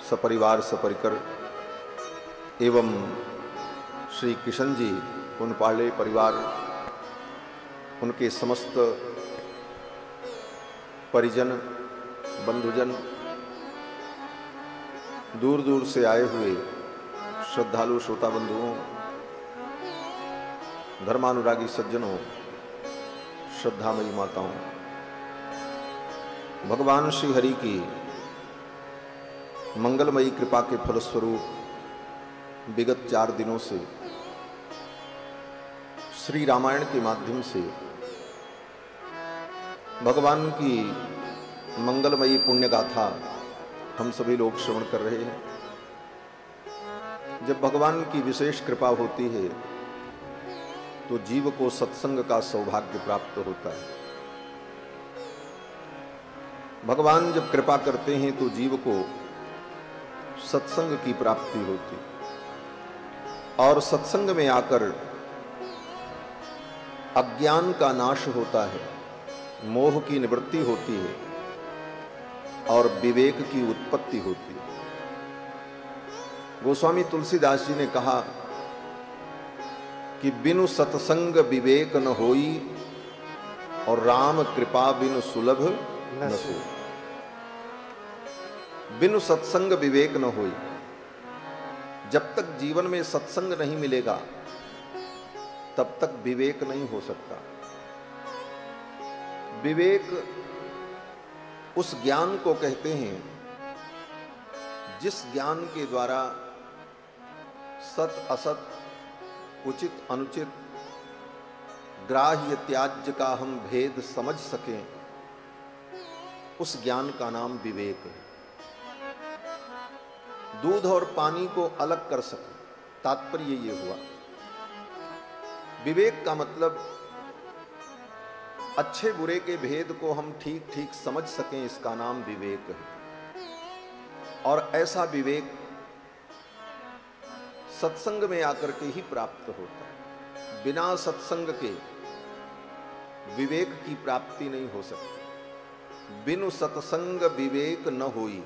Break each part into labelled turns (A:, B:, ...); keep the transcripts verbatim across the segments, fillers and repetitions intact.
A: सपरिवार सपरिकर एवं श्री किशन जी पुनपाले परिवार, उनके समस्त परिजन बंधुजन, दूर दूर से आए हुए श्रद्धालु श्रोता बंधुओं, धर्मानुरागी सज्जनों, श्रद्धामयी माताओं, भगवान श्री हरि की मंगलमयी कृपा के फलस्वरूप विगत चार दिनों से श्री रामायण के माध्यम से भगवान की मंगलमयी पुण्य गाथा हम सभी लोग श्रवण कर रहे हैं। जब भगवान की विशेष कृपा होती है तो जीव को सत्संग का सौभाग्य प्राप्त होता है। भगवान जब कृपा करते हैं तो जीव को सत्संग की प्राप्ति होती और सत्संग में आकर अज्ञान का नाश होता है, मोह की निवृत्ति होती है और विवेक की उत्पत्ति होती है। गोस्वामी तुलसीदास जी ने कहा कि बिनु सत्संग विवेक न होई और राम कृपा बिनु सुलभ न सोई। बिनु सत्संग विवेक न होई, जब तक जीवन में सत्संग नहीं मिलेगा तब तक विवेक नहीं हो सकता। विवेक उस ज्ञान को कहते हैं जिस ज्ञान के द्वारा सत असत, उचित अनुचित, ग्राह्य त्याज्य का हम भेद समझ सकें, उस ज्ञान का नाम विवेक है। दूध और पानी को अलग कर सके, तात्पर्य ये हुआ। विवेक का मतलब अच्छे बुरे के भेद को हम ठीक ठीक समझ सकें, इसका नाम विवेक है। और ऐसा विवेक सत्संग में आकर के ही प्राप्त होता है। बिना सत्संग के विवेक की प्राप्ति नहीं हो सकती। बिनु सत्संग विवेक न होई।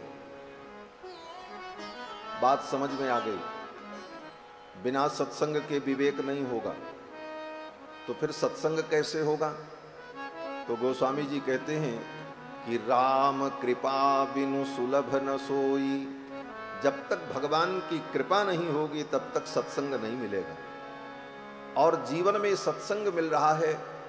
A: बात समझ में आ गई। बिना सत्संग के विवेक नहीं होगा तो फिर सत्संग कैसे होगा? तो गोस्वामी जी कहते हैं कि राम कृपा बिनु सुलभ न सोई। जब तक भगवान की कृपा नहीं होगी तब तक सत्संग नहीं मिलेगा। और जीवन में सत्संग मिल रहा है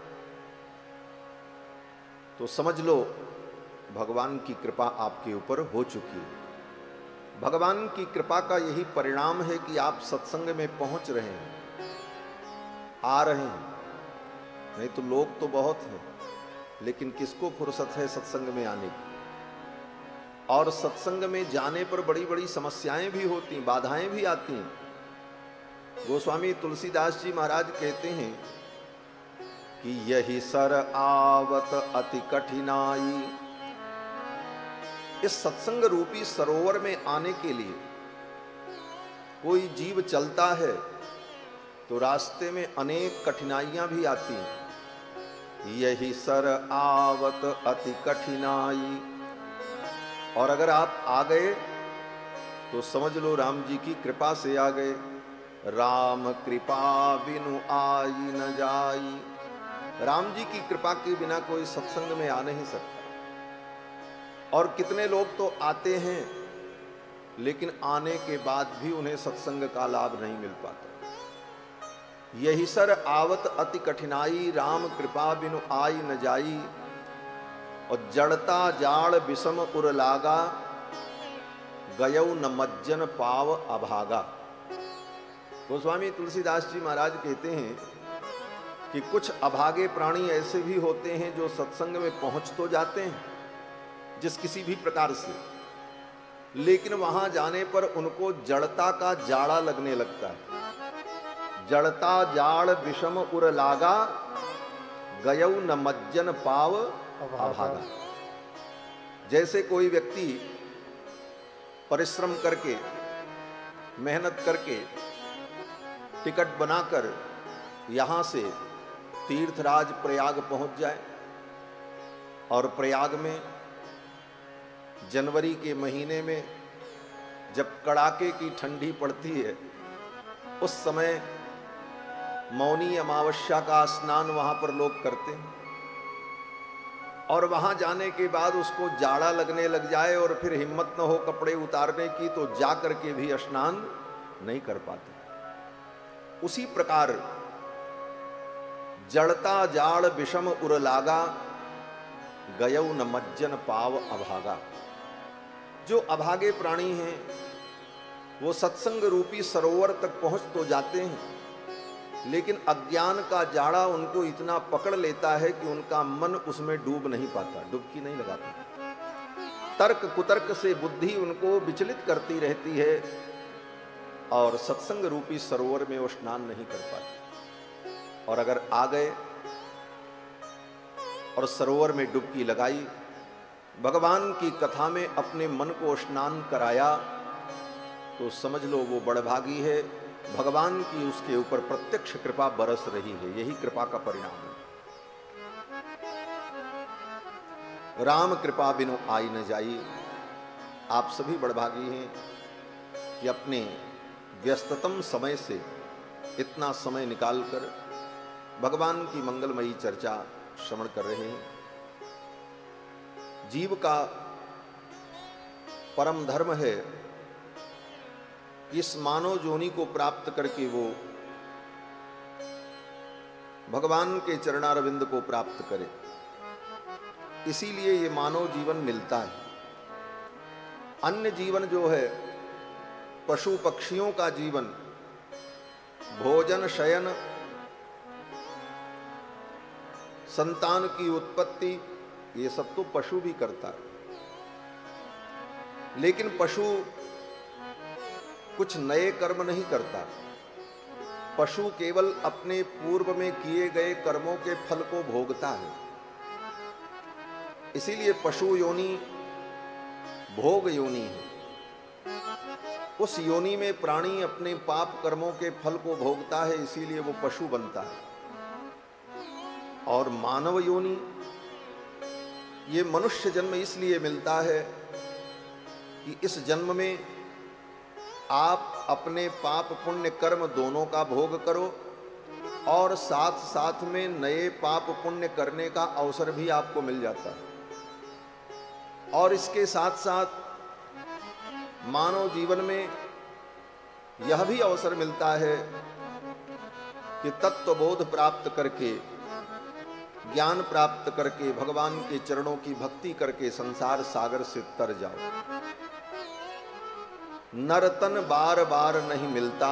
A: तो समझ लो भगवान की कृपा आपके ऊपर हो चुकी है। भगवान की कृपा का यही परिणाम है कि आप सत्संग में पहुंच रहे हैं, आ रहे हैं। नहीं तो लोग तो बहुत हैं, लेकिन किसको फुर्सत है सत्संग में आने की? और सत्संग में जाने पर बड़ी बड़ी समस्याएं भी होती, बाधाएं भी आती हैं। गोस्वामी तुलसीदास जी महाराज कहते हैं कि यही सर आवत अति कठिनाई। इस सत्संग रूपी सरोवर में आने के लिए कोई जीव चलता है तो रास्ते में अनेक कठिनाइयां भी आती हैं। यही सर आवत अति कठिनाई। और अगर आप आ गए तो समझ लो राम जी की कृपा से आ गए। राम कृपा बिनु आई न जाई। राम जी की कृपा के बिना कोई सत्संग में आ नहीं सकता। और कितने लोग तो आते हैं लेकिन आने के बाद भी उन्हें सत्संग का लाभ नहीं मिल पाता। यही सर आवत अति कठिनाई, राम कृपा बिनु आई न जाई। और जड़ता जाड़ विषम उर लागा, गयौ न मज्जन पाव अभागा। गोस्वामी तुलसीदास जी महाराज कहते हैं कि कुछ अभागे प्राणी ऐसे भी होते हैं जो सत्संग में पहुंच तो जाते हैं जिस किसी भी प्रकार से, लेकिन वहां जाने पर उनको जड़ता का जाड़ा लगने लगता है। जड़ता जाड़ विषम उर लागा, गयौ न मज्जन पाव अभागा। जैसे कोई व्यक्ति परिश्रम करके, मेहनत करके टिकट बनाकर यहां से तीर्थराज प्रयाग पहुंच जाए और प्रयाग में जनवरी के महीने में जब कड़ाके की ठंडी पड़ती है उस समय मौनी अमावस्या का स्नान वहां पर लोग करते हैं, और वहां जाने के बाद उसको जाड़ा लगने लग जाए और फिर हिम्मत न हो कपड़े उतारने की तो जा करके भी स्नान नहीं कर पाते। उसी प्रकार जड़ता जाड़ विषम उर लागा, गयौ न मज्जन पाव अभागा। जो अभागे प्राणी हैं वो सत्संग रूपी सरोवर तक पहुंच तो जाते हैं, लेकिन अज्ञान का जाड़ा उनको इतना पकड़ लेता है कि उनका मन उसमें डूब नहीं पाता, डुबकी नहीं लगा पाता। तर्क कुतर्क से बुद्धि उनको विचलित करती रहती है और सत्संग रूपी सरोवर में वो स्नान नहीं कर पाते। और अगर आ गए और सरोवर में डुबकी लगाई, भगवान की कथा में अपने मन को स्नान कराया, तो समझ लो वो बड़भागी है। भगवान की उसके ऊपर प्रत्यक्ष कृपा बरस रही है, यही कृपा का परिणाम है। राम कृपा बिनु आई न जाई। आप सभी बड़भागी हैं कि अपने व्यस्ततम समय से इतना समय निकालकर भगवान की मंगलमयी चर्चा श्रवण कर रहे हैं। जीव का परम धर्म है कि इस मानव जोनि को प्राप्त करके वो भगवान के चरणारविंद को प्राप्त करे। इसीलिए ये मानव जीवन मिलता है। अन्य जीवन जो है, पशु पक्षियों का जीवन, भोजन शयन संतान की उत्पत्ति, ये सब तो पशु भी करता है, लेकिन पशु कुछ नए कर्म नहीं करता। पशु केवल अपने पूर्व में किए गए कर्मों के फल को भोगता है। इसीलिए पशु योनि भोग योनि है। उस योनि में प्राणी अपने पाप कर्मों के फल को भोगता है, इसीलिए वो पशु बनता है। और मानव योनि, ये मनुष्य जन्म इसलिए मिलता है कि इस जन्म में आप अपने पाप पुण्य कर्म दोनों का भोग करो और साथ साथ में नए पाप पुण्य करने का अवसर भी आपको मिल जाता है। और इसके साथ साथ मानव जीवन में यह भी अवसर मिलता है कि तत्वबोध प्राप्त करके, ज्ञान प्राप्त करके, भगवान के चरणों की भक्ति करके संसार सागर से तर जाओ। नरतन बार बार नहीं मिलता,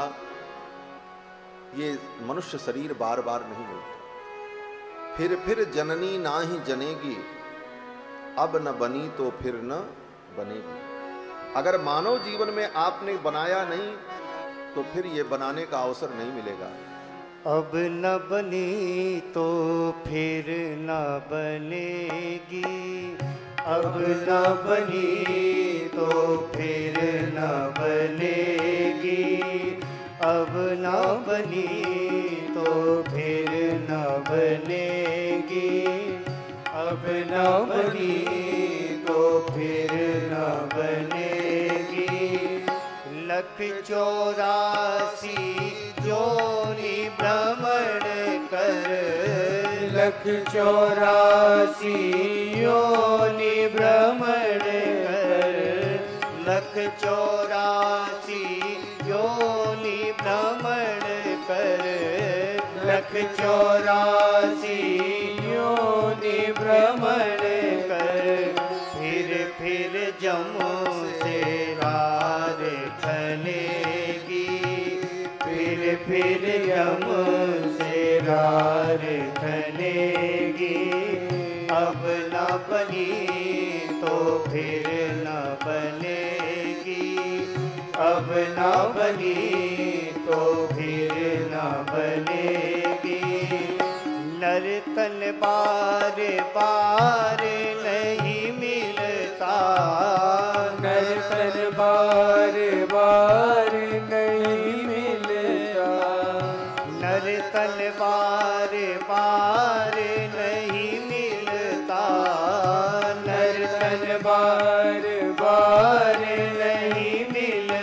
A: ये मनुष्य शरीर बार बार नहीं मिलता। फिर फिर जननी ना ही जनेगी, अब न बनी तो फिर न बनेगी। अगर मानव जीवन में आपने बनाया नहीं तो फिर ये बनाने का अवसर नहीं मिलेगा।
B: अब न बनी तो फिर न बनेगी, अब न बनी तो फिर न बनेगी, अब न बनी तो फिर न बनेगी, अब न बनी तो फिर न बनेगी। लख चौरासी जोनी भ्रमण कर, लख चौरासी योनि भ्रमण कर, लख चौरासी योनि भ्रमण कर, लख चौरासी योनि भ्रमण कर। फिर फिर जमू से रार खलेगी, फिर फिर जमू से रार खलेगी। अब न बनी तो फिर न बनेगी, अब न बनी तो फिर न बनेगी। नर तन बार बार नहीं मिलता, नर तन बार बार नहीं मिलता, नर तन बार बार नहीं मिलता, नर तन बार बार नहीं मिलता।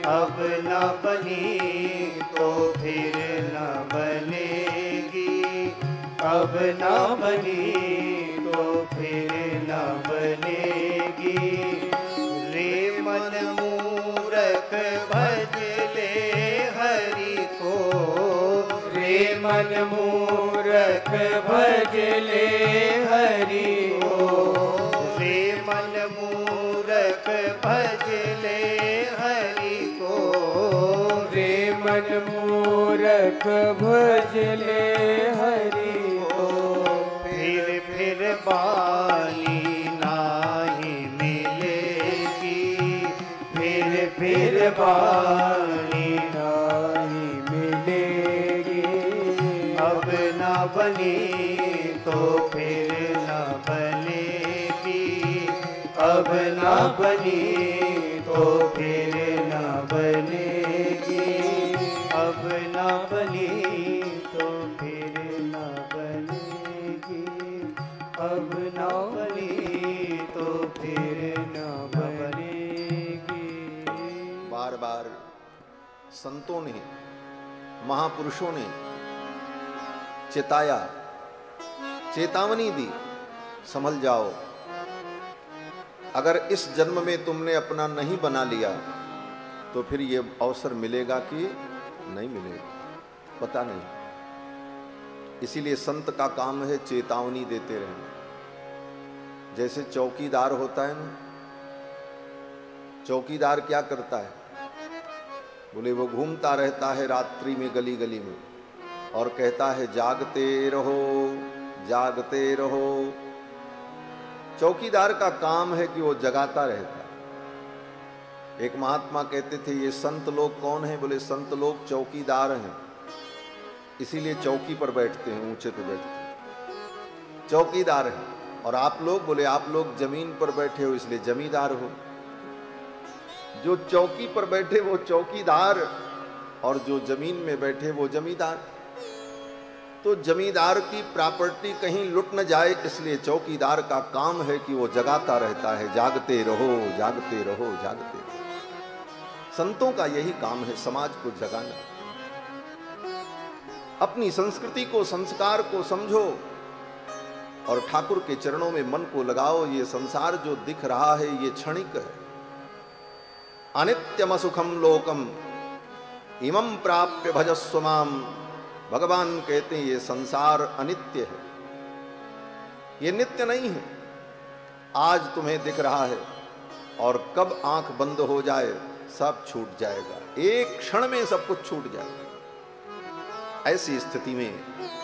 B: अब न बनी तो फिर न बनेगी, अब न बनी तो फिर न बनेगी। रे मन मूरख भज ले हरि को, रे मन मूरख भज ले हरि को, रे मन मूरख भज ले हरि को,
C: रे मन मूरख भज ले हरि को।
B: फिर फिर बानी नाही मिलेगी, फिर फिर बानी
C: नाही मिलेगी।
B: अब न बनी तो फिर न बनेगी, अब न बनी तो फिर न बनेगी, अब न बनी तो फिर न बनेगी, अब न बनी तो फिर न बनेगी।
A: बार बार संतों ने, महापुरुषों ने चेताया, चेतावनी दी, संभल जाओ। अगर इस जन्म में तुमने अपना नहीं बना लिया तो फिर ये अवसर मिलेगा कि नहीं मिलेगा, पता नहीं। इसीलिए संत का काम है चेतावनी देते रहना। जैसे चौकीदार होता है ना, चौकीदार क्या करता है? बोले वो घूमता रहता है रात्रि में गली गली में और कहता है जागते रहो, जागते रहो। चौकीदार का काम है कि वो जगाता रहता है। एक महात्मा कहते थे ये संत लोग कौन हैं? बोले संत लोग चौकीदार हैं, इसीलिए चौकी पर बैठते हैं, ऊंचे पर बैठते हैं, चौकीदार हैं। और आप लोग? बोले आप लोग जमीन पर बैठे हो इसलिए जमींदार हो। जो चौकी पर बैठे वो चौकीदार और जो जमीन में बैठे वो जमींदार। तो जमींदार की प्रॉपर्टी कहीं लुट न जाए, इसलिए चौकीदार का काम है कि वो जगाता रहता है, जागते रहो, जागते रहो, जागते रहो। संतों का यही काम है, समाज को जगाना। अपनी संस्कृति को, संस्कार को समझो और ठाकुर के चरणों में मन को लगाओ। ये संसार जो दिख रहा है ये क्षणिक है। अनित्यम सुखम लोकम इमं प्राप्य भजस्व माम। भगवान कहते हैं ये संसार अनित्य है, ये नित्य नहीं है। आज तुम्हें दिख रहा है और कब आंख बंद हो जाए सब छूट जाएगा, एक क्षण में सब कुछ छूट जाएगा। ऐसी स्थिति में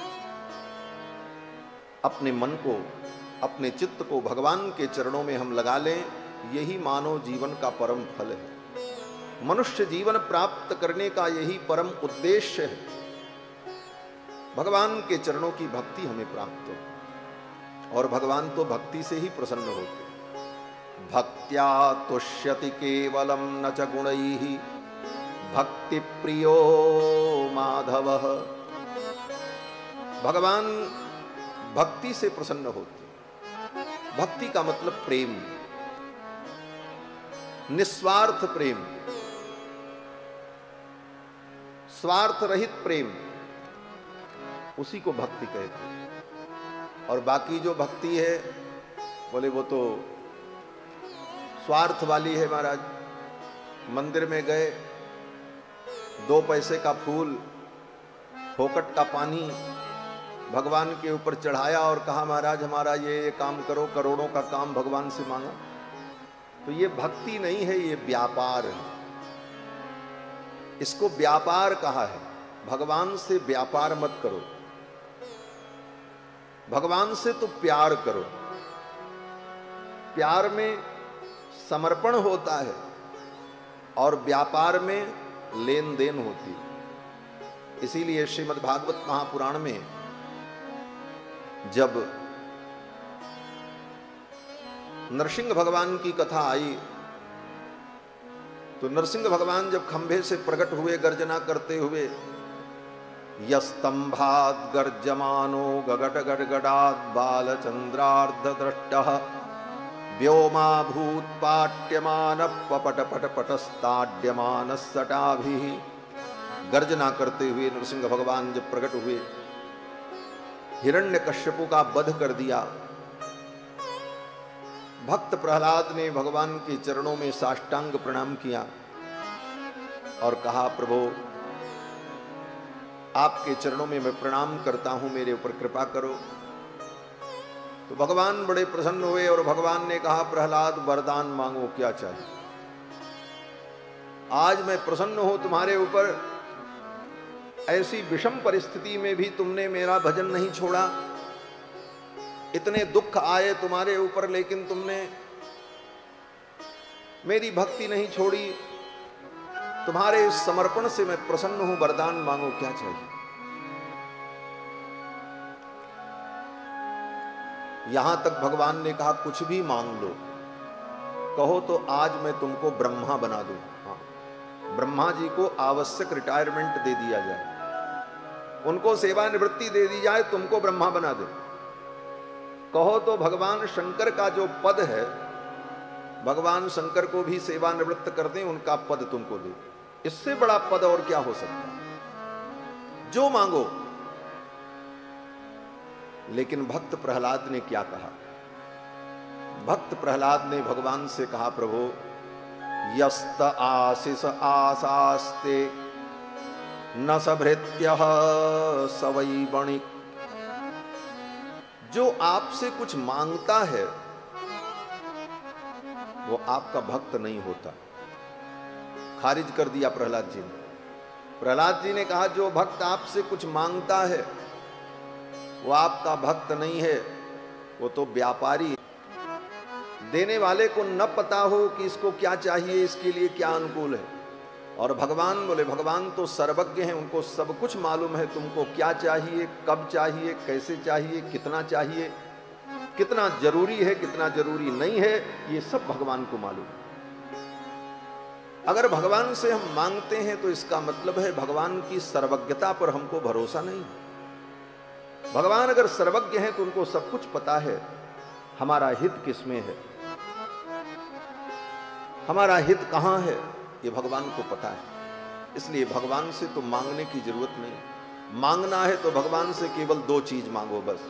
A: अपने मन को, अपने चित्त को भगवान के चरणों में हम लगा लें, यही मानव जीवन का परम फल है। मनुष्य जीवन प्राप्त करने का यही परम उद्देश्य है। भगवान के चरणों की भक्ति हमें प्राप्त हो, और भगवान तो भक्ति से ही प्रसन्न होते। भक्त्या तुष्यति केवलम न च गुणैः भक्ति प्रियो माधवः। भगवान भक्ति से प्रसन्न होते। भक्ति का मतलब प्रेम, निस्वार्थ प्रेम, स्वार्थ रहित प्रेम, उसी को भक्ति कहते हैं। और बाकी जो भक्ति है बोले वो तो स्वार्थ वाली है। महाराज मंदिर में गए, दो पैसे का फूल, फोकट का पानी भगवान के ऊपर चढ़ाया और कहा महाराज हमारा ये ये काम करो, करोड़ों का काम भगवान से मांगा। तो ये भक्ति नहीं है, ये व्यापार है। इसको व्यापार कहा है। भगवान से व्यापार मत करो, भगवान से तो प्यार करो। प्यार में समर्पण होता है और व्यापार में लेन देन होती है। इसीलिए श्रीमद् भागवत महापुराण में जब नरसिंह भगवान की कथा आई तो नरसिंह भगवान जब खंभे से प्रकट हुए गर्जना करते हुए, यस्तंभाद गर्जमानो गगट गडगडाद बालचंद्रार्ध दृष्टः व्योमा भूत पाट्यमान पपट पट पटस्ताड्यमान सटाभि। गर्जना करते हुए नरसिंह भगवान जब प्रकट हुए, हिरण्यकश्यपु का वध कर दिया। भक्त प्रहलाद ने भगवान के चरणों में साष्टांग प्रणाम किया और कहा, प्रभु आपके चरणों में मैं प्रणाम करता हूं, मेरे ऊपर कृपा करो। तो भगवान बड़े प्रसन्न हुए और भगवान ने कहा, प्रहलाद वरदान मांगो, क्या चाहिए। आज मैं प्रसन्न हूं तुम्हारे ऊपर, ऐसी विषम परिस्थिति में भी तुमने मेरा भजन नहीं छोड़ा। इतने दुख आए तुम्हारे ऊपर, लेकिन तुमने मेरी भक्ति नहीं छोड़ी। तुम्हारे इस समर्पण से मैं प्रसन्न हूं, वरदान मांगो, क्या चाहिए। यहां तक भगवान ने कहा, कुछ भी मांग लो, कहो तो आज मैं तुमको ब्रह्मा बना दूं। हाँ, ब्रह्मा जी को आवश्यक रिटायरमेंट दे दिया जाए, उनको सेवानिवृत्ति दे दी जाए, तुमको ब्रह्मा बना दे। कहो तो भगवान शंकर का जो पद है, भगवान शंकर को भी सेवानिवृत्त कर दें, उनका पद तुमको दे। इससे बड़ा पद और क्या हो सकता है, जो मांगो। लेकिन भक्त प्रहलाद ने क्या कहा, भक्त प्रहलाद ने भगवान से कहा, प्रभु यस्त आशीष आशास्ते न सभृत्य सवई वणिक। जो आपसे कुछ मांगता है वो आपका भक्त नहीं होता। खारिज कर दिया प्रहलाद जी ने। प्रहलाद जी ने कहा, जो भक्त आपसे कुछ मांगता है वो आपका भक्त नहीं है, वो तो व्यापारी। देने वाले को न पता हो कि इसको क्या चाहिए, इसके लिए क्या अनुकूल है। और भगवान बोले, भगवान तो सर्वज्ञ हैं, उनको सब कुछ मालूम है, तुमको क्या चाहिए, कब चाहिए, कैसे चाहिए, कितना चाहिए, कितना जरूरी है, कितना जरूरी नहीं है, ये सब भगवान को मालूम है। अगर भगवान से हम मांगते हैं तो इसका मतलब है भगवान की सर्वज्ञता पर हमको भरोसा नहीं। भगवान अगर सर्वज्ञ हैं तो उनको सब कुछ पता है, हमारा हित किसमें है, हमारा हित कहां है, ये भगवान को पता है। इसलिए भगवान से तो मांगने की जरूरत नहीं। मांगना है तो भगवान से केवल दो चीज मांगो बस।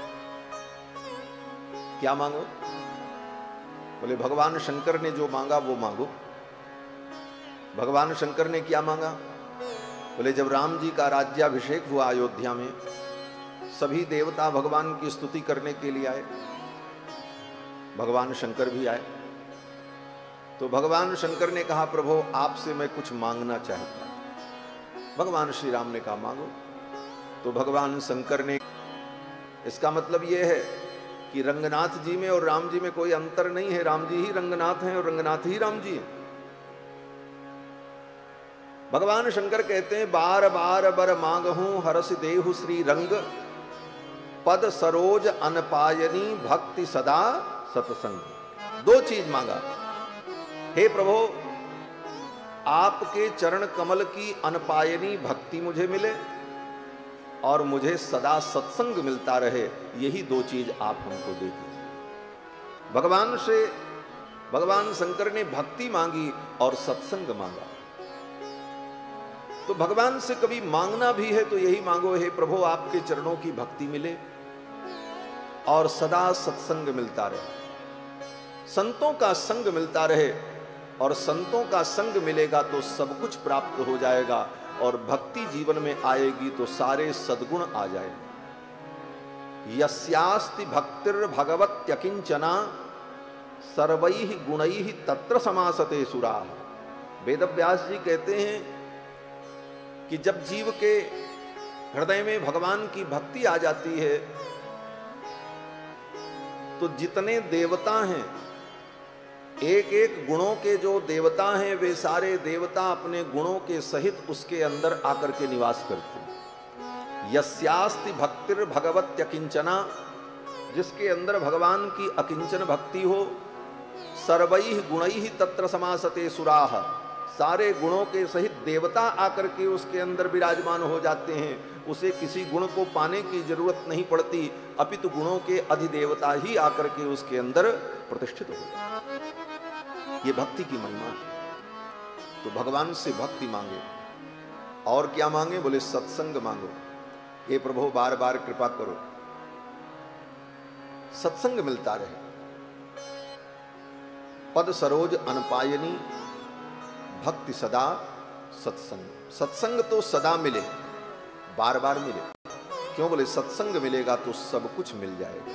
A: क्या मांगो? बोले भगवान शंकर ने जो मांगा वो मांगो। भगवान शंकर ने क्या मांगा? बोले जब राम जी का राज्याभिषेक हुआ अयोध्या में, सभी देवता भगवान की स्तुति करने के लिए आए, भगवान शंकर भी आए। तो भगवान शंकर ने कहा, प्रभु आपसे मैं कुछ मांगना चाहता हूं। भगवान श्री राम ने कहा, मांगो। तो भगवान शंकर ने, इसका मतलब यह है कि रंगनाथ जी में और राम जी में कोई अंतर नहीं है, राम जी ही रंगनाथ हैं और रंगनाथ ही राम जी हैं। भगवान शंकर कहते हैं, बार बार बर मांगहूं हरस देहु श्री रंग, पद सरोज अनपायनी भक्ति सदा सतसंग। दो चीज मांगा, हे प्रभु आपके चरण कमल की अनपायनी भक्ति मुझे मिले और मुझे सदा सत्संग मिलता रहे, यही दो चीज आप हमको दे दीजिए। भगवान से भगवान शंकर ने भक्ति मांगी और सत्संग मांगा। तो भगवान से कभी मांगना भी है तो यही मांगो, हे प्रभु आपके चरणों की भक्ति मिले और सदा सत्संग मिलता रहे, संतों का संग मिलता रहे। और संतों का संग मिलेगा तो सब कुछ प्राप्त हो जाएगा, और भक्ति जीवन में आएगी तो सारे सद्गुण आ जाएंगे। यस्यास्ति भक्तिर भगवत्यकिंचना सर्वैः गुणैः तत्र समासते सुराः। वेदव्यास जी कहते हैं कि जब जीव के हृदय में भगवान की भक्ति आ जाती है तो जितने देवता हैं, एक एक गुणों के जो देवता हैं, वे सारे देवता अपने गुणों के सहित उसके अंदर आकर के निवास करते हैं। यस्यास्ति भक्तिर भगवत्यकिंचना, जिसके अंदर भगवान की अकिंचन भक्ति हो, सर्वैः गुणैः तत्र समासते सुराः, सारे गुणों के सहित देवता आकर के उसके अंदर विराजमान हो जाते हैं। उसे किसी गुण को पाने की जरूरत नहीं पड़ती, अपितु गुणों के अधिदेवता ही आकर के उसके अंदर प्रतिष्ठित हो जाए। ये भक्ति की महिमा है। तो भगवान से भक्ति मांगे। और क्या मांगे? बोले सत्संग मांगो। हे प्रभु बार बार कृपा करो, सत्संग मिलता रहे। पद सरोज अनपायनी, भक्ति सदा सत्संग। सत्संग तो सदा मिले, बार बार मिले। क्यों? बोले सत्संग मिलेगा तो सब कुछ मिल जाएगा।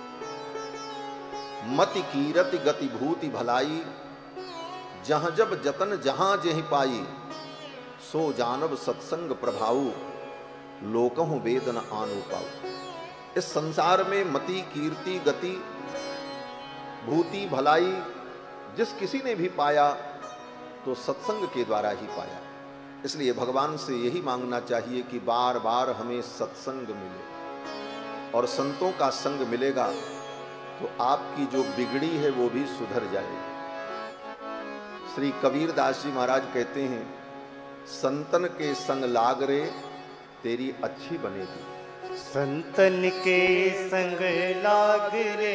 A: मति कीरति गति भूति भलाई, जहां जब जतन जहां जेहि पाई, सो जानब सत्संग प्रभाऊ, लोकहु वेदन आनु पाऊ। इस संसार में मति कीर्ति गति भूति भलाई जिस किसी ने भी पाया तो सत्संग के द्वारा ही पाया। इसलिए भगवान से यही मांगना चाहिए कि बार बार हमें सत्संग मिले, और संतों का संग मिलेगा तो आपकी जो बिगड़ी है वो भी सुधर जाएगी। श्री कबीरदास जी महाराज कहते हैं, संतन के संग लाग रे तेरी अच्छी बनेगी।
B: संतन के संग लाग रे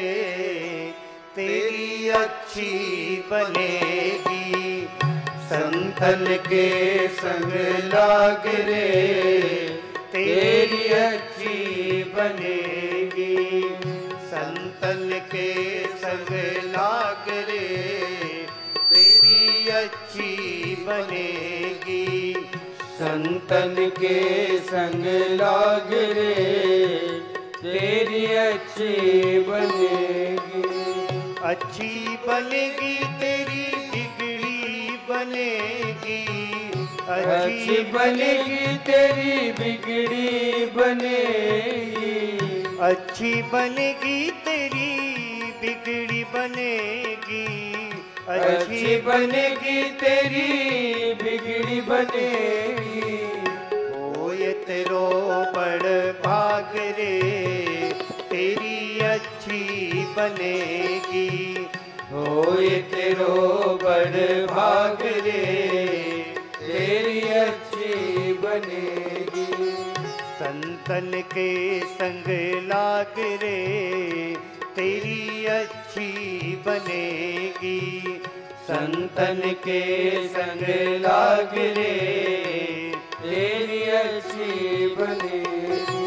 B: तेरी अच्छी बनेगी। संतन के संग लाग रे तेरी अच्छी बनेगी। संतन के संग लाग रे तेरी अच्छी बनेगी।
C: संतन के संग लाग रे तेरी अच्छी बनेगी।
B: अच्छी बनेगी तेरी बिगड़ी बनेगी।
C: अच्छी बनेगी तेरी बिगड़ी बनेगी।
B: अच्छी बनेगी तेरी बिगड़ी बनेगी।
C: अच्छी बनेगी तेरी बिगड़ी बनेगी।
B: होए तेरो बड़ भाग रे तेरी अच्छी बनेगी।
C: होए तेरो बड़ भाग रे तेरी अच्छी बनेगी।
B: संतन के संग लाग रे तेरी अच्छी बनेगी।
C: संतन के संग लाग रे तेरी अच्छी बनेगी।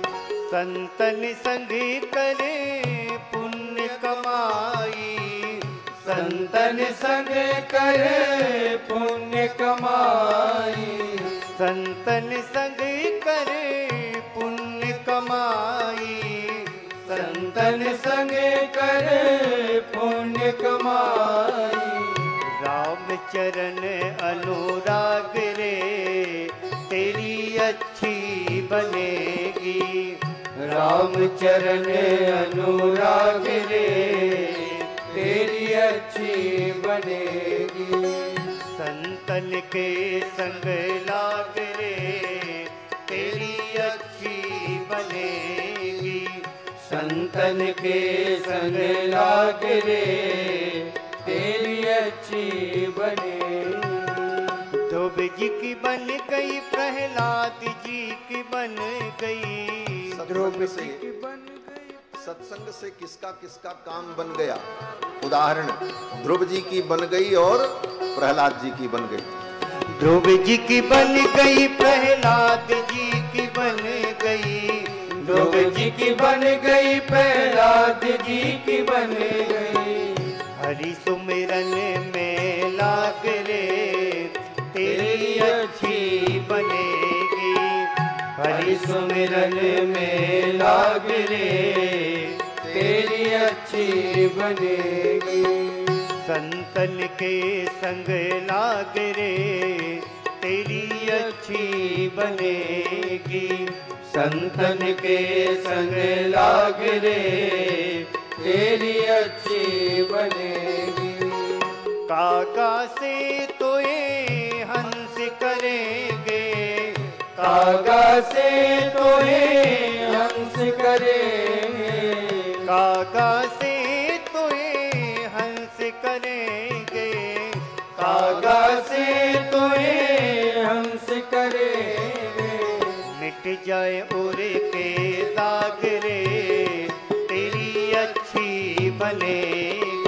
B: संतन संग करे पुण्य कमाई।
C: संतन संग करे पुण्य कमाई।
B: संतन संग करे पुण्य कमाई।
C: संतन संग करे पुण्य कमाई।
B: राम चरण अनुराग रे तेरी अच्छी बनेगी।
C: राम चरण अनुराग रे तेरी अच्छी बनेगी।
B: संतन के संग लाग रे तेरी अच्छी बनेगी।
C: संतन के संग लाग रे तेरी अच्छी बनेगी।
B: ध्रुव जी की बन गई, प्रहलाद जी की बन गई।
A: ध्रुव से सत्संग से किसका किसका काम बन गया? उदाहरण, ध्रुव जी की बन गई और प्रहलाद जी की बन गई।
B: ध्रुव जी की बन गई, प्रहलाद जी की बन गई।
C: ध्रुव जी की बन गई, प्रहलाद जी की बन गई।
B: हरि सुमिरन में लाग रे तेरी अच्छी बनेगी।
C: हरि सुमिरन में लाग रे तेरी अच्छी बनेगी।
B: संतन के संग लाग रे तेरी अच्छी बनेगी।
C: संतन के संग लाग रे तेरी अच्छी बनेगी।
B: काका से तो ये हंस करेंगे।
C: कागा से तो ये हंस करेंगे।
B: काका से तो ये हंस करेंगे।
C: कागा से तो ये हंस करेंगे।
B: मिट जाए उर के दाग रे तेरी अच्छी बनेगी।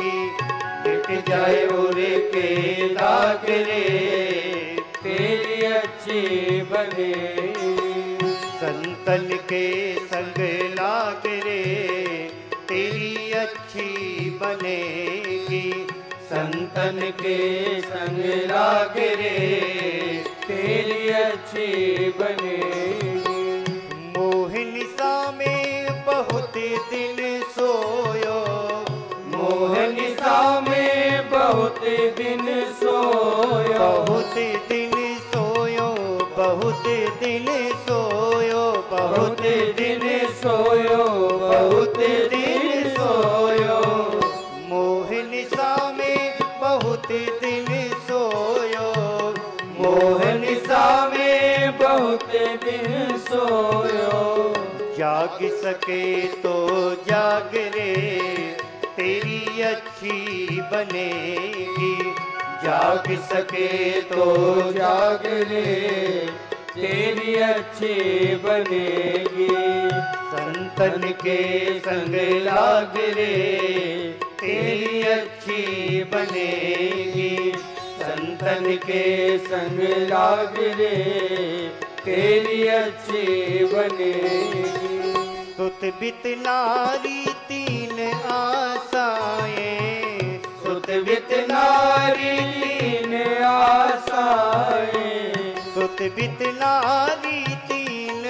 B: जाए उरे के दाग रे,
C: तेरी अच्छी बनेगी।
B: संतन के संग लाग रे, तेरी अच्छी बनेगी।
C: संतन के संग लाग रे, तेरी अच्छी बनेगी।
B: मोहनिसा में बहुत दिन सोयो,
C: मोहनिसा में बहुत दिन सोयो,
B: बहुत दिन सोयो, बहुत दिन सोयो,
C: बहुत दिन सोयो, बहुत दिन सोयो।
B: मोहनिसा में बहुत दिन सोयो,
C: मोहनिसा में बहुत दिन सोयो।
B: जाग सके तो जाग रे, तेरी अच्छी बनेगी।
C: जाग सके तो जाग रे, तेरी अच्छी बनेगी।
B: संतन के संग लाग रे, तेरी अच्छी बनेगी।
C: संतन के संग लाग रे, तेरी अच्छी बनेगी।
B: सुत बित नारी तीन आशाएं,
C: सुत बित नारी तीन आशाएं,
B: सुत बित नारी तीन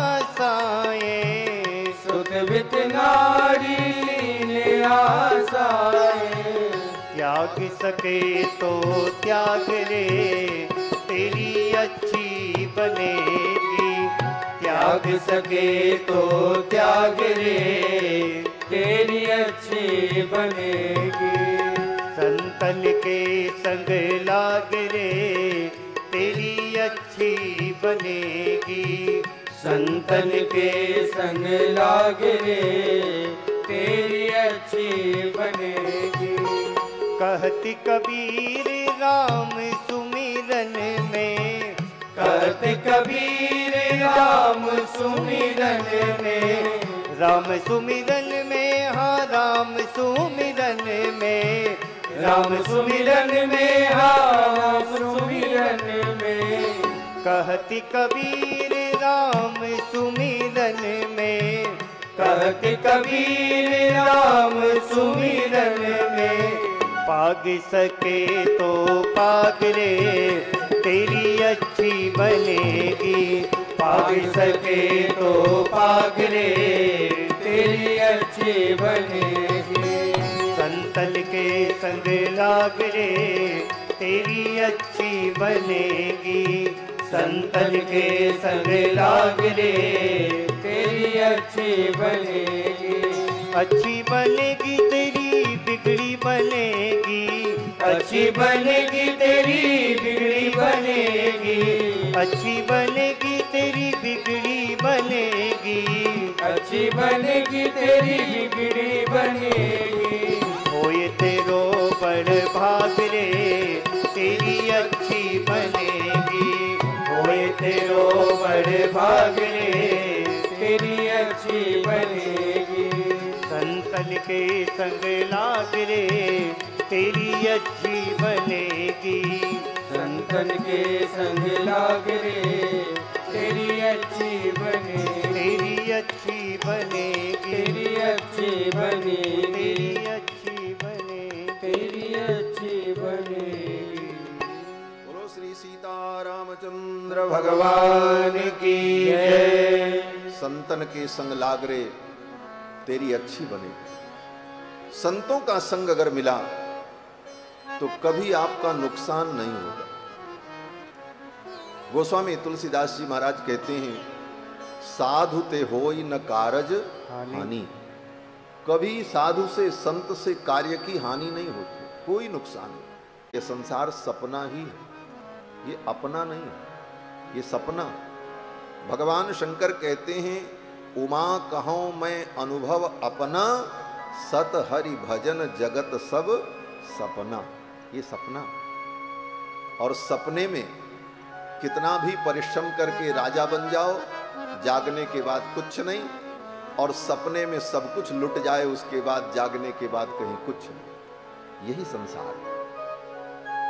B: आशाएं,
C: सुत बित नारी तीन आशाएं।
B: त्याग सके तो त्याग रे, तेरी अच्छी बनेगी।
C: त्याग सके तो त्याग रे, तेरी अच्छी बनेगी।
B: संतन के संग लाग रे, तेरी अच्छी बनेगी।
C: संतन के संग लाग रे, तेरी अच्छी बनेगी।
B: कहती कबीर राम सुमिरन में,
C: कहत कबीर राम सुमिरन में,
B: राम सुमिरन में, हाँ राम सुमिरन में,
C: राम सुमिरन में, हाँ राम सुमिरन में।
B: कहती कबीर राम सुमिरन में,
C: कहत कबीर राम सुमिरन में।
B: पाग सके तो पाग रे, तेरी अच्छी बनेगी।
C: पाग सके तो पाग रे, तेरी अच्छी बनेगी।
B: संतन के संग लाग रे, तेरी अच्छी बनेगी।
C: संतन के संग लाग रे, तेरी अच्छी बनेगी।
B: अच्छी बनेगी तेरी बिगड़ी बनेगी,
C: अच्छी बनेगी तेरी बिगड़ी बनेगी।
B: अच्छी बनेगी तेरी बिगड़ी बनेगी।
C: अच्छी बनेगी तेरी बिगड़ी बनेगी।
B: होए तेरो बड़ भाग रे, तेरी अच्छी बनेगी।
C: होए तेरो बड़ भाग रे, तेरी अच्छी बनेगी।
B: संतन के संग लाग रे, तेरी अच्छी बनेगी।
C: संतन के संग लाग रे, तेरी अच्छी बनेगी।
B: तेरी अच्छी बनेगी,
C: तेरी अच्छी बनेगी।
B: तेरी अच्छी बनेगी,
C: तेरी अच्छी बनेगी।
A: बोलो श्री सीतारामचंद्र भगवान की
C: जय।
A: संतन के संग लाग रे, तेरी अच्छी बने। संतों का संग अगर मिला तो कभी आपका नुकसान नहीं होगा। गोस्वामी तुलसीदास जी महाराज कहते हैं, साधु ते होई न कारज हानि। कभी साधु से संत से कार्य की हानि नहीं होती, कोई नुकसान नहीं। ये संसार सपना ही है, ये अपना नहीं है, ये सपना। भगवान शंकर कहते हैं, उमा कहो मैं अनुभव अपना, सत हरि भजन जगत सब सपना। ये सपना, और सपने में कितना भी परिश्रम करके राजा बन जाओ, जागने के बाद कुछ नहीं, और सपने में सब कुछ लुट जाए उसके बाद जागने के बाद कहीं कुछ नहीं। यही संसार है।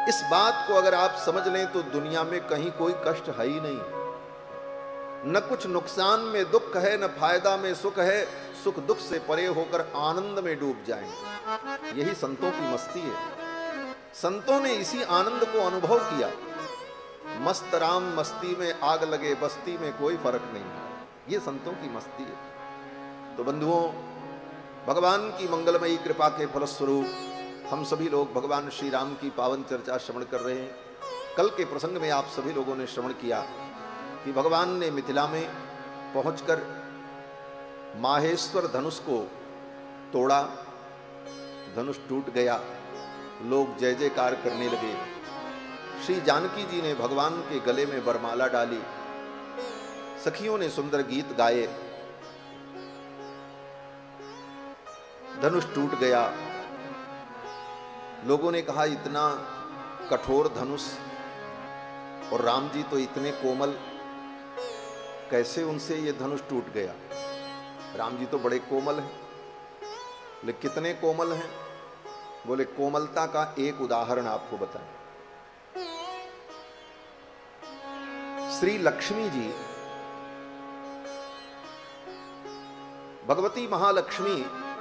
A: इस बात को अगर आप समझ लें तो दुनिया में कहीं कोई कष्ट है ही नहीं। न कुछ नुकसान में दुख है, न फायदा में सुख है। सुख दुख से परे होकर आनंद में डूब जाएंगे। यही संतों की मस्ती है। संतों ने इसी आनंद को अनुभव किया। मस्त राम मस्ती में आग लगे बस्ती में कोई फर्क नहीं। ये संतों की मस्ती है। तो बंधुओं, भगवान की मंगलमयी कृपा के फलस्वरूप हम सभी लोग भगवान श्री राम की पावन चर्चा श्रवण कर रहे हैं। कल के प्रसंग में आप सभी लोगों ने श्रवण किया कि भगवान ने मिथिला में पहुंचकर माहेश्वर धनुष को तोड़ा। धनुष टूट गया, लोग जय जयकार करने लगे। श्री जानकी जी ने भगवान के गले में वरमाला डाली। सखियों ने सुंदर गीत गाए। धनुष टूट गया। लोगों ने कहा इतना कठोर धनुष और राम जी तो इतने कोमल, कैसे उनसे ये धनुष टूट गया। राम जी तो बड़े कोमल हैं, लेकिन कितने कोमल हैं? बोले कोमलता का एक उदाहरण आपको बताएं। श्री लक्ष्मी जी, भगवती महालक्ष्मी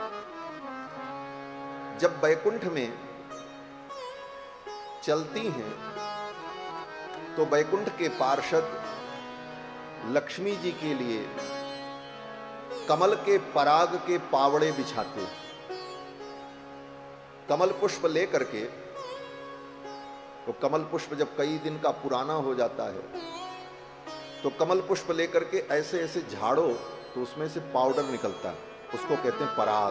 A: जब बैकुंठ में चलती हैं तो बैकुंठ के पार्षद लक्ष्मी जी के लिए कमल के पराग के पावड़े बिछाते। कमल पुष्प लेकर के, तो कमल पुष्प जब कई दिन का पुराना हो जाता है तो कमल पुष्प लेकर के ऐसे ऐसे झाड़ो तो उसमें से पाउडर निकलता है, उसको कहते हैं पराग।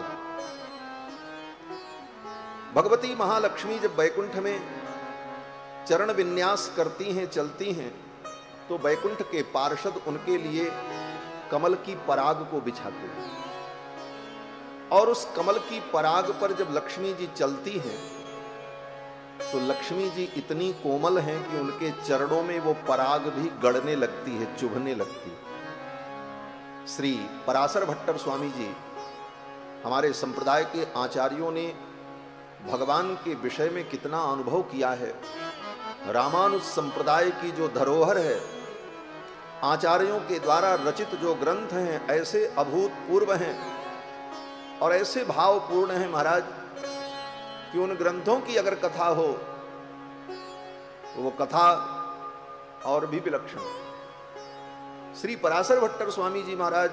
A: भगवती महालक्ष्मी जब बैकुंठ में चरण विन्यास करती हैं, चलती हैं, तो बैकुंठ के पार्षद उनके लिए कमल की पराग को बिछाते हैं। और उस कमल की पराग पर जब लक्ष्मी जी चलती हैं तो लक्ष्मी जी इतनी कोमल हैं कि उनके चरणों में वो पराग भी गड़ने लगती है, चुभने लगती है। श्री पराशर भट्टर स्वामी जी, हमारे संप्रदाय के आचार्यों ने भगवान के विषय में कितना अनुभव किया है। रामानुज संप्रदाय की जो धरोहर है, आचार्यों के द्वारा रचित जो ग्रंथ हैं, ऐसे अभूतपूर्व हैं और ऐसे भावपूर्ण हैं महाराज कि उन ग्रंथों की अगर कथा हो तो वो कथा और भी विलक्षण। श्री पराशर भट्टर स्वामी जी महाराज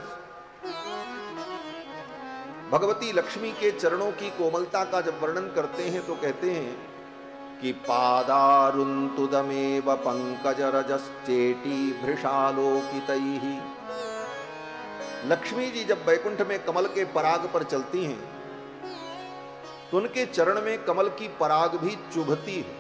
A: भगवती लक्ष्मी के चरणों की कोमलता का जब वर्णन करते हैं तो कहते हैं कि पादारुन्तुदमेव पंकजरजश्चेटी भृशालोकितैहि। लक्ष्मी जी जब बैकुंठ में कमल के पराग पर चलती हैं तो उनके चरण में कमल की पराग भी चुभती है।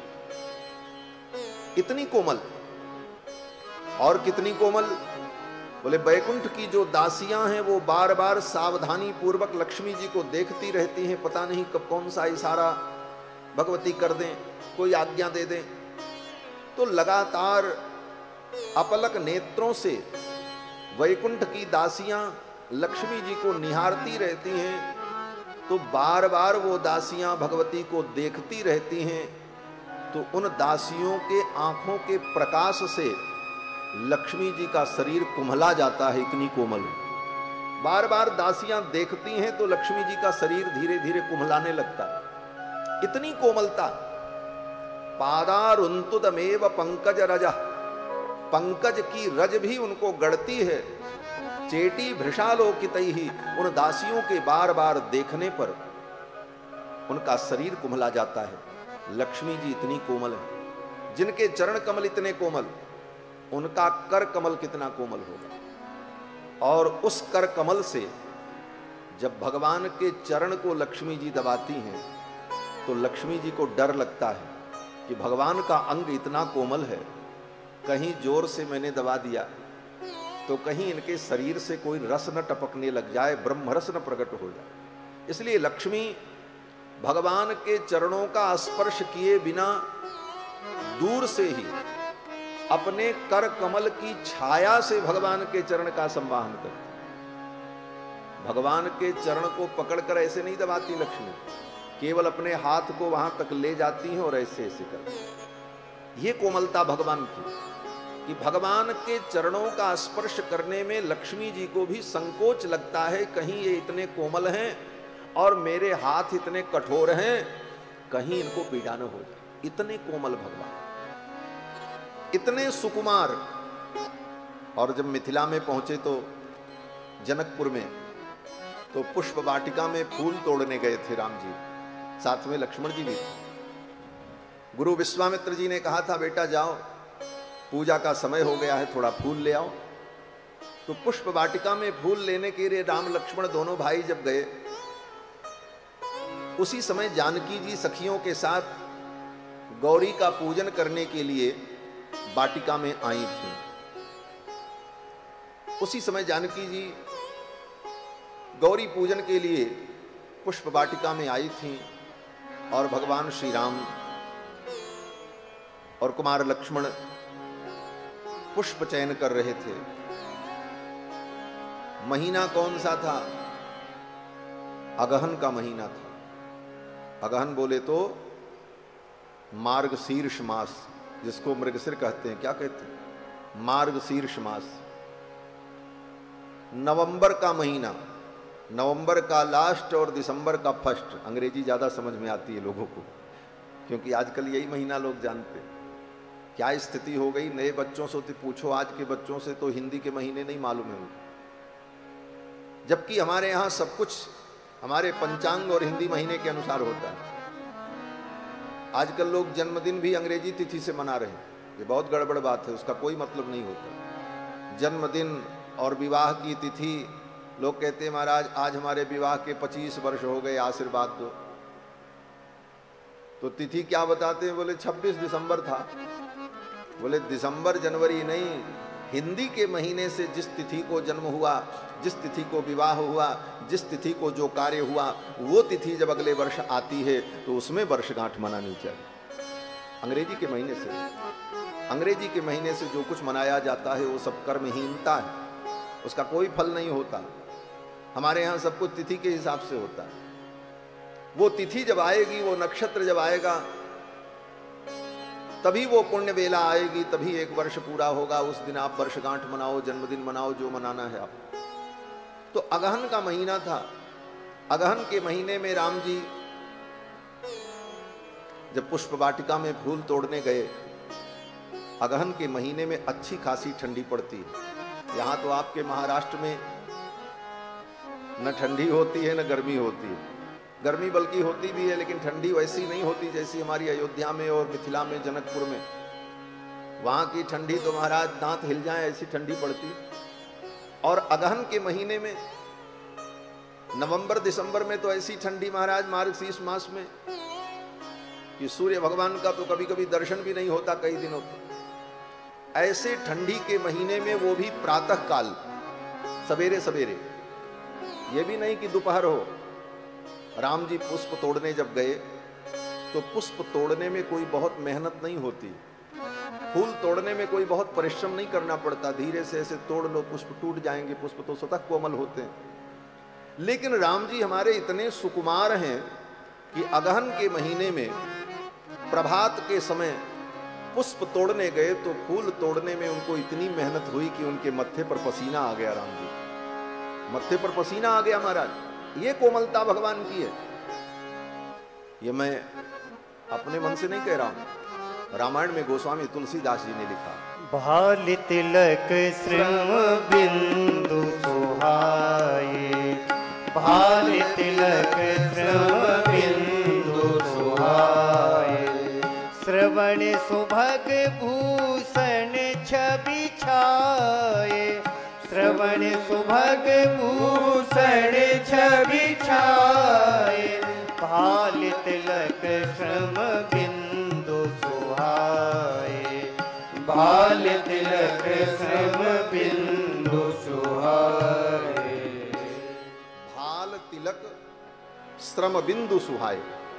A: इतनी कोमल। और कितनी कोमल? बोले बैकुंठ की जो दासियां हैं वो बार बार सावधानी पूर्वक लक्ष्मी जी को देखती रहती हैं, पता नहीं कब कौन सा इशारा भगवती कर दें, कोई आज्ञा दे दें। तो लगातार अपलक नेत्रों से वैकुंठ की दासियां लक्ष्मी जी को निहारती रहती हैं। तो बार बार वो दासियां भगवती को देखती रहती हैं। तो उन दासियों के आंखों के प्रकाश से लक्ष्मी जी का शरीर कुम्हला जाता है, इतनी कोमल। बार बार दासियां देखती हैं तो लक्ष्मी जी का शरीर धीरे धीरे कुम्हलाने लगता है, इतनी कोमलता। पादारुन्तुदमेव पंकज रज, पंकज की रज भी उनको गढ़ती है। चेटी भृशालोकितैहि, उन दासियों के बार बार देखने पर उनका शरीर कुम्हला जाता है। लक्ष्मी जी इतनी कोमल है। जिनके चरण कमल इतने कोमल, उनका कर कमल कितना कोमल होगा। और उस कर कमल से जब भगवान के चरण को लक्ष्मी जी दबाती हैं तो लक्ष्मी जी को डर लगता है कि भगवान का अंग इतना कोमल है, कहीं जोर से मैंने दबा दिया तो कहीं इनके शरीर से कोई रस न टपकने लग जाए, ब्रह्म रस न प्रकट हो जाए। इसलिए लक्ष्मी भगवान के चरणों का स्पर्श किए बिना दूर से ही अपने कर कमल की छाया से भगवान के चरण का संवाहन करती। भगवान के चरण को पकड़कर ऐसे नहीं दबाती लक्ष्मी, केवल अपने हाथ को वहां तक ले जाती हैं और ऐसे ऐसे करती। ये कोमलता भगवान की, कि भगवान के चरणों का स्पर्श करने में लक्ष्मी जी को भी संकोच लगता है, कहीं ये इतने कोमल हैं और मेरे हाथ इतने कठोर हैं, कहीं इनको पीड़ा न हो जाए। इतने कोमल भगवान, इतने सुकुमार। और जब मिथिला में पहुंचे तो जनकपुर में, तो पुष्प वाटिका में फूल तोड़ने गए थे राम जी, साथ में लक्ष्मण जी भी थे। गुरु विश्वामित्र जी ने कहा था, बेटा जाओ, पूजा का समय हो गया है, थोड़ा फूल ले आओ। तो पुष्प वाटिका में फूल लेने के लिए राम लक्ष्मण दोनों भाई जब गए, उसी समय जानकी जी सखियों के साथ गौरी का पूजन करने के लिए वाटिका में आई थी। उसी समय जानकी जी गौरी पूजन के लिए पुष्प वाटिका में आई थी और भगवान श्री राम और कुमार लक्ष्मण पुष्प चयन कर रहे थे। महीना कौन सा था? अगहन का महीना था। अगहन बोले तो मार्गशीर्ष मास, जिसको मृगशिर कहते हैं। क्या कहते हैं? मार्गशीर्ष मास। नवंबर का महीना, नवंबर का लास्ट और दिसंबर का फर्स्ट। अंग्रेजी ज्यादा समझ में आती है लोगों को, क्योंकि आजकल यही महीना लोग जानते हैं। क्या स्थिति हो गई, नए बच्चों से तो पूछो, आज के बच्चों से तो हिंदी के महीने नहीं मालूम है उनको, जबकि हमारे यहाँ सब कुछ हमारे पंचांग और हिंदी महीने के अनुसार होता है। आजकल लोग जन्मदिन भी अंग्रेजी तिथि से मना रहे हैं, ये बहुत गड़बड़ बात है, उसका कोई मतलब नहीं होता। जन्मदिन और विवाह की तिथि, लोग कहते हैं महाराज आज हमारे विवाह के पच्चीस वर्ष हो गए, आशीर्वाद दो। तो तिथि क्या बताते हैं? बोले छब्बीस दिसंबर था। बोले दिसंबर जनवरी नहीं, हिंदी के महीने से जिस तिथि को जन्म हुआ, जिस तिथि को विवाह हुआ, जिस तिथि को जो कार्य हुआ, वो तिथि जब अगले वर्ष आती है तो उसमें वर्षगांठ मनानी चाहिए। अंग्रेजी के महीने से अंग्रेजी के महीने से जो कुछ मनाया जाता है वो सब कर्महीनता है, उसका कोई फल नहीं होता। हमारे यहाँ सब कुछ तिथि के हिसाब से होता है। वो तिथि जब आएगी, वो नक्षत्र जब आएगा, तभी वो पुण्य बेला आएगी, तभी एक वर्ष पूरा होगा। उस दिन आप वर्षगांठ मनाओ, जन्मदिन मनाओ, जो मनाना है आप। तो अगहन का महीना था। अगहन के महीने में राम जी जब पुष्प वाटिका में फूल तोड़ने गए, अगहन के महीने में अच्छी खासी ठंडी पड़ती है। यहां तो आपके महाराष्ट्र में न ठंडी होती है न गर्मी होती है। गर्मी बल्कि होती भी है, लेकिन ठंडी वैसी नहीं होती जैसी हमारी अयोध्या में और मिथिला में, जनकपुर में। वहां की ठंडी तो महाराज दांत हिल जाए ऐसी ठंडी पड़ती। और अगहन के महीने में, नवंबर दिसंबर में तो ऐसी ठंडी महाराज मार्गशीर्ष मास में कि सूर्य भगवान का तो कभी कभी दर्शन भी नहीं होता कई दिनों तक। ऐसे ठंडी के महीने में, वो भी प्रातः काल, सवेरे सवेरे, ये भी नहीं कि दोपहर हो। राम जी पुष्प तोड़ने जब गए तो पुष्प तोड़ने में कोई बहुत मेहनत नहीं होती, फूल तोड़ने में कोई बहुत परिश्रम नहीं करना पड़ता। धीरे से ऐसे तोड़ लो, पुष्प टूट जाएंगे, पुष्प तो स्वतः कोमल होते हैं। लेकिन राम जी हमारे इतने सुकुमार हैं कि अगहन के महीने में प्रभात के समय पुष्प तोड़ने गए तो फूल तोड़ने में उनको इतनी मेहनत हुई कि उनके मत्थे पर पसीना आ गया। राम जी मत्थे पर पसीना आ गया महाराज। ये कोमलता भगवान की है। ये मैं अपने मन से नहीं कह रहा हूं, रामायण में गोस्वामी तुलसीदास जी ने लिखा।
B: भाल तिलक श्रम बिंदु सुहाए, भाल तिलक श्रम बिंदु सुहाए, श्रवण सुभग भूषण छवि छाए, श्रवण सुभग भूषण छवि छाए, भाल तिलक श्रम बिंदु सुहाए, भाल तिलक श्रम बिंदु सुहाए।
A: भाल तिलक श्रम बिंदु सुहाए।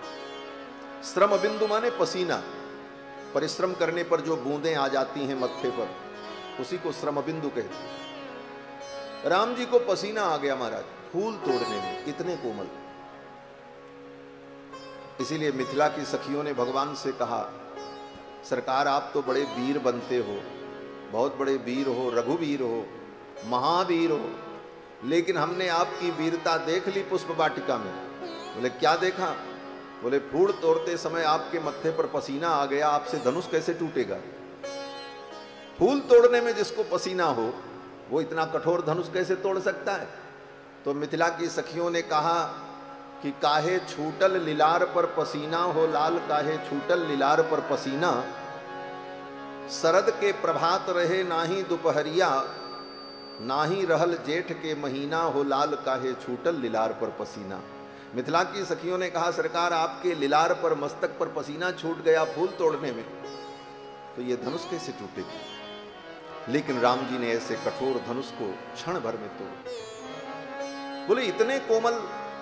A: श्रम बिंदु माने पसीना, परिश्रम करने पर जो बूंदें आ जाती हैं मत्थे पर, उसी को श्रम बिंदु कहते हैं। राम जी को पसीना आ गया महाराज फूल तोड़ने में, इतने कोमल। इसीलिए मिथिला की सखियों ने भगवान से कहा, सरकार आप तो बड़े वीर बनते हो, बहुत बड़े वीर हो, रघुवीर हो, महावीर हो, लेकिन हमने आपकी वीरता देख ली पुष्प वाटिका में। बोले क्या देखा? बोले फूल तोड़ते समय आपके मत्थे पर पसीना आ गया, आपसे धनुष कैसे टूटेगा? फूल तोड़ने में जिसको पसीना हो वो इतना कठोर धनुष कैसे तोड़ सकता है? तो मिथिला की सखियों ने कहा कि काहे छूटल लीलार पर पसीना हो लाल, काहे छूटल लीलार पर पसीना, शरद के प्रभात रहे नाही दोपहरिया, नाही रहल जेठ के महीना हो लाल, काहे छूटल लीलार पर पसीना। मिथिला की सखियों ने कहा सरकार आपके लीलार पर, मस्तक पर पसीना छूट गया फूल तोड़ने में, तो ये धनुष कैसे टूटेगी? लेकिन राम जी ने ऐसे कठोर धनुष को क्षण भर में तोड़ा। बोले इतने कोमल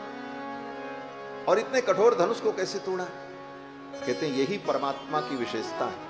A: और इतने कठोर धनुष को कैसे तोड़ा? कहते हैं यही परमात्मा की विशेषता है।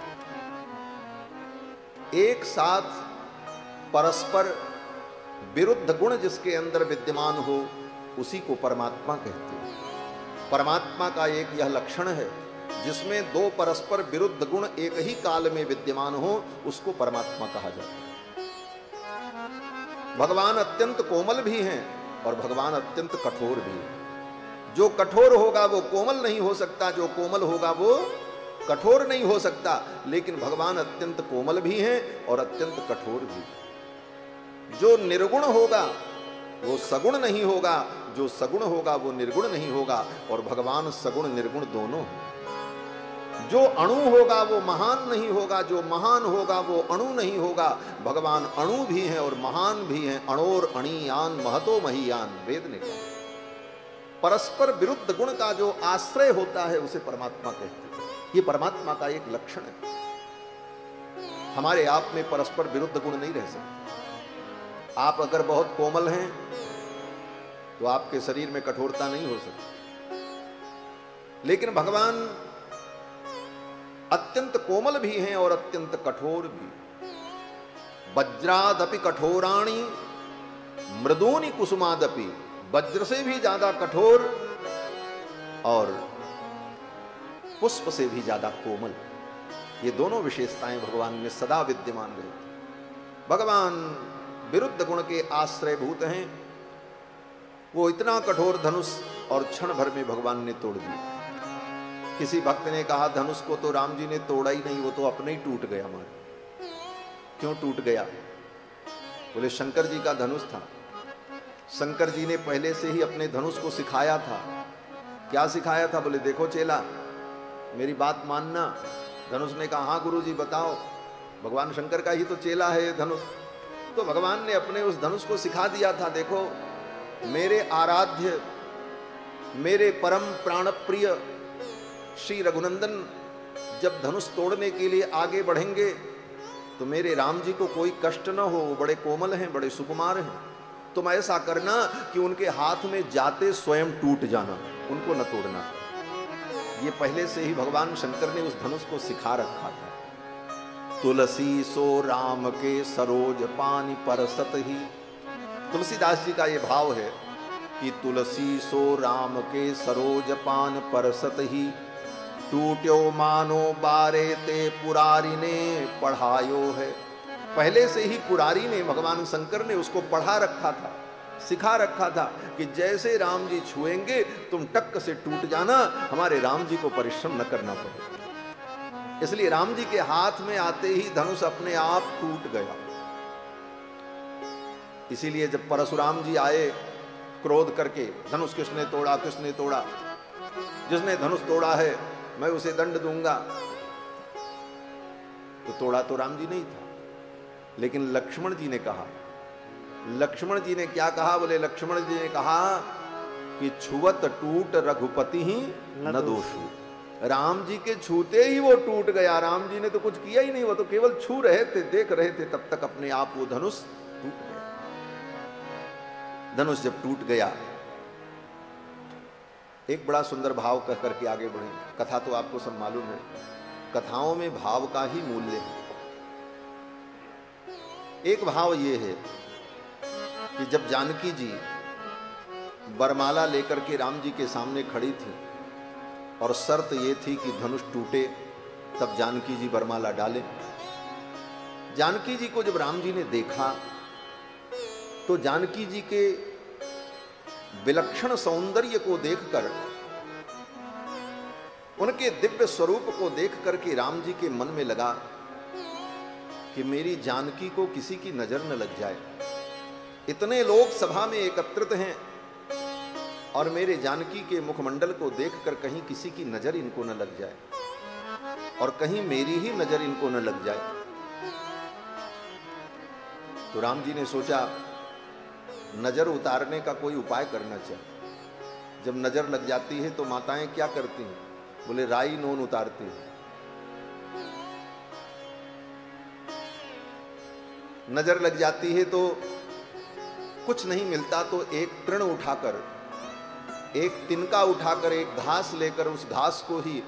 A: एक साथ परस्पर विरुद्ध गुण जिसके अंदर विद्यमान हो उसी को परमात्मा कहते हैं। परमात्मा का एक यह लक्षण है जिसमें दो परस्पर विरुद्ध गुण एक ही काल में विद्यमान हो, उसको परमात्मा कहा जाता है। भगवान अत्यंत कोमल भी हैं और भगवान अत्यंत कठोर भी हैं। जो कठोर होगा वो कोमल नहीं हो सकता, जो कोमल होगा वो कठोर नहीं हो सकता। लेकिन भगवान अत्यंत कोमल भी हैं और अत्यंत कठोर भी। जो निर्गुण होगा वो सगुण नहीं होगा, जो सगुण होगा वो निर्गुण नहीं होगा, और भगवान सगुण निर्गुण दोनों हैं। जो अणु होगा वो महान नहीं होगा, जो महान होगा वो अणु नहीं होगा। भगवान अणु भी हैं और महान भी हैं। अणोर अणियान महतो महीयान, वेद ने कहा। परस्पर विरुद्ध गुण का जो आश्रय होता है उसे परमात्मा कहते हैं। ये परमात्मा का एक लक्षण है। हमारे आप में परस्पर विरुद्ध गुण नहीं रह सकते। आप अगर बहुत कोमल हैं तो आपके शरीर में कठोरता नहीं हो सकती, लेकिन भगवान अत्यंत कोमल भी हैं और अत्यंत कठोर भी। वज्रादपि कठोराणि मृदूनि कुसुमादपि, वज्र से भी ज्यादा कठोर और पुष्प से भी ज्यादा कोमल। ये दोनों विशेषताएं भगवान में सदा विद्यमान रहती। भगवान विरुद्ध गुण के आश्रयभूत हैं। वो इतना कठोर धनुष और क्षण भर में भगवान ने तोड़ दिया। किसी भक्त ने कहा धनुष को तो राम जी ने तोड़ा ही नहीं, वो तो अपने ही टूट गया। हमारे क्यों टूट गया? बोले शंकर जी का धनुष था। शंकर जी ने पहले से ही अपने धनुष को सिखाया था। क्या सिखाया था? बोले देखो चेला, मेरी बात मानना। धनुष ने कहा हाँ गुरु जी बताओ। भगवान शंकर का ही तो चेला है ये धनुष। तो भगवान ने अपने उस धनुष को सिखा दिया था, देखो मेरे आराध्य, मेरे परम प्राणप्रिय श्री रघुनंदन जब धनुष तोड़ने के लिए आगे बढ़ेंगे तो मेरे राम जी को कोई कष्ट न हो। वो बड़े कोमल हैं, बड़े सुकुमार हैं। तुम ऐसा करना कि उनके हाथ में जाते स्वयं टूट जाना, उनको न तोड़ना। ये पहले से ही भगवान शंकर ने उस धनुष को सिखा रखा था। तुलसी सो राम के सरोज पानी परसत ही। तुलसीदास जी का ये भाव है कि तुलसी सो राम के सरोज पान परसत ही, टूट्यो मानो बारे ते पुरारी ने पढ़ायो है। पहले से ही पुरारी ने, भगवान शंकर ने उसको पढ़ा रखा था, सिखा रखा था कि जैसे राम जी छुएंगे तुम टक से टूट जाना, हमारे राम जी को परिश्रम न करना पड़े। इसलिए राम जी के हाथ में आते ही धनुष अपने आप टूट गया। इसीलिए जब परशुराम जी आए क्रोध करके, धनुष किसने तोड़ा, किसने तोड़ा, जिसने धनुष तोड़ा है मैं उसे दंड दूंगा, तो तोड़ा तो राम जी नहीं था। लेकिन लक्ष्मण जी ने कहा, लक्ष्मण जी ने क्या कहा? बोले लक्ष्मण जी ने कहा कि छुवत टूट रघुपति ही न दोषु। राम जी के छूते ही वो टूट गया। राम जी ने तो कुछ किया ही नहीं, वो तो केवल छू रहे थे, देख रहे थे, तब तक अपने आप वो धनुष टूट गया। धनुष जब टूट गया, एक बड़ा सुंदर भाव कह करके आगे बढ़े। कथा तो आपको सब मालूम है, कथाओं में भाव का ही मूल्य है। एक भाव ये है कि जब जानकी जी बरमाला लेकर के राम जी के सामने खड़ी थी और शर्त ये थी कि धनुष टूटे तब जानकी जी वरमाला डाले। जानकी जी को जब राम जी ने देखा तो जानकी जी के विलक्षण सौंदर्य को देखकर, उनके दिव्य स्वरूप को देख करके राम जी के मन में लगा कि मेरी जानकी को किसी की नजर न लग जाए। इतने लोग सभा में एकत्रित हैं और मेरे जानकी के मुखमंडल को देखकर कहीं किसी की नजर इनको न लग जाए और कहीं मेरी ही नजर इनको न लग जाए। तो राम जी ने सोचा नजर उतारने का कोई उपाय करना चाहिए। जब नजर लग जाती है तो माताएं क्या करती हैं? बोले राई नोन उतारती हैं। नजर लग जाती है तो कुछ नहीं मिलता तो एक तृण उठाकर, एक तिनका उठाकर, एक घास लेकर उस घास को ही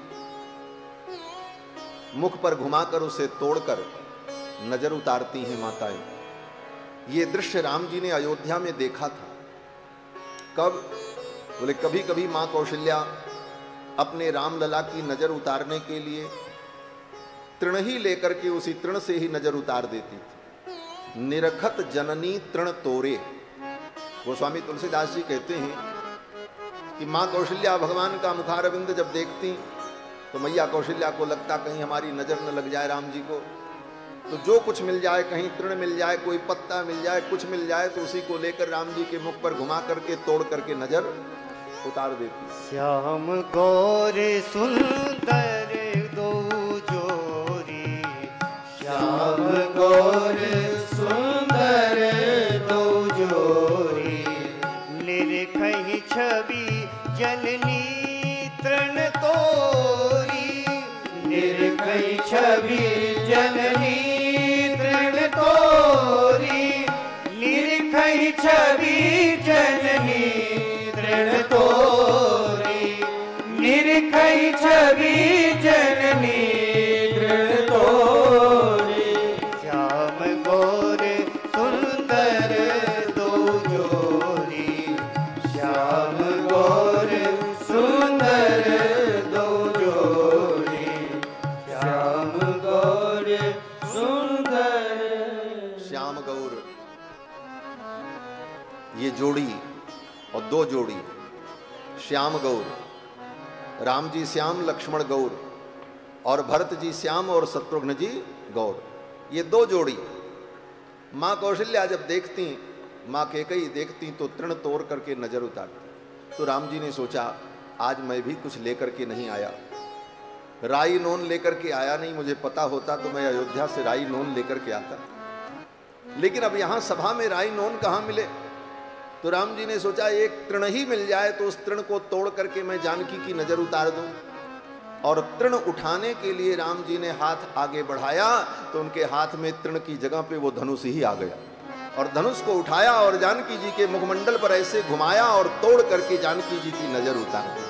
A: मुख पर घुमाकर उसे तोड़कर नजर उतारती हैं माताएं। ये दृश्य राम जी ने अयोध्या में देखा था। कब? बोले कभी कभी मां कौशल्या अपने रामलला की नजर उतारने के लिए तृण ही लेकर के उसी तृण से ही नजर उतार देती थी। निरखत जननी तृण तोरे। गोस्वामी तुलसीदास जी कहते हैं कि मां कौशल्या भगवान का मुखारविंद जब देखती तो मैया कौशल्या को लगता कहीं हमारी नजर न लग जाए राम जी को, तो जो कुछ मिल जाए, कहीं तृण मिल जाए, कोई पत्ता मिल जाए, कुछ मिल जाए तो उसी को लेकर राम जी के मुख पर घुमा करके तोड़ करके नजर उतार देती।
B: श्याम गौर सुंदर दो जोरी,
C: श्याम गौर सुंदर दो जोरी,
B: निरखहि छवि जननी तृण तोरी,
C: निरखहि छवि जननी तृण तोरी, निरखहि छवि जननी तृण तोरी, निरखहि छवि जननी तृण तोरी।
B: श्याम गौर सुंदर दो जोरी,
C: श्याम गौर सुंदर दो जोड़ी, श्याम गौर सुंदर।
A: श्याम गौर, ये जोड़ी और दो जोड़ी, श्याम गौर, राम जी श्याम लक्ष्मण गौर और भरत जी श्याम और शत्रुघ्न जी गौर, ये दो जोड़ी मां कौशल्या जब देखती, मां कैकेयी देखती तो तृण तोड़ करके नजर उतारती। तो राम जी ने सोचा आज मैं भी कुछ लेकर के नहीं आया, राई नोन लेकर के आया नहीं। मुझे पता होता तो मैं अयोध्या से राई नोन लेकर के आता, लेकिन अब यहां सभा में राई नोन कहां मिले। तो राम जी ने सोचा एक तृण ही मिल जाए तो उस तृण को तोड़ करके मैं जानकी की नजर उतार दूं। और तृण उठाने के लिए राम जी ने हाथ आगे बढ़ाया तो उनके हाथ में तृण की जगह पे वो धनुष ही आ गया और धनुष को उठाया और जानकी जी के मुखमंडल पर ऐसे घुमाया और तोड़ करके जानकी जी की नजर उतार दी।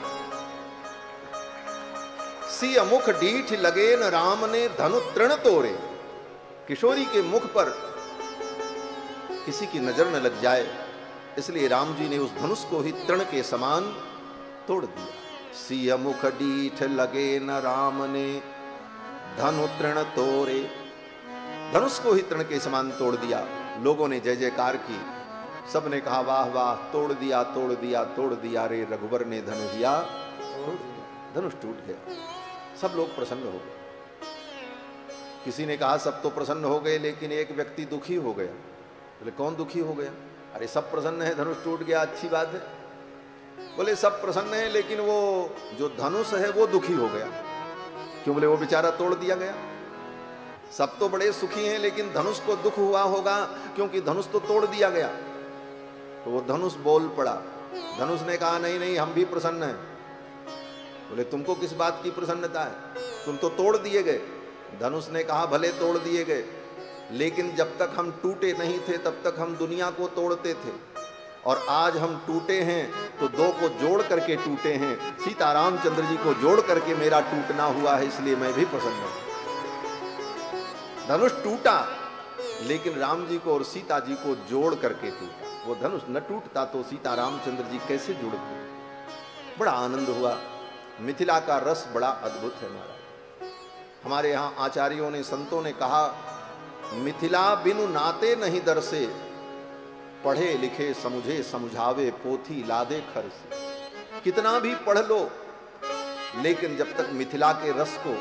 A: सी मुख डीठ लगे न राम ने धनु तृण तोड़े। किशोरी के मुख पर किसी की नजर न लग जाए इसलिए राम जी ने उस धनुष को ही तृण के समान तोड़ दिया। सिय मुख डीठ लगे न राम ने धनु तृण तोड़े। धनुष को ही तृण के समान तोड़ दिया। लोगों ने जय जयकार की, सबने कहा वाह वाह, तोड़ दिया तोड़ दिया तोड़ दिया रे रघुवर ने धनु दिया तोड़ दिया। धनुष टूट गया, सब लोग प्रसन्न हो गए। किसी ने कहा सब तो प्रसन्न हो गए लेकिन एक व्यक्ति दुखी हो गया। बोले कौन दुखी हो गया? अरे सब प्रसन्न है, धनुष टूट गया, अच्छी बात है। बोले सब प्रसन्न है लेकिन वो जो धनुष है वो दुखी हो गया। क्यों? बोले वो बेचारा तोड़ दिया गया। सब तो बड़े सुखी हैं लेकिन धनुष को दुख हुआ होगा क्योंकि धनुष तो तोड़ दिया गया। तो वो धनुष बोल पड़ा। धनुष ने कहा नहीं नहीं हम भी प्रसन्न हैं। बोले तुमको किस बात की प्रसन्नता है, तुम तो तोड़ दिए गए। धनुष ने कहा भले तोड़ दिए गए लेकिन जब तक हम टूटे नहीं थे तब तक हम दुनिया को तोड़ते थे और आज हम टूटे हैं तो दो को जोड़ करके टूटे हैं। सीताराम चंद्र जी को जोड़ करके मेरा टूटना हुआ है इसलिए मैं भी प्रसन्न हूं। धनुष टूटा लेकिन राम जी को और सीता जी को जोड़ करके टूटा। वो धनुष न टूटता तो सीताराम चंद्र जी कैसे जुड़ते। बड़ा आनंद हुआ। मिथिला का रस बड़ा अद्भुत है महाराज। हमारे यहाँ आचार्यों ने, संतों ने कहा, मिथिला बिनु नाते नहीं दरसे, पढ़े लिखे समझे समझावे पोथी लादे खर से। कितना भी पढ़ लो, लेकिन जब तक मिथिला के रस को,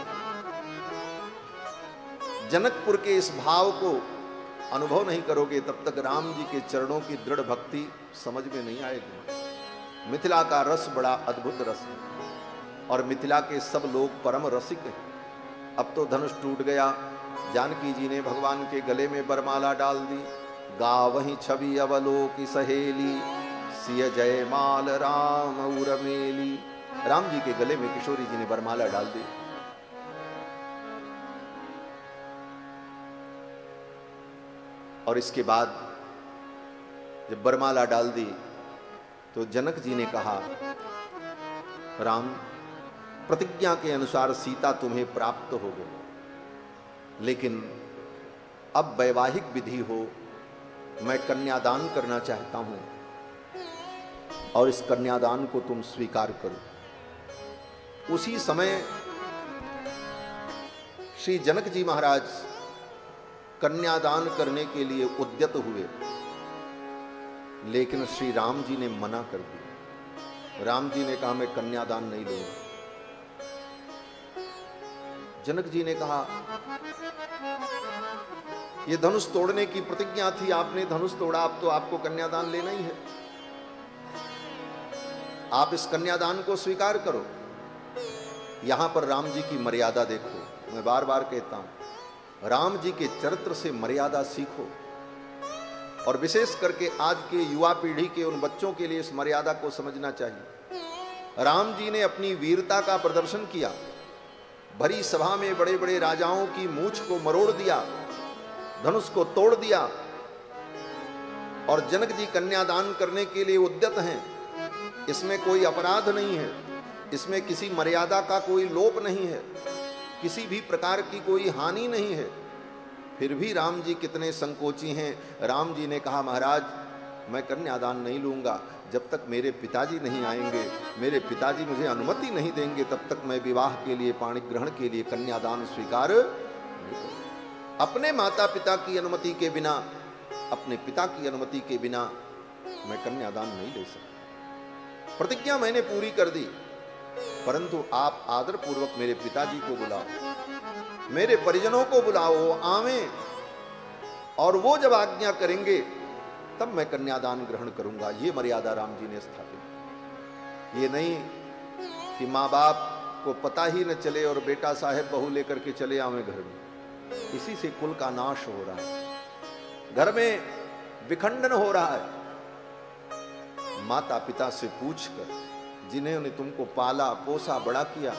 A: जनकपुर के इस भाव को अनुभव नहीं करोगे, तब तक राम जी के चरणों की दृढ़ भक्ति समझ में नहीं आएगी। मिथिला का रस बड़ा अद्भुत रस है और मिथिला के सब लोग परम रसिक हैं। अब तो धनुष टूट गया, जानकी जी ने भगवान के गले में बरमाला डाल दी। गावहीं छवि अवलोकी सहेली, सिय जयमाल राम उर्मिली। राम जी के गले में किशोरी जी ने बरमाला डाल दी। और इसके बाद जब बरमाला डाल दी तो जनक जी ने कहा, राम, प्रतिज्ञा के अनुसार सीता तुम्हें प्राप्त हो गई, लेकिन अब वैवाहिक विधि हो, मैं कन्यादान करना चाहता हूं और इस कन्यादान को तुम स्वीकार करो। उसी समय श्री जनक जी महाराज कन्यादान करने के लिए उद्यत हुए, लेकिन श्री राम जी ने मना कर दिया। राम जी ने कहा, मैं कन्यादान नहीं लूंगा। जनक जी ने कहा, यह धनुष तोड़ने की प्रतिज्ञा थी, आपने धनुष तोड़ा, अब तो आपको कन्यादान लेना ही है, आप इस कन्यादान को स्वीकार करो। यहां पर राम जी की मर्यादा देखो। मैं बार बार कहता हूं, राम जी के चरित्र से मर्यादा सीखो, और विशेष करके आज के युवा पीढ़ी के उन बच्चों के लिए इस मर्यादा को समझना चाहिए। राम जी ने अपनी वीरता का प्रदर्शन किया, भरी सभा में बड़े बड़े राजाओं की मूंछ को मरोड़ दिया, धनुष को तोड़ दिया, और जनक जी कन्यादान करने के लिए उद्यत हैं। इसमें कोई अपराध नहीं है, इसमें किसी मर्यादा का कोई लोप नहीं है, किसी भी प्रकार की कोई हानि नहीं है। फिर भी राम जी कितने संकोची हैं। राम जी ने कहा, महाराज, मैं कन्यादान नहीं लूंगा, जब तक मेरे पिताजी नहीं आएंगे, मेरे पिताजी मुझे अनुमति नहीं देंगे, तब तक मैं विवाह के लिए, पाणी ग्रहण के लिए कन्यादान स्वीकार नहीं करूंगा। अपने माता पिता की अनुमति के बिना, अपने पिता की अनुमति के बिना मैं कन्यादान नहीं ले सकता। प्रतिज्ञा मैंने पूरी कर दी, परंतु आप आदर पूर्वक मेरे पिताजी को बुलाओ, मेरे परिजनों को बुलाओ, वो आवें, और वो जब आज्ञा करेंगे तब मैं कन्यादान ग्रहण करूंगा। ये मर्यादा राम जी ने स्थापित की। ये नहीं कि माँ बाप को पता ही न चले और बेटा साहेब बहू लेकर के चले आवे घर में। इसी से कुल का नाश हो रहा है, घर में विखंडन हो रहा है। माता पिता से पूछकर, जिन्होंने तुमको पाला पोसा बड़ा किया,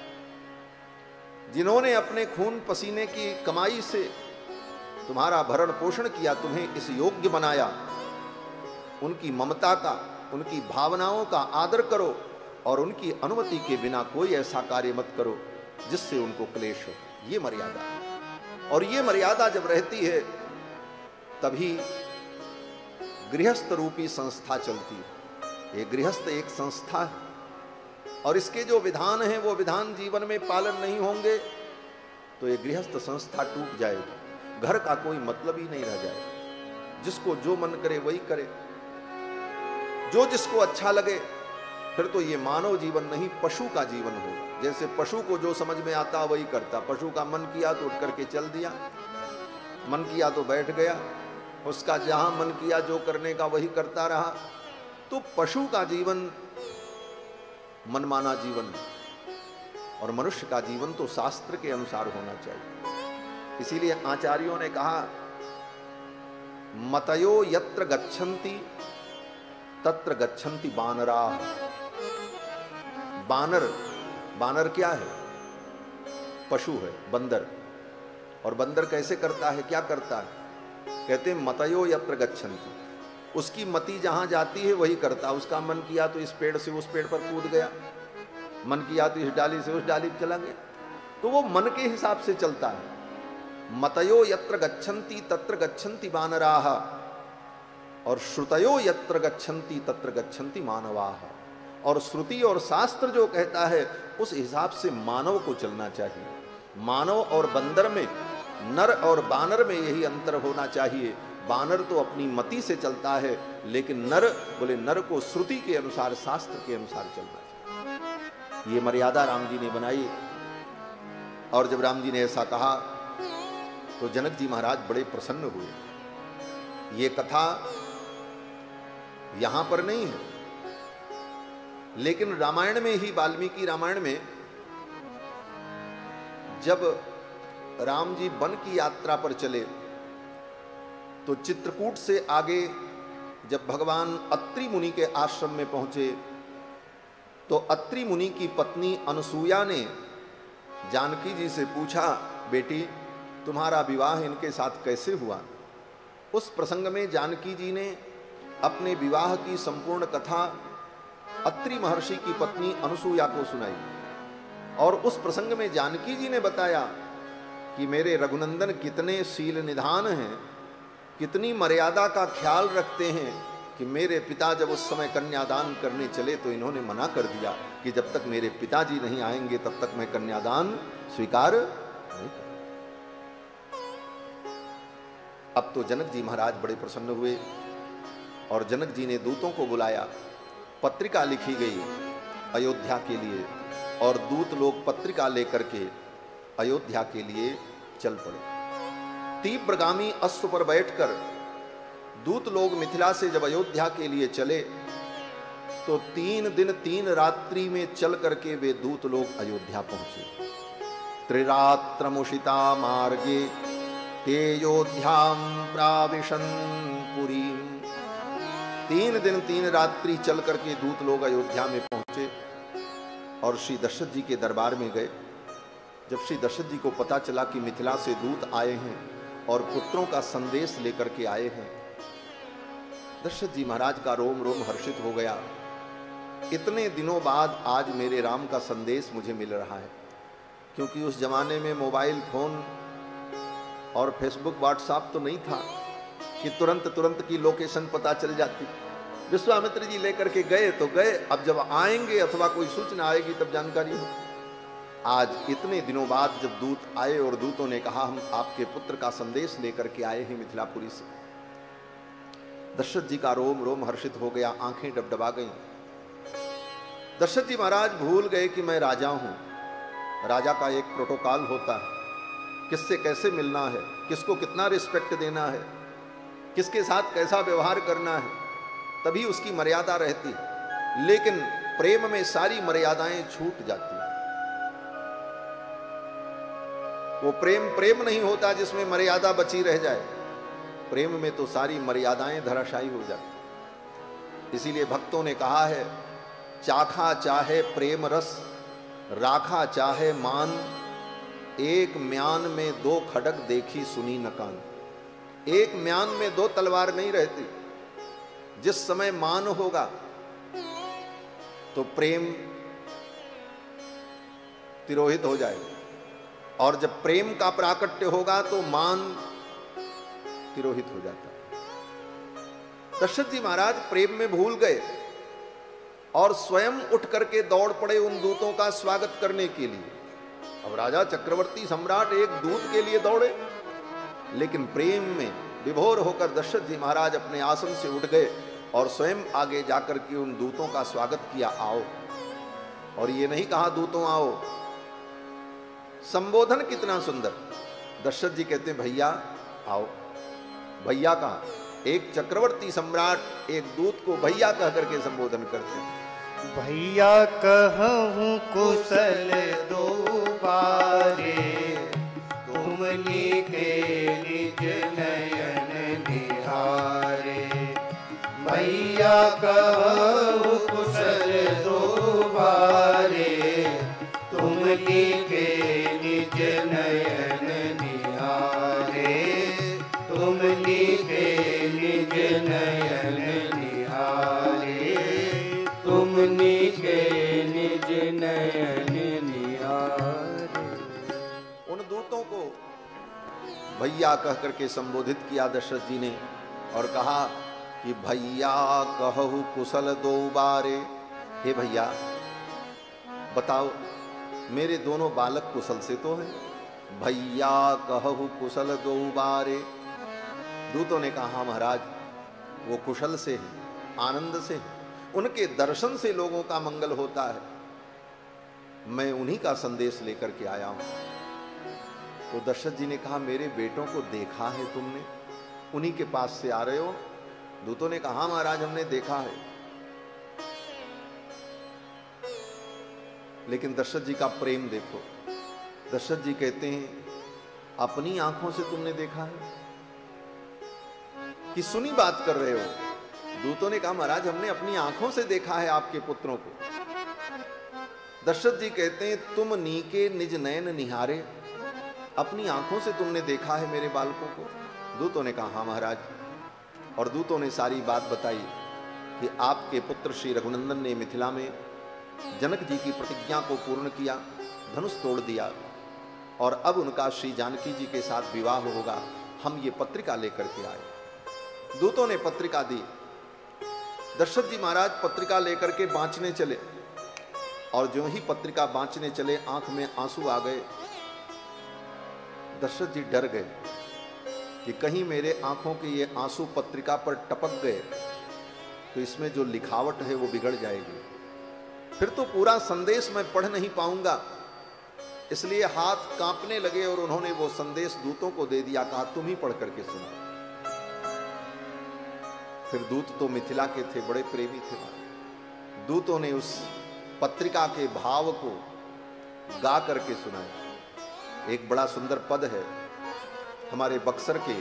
A: जिन्होंने अपने खून पसीने की कमाई से तुम्हारा भरण पोषण किया, तुम्हें इस योग्य बनाया, उनकी ममता का, उनकी भावनाओं का आदर करो, और उनकी अनुमति के बिना कोई ऐसा कार्य मत करो जिससे उनको क्लेश हो। ये मर्यादा है, और ये मर्यादा जब रहती है तभी गृहस्थ रूपी संस्था चलती है। ये गृहस्थ एक संस्था है, और इसके जो विधान हैं वो विधान जीवन में पालन नहीं होंगे तो ये गृहस्थ संस्था टूट जाएगी, घर का कोई मतलब ही नहीं रह जाएगा। जिसको जो मन करे वही करे, जो जिसको अच्छा लगे, फिर तो ये मानव जीवन नहीं, पशु का जीवन होगा। जैसे पशु को जो समझ में आता वही करता, पशु का मन किया तो उठ करके चल दिया, मन किया तो बैठ गया, उसका जहां मन किया जो करने का वही करता रहा। तो पशु का जीवन मनमाना जीवन है, और मनुष्य का जीवन तो शास्त्र के अनुसार होना चाहिए। इसीलिए आचार्यों ने कहा, मतयो यत्र गच्छन्ति तत्र गच्छन्ति बानराः। बानर, बानर क्या है? पशु है, बंदर। और बंदर कैसे करता है, क्या करता है? कहते हैं मतयो यत्र गच्छन्ति, उसकी मति जहां जाती है वही करता। उसका मन किया तो इस पेड़ से उस पेड़ पर कूद गया, मन किया तो इस डाली से उस डाली पर चला गया। तो वो मन के हिसाब से चलता है। मतयो यत्र गच्छन्ति तत्र गच्छन्ति बानराः, और श्रुतयो यत्र गच्छन्ति तत्र गच्छन्ति मानवाः। और श्रुति और शास्त्र जो कहता है उस हिसाब से मानव को चलना चाहिए। मानव और बंदर में, नर और बानर में यही अंतर होना चाहिए। बानर तो अपनी मति से चलता है, लेकिन नर बोले नर को श्रुति के अनुसार, शास्त्र के अनुसार चलना चाहिए। ये मर्यादा राम जी ने बनाई। और जब राम जी ने ऐसा कहा तो जनक जी महाराज बड़े प्रसन्न हुए। ये कथा यहां पर नहीं है, लेकिन रामायण में ही, वाल्मीकि रामायण में जब राम जी वन की यात्रा पर चले तो चित्रकूट से आगे जब भगवान अत्रि मुनि के आश्रम में पहुंचे तो अत्रि मुनि की पत्नी अनसुया ने जानकी जी से पूछा, बेटी तुम्हारा विवाह इनके साथ कैसे हुआ? उस प्रसंग में जानकी जी ने अपने विवाह की संपूर्ण कथा अत्रि महर्षि की पत्नी अनसुया को सुनाई। और उस प्रसंग में जानकी जी ने बताया कि मेरे रघुनंदन कितने शील निधान हैं, कितनी मर्यादा का ख्याल रखते हैं कि मेरे पिता जब उस समय कन्यादान करने चले तो इन्होंने मना कर दिया कि जब तक मेरे पिताजी नहीं आएंगे तब तक मैं कन्यादान स्वीकार नहीं करूंगा। अब तो जनक जी महाराज बड़े प्रसन्न हुए और जनक जी ने दूतों को बुलाया। पत्रिका लिखी गई अयोध्या के लिए और दूत लोग पत्रिका लेकर के अयोध्या के लिए चल पड़े। तीव्रगामी अश्व पर बैठकर दूत लोग मिथिला से जब अयोध्या के लिए चले तो तीन दिन तीन रात्रि में चल करके वे दूत लोग अयोध्या पहुंचे। त्रिरात्रमुषिता मार्गे तेयोध्याम प्राविशन पुरीम। तीन दिन तीन रात्रि चल करके दूत लोग अयोध्या में पहुंचे और श्री दशरथ जी के दरबार में गए। जब श्री दशरथ जी को पता चला कि मिथिला से दूत आए हैं और पुत्रों का संदेश लेकर के आए हैं, दशरथ जी महाराज का रोम रोम हर्षित हो गया। इतने दिनों बाद आज मेरे राम का संदेश मुझे मिल रहा है, क्योंकि उस जमाने में मोबाइल फोन और फेसबुक व्हाट्सएप तो नहीं था कि तुरंत तुरंत की लोकेशन पता चल जाती। विश्वामित्र जी लेकर के गए तो गए, अब जब आएंगे अथवा कोई सूचना आएगी तब जानकारी हो। आज इतने दिनों बाद जब दूत आए और दूतों ने कहा हम आपके पुत्र का संदेश लेकर के आए हैं मिथिलापुरी से, दशरथ जी का रोम रोम हर्षित हो गया, आंखें डबडबा गईं। दशरथ जी महाराज भूल गए कि मैं राजा हूं। राजा का एक प्रोटोकॉल होता है, किससे कैसे मिलना है, किसको कितना रिस्पेक्ट देना है, किसके साथ कैसा व्यवहार करना है, तभी उसकी मर्यादा रहती है। लेकिन प्रेम में सारी मर्यादाएं छूट जाती हैं। वो प्रेम प्रेम नहीं होता जिसमें मर्यादा बची रह जाए। प्रेम में तो सारी मर्यादाएं धराशायी हो जाती। इसीलिए भक्तों ने कहा है, चाखा चाहे प्रेम रस राखा चाहे मान, एक म्यान में दो खड़ग देखी सुनी न कान। एक म्यान में दो तलवार नहीं रहती। जिस समय मान होगा तो प्रेम तिरोहित हो जाएगा, और जब प्रेम का प्राकट्य होगा तो मान तिरोहित हो जाता है। दशरथ जी महाराज प्रेम में भूल गए और स्वयं उठ करके दौड़ पड़े उन दूतों का स्वागत करने के लिए। अब राजा चक्रवर्ती सम्राट एक दूत के लिए दौड़े, लेकिन प्रेम में विभोर होकर दशरथ जी महाराज अपने आसन से उठ गए और स्वयं आगे जाकर के उन दूतों का स्वागत किया, आओ। और ये नहीं कहा दूतों आओ। संबोधन कितना सुंदर। दशरथ जी कहते हैं भैया आओ। भैया कहा, एक चक्रवर्ती सम्राट एक दूत को भैया कह करके संबोधन करते हैं।
B: भैया कहूँ कुशल दो बारे, तुमनी के निज नयन निहारे। भैया कहूँ कुशल दो बारे, तुमनी के निज नयन निहारे। तुमनी के निज नयन निहारे। तुमनी के निज नयन निहारे।
A: उन दूतों को भैया कह करके संबोधित किया दशरथ जी ने और कहा कि भैया कहु कुशल दो बारे। हे भैया बताओ, मेरे दोनों बालक कुशल से तो हैं, भैया कहु कुशल दो बारे। दूतों ने कहा महाराज वो कुशल से है, आनंद से है, उनके दर्शन से लोगों का मंगल होता है, मैं उन्हीं का संदेश लेकर के आया हूं। तो दशरथ जी ने कहा मेरे बेटों को देखा है तुमने, उन्हीं के पास से आ रहे हो? दूतों ने कहा महाराज हमने देखा है। लेकिन दशरथ जी का प्रेम देखो। दशरथ जी कहते हैं अपनी आंखों से तुमने देखा है कि सुनी बात कर रहे हो? दूतों ने कहा महाराज हमने अपनी आंखों से देखा है आपके पुत्रों को। दशरथ जी कहते हैं तुम नीके निज नयन निहारे, अपनी आंखों से तुमने देखा है मेरे बालकों को? दूतों ने कहा हाँ महाराज। और दूतों ने सारी बात बताई कि आपके पुत्र श्री रघुनंदन ने मिथिला में जनक जी की प्रतिज्ञा को पूर्ण किया, धनुष तोड़ दिया और अब उनका श्री जानकी जी के साथ विवाह होगा। हम ये पत्रिका लेकर के आए। दूतों ने पत्रिका दी। दशरथ जी महाराज पत्रिका लेकर के बांचने चले और जो ही पत्रिका बांचने चले आंख में आंसू आ गए। दशरथ जी डर गए कि कहीं मेरे आंखों के ये आंसू पत्रिका पर टपक गए तो इसमें जो लिखावट है वो बिगड़ जाएगी, फिर तो पूरा संदेश मैं पढ़ नहीं पाऊंगा। इसलिए हाथ कांपने लगे और उन्होंने वो संदेश दूतों को दे दिया, कहा तुम ही पढ़ करके सुना। फिर दूत तो मिथिला के थे, बड़े प्रेमी थे। दूतों ने उस पत्रिका के भाव को गा करके सुनाया। एक बड़ा सुंदर पद है हमारे बक्सर के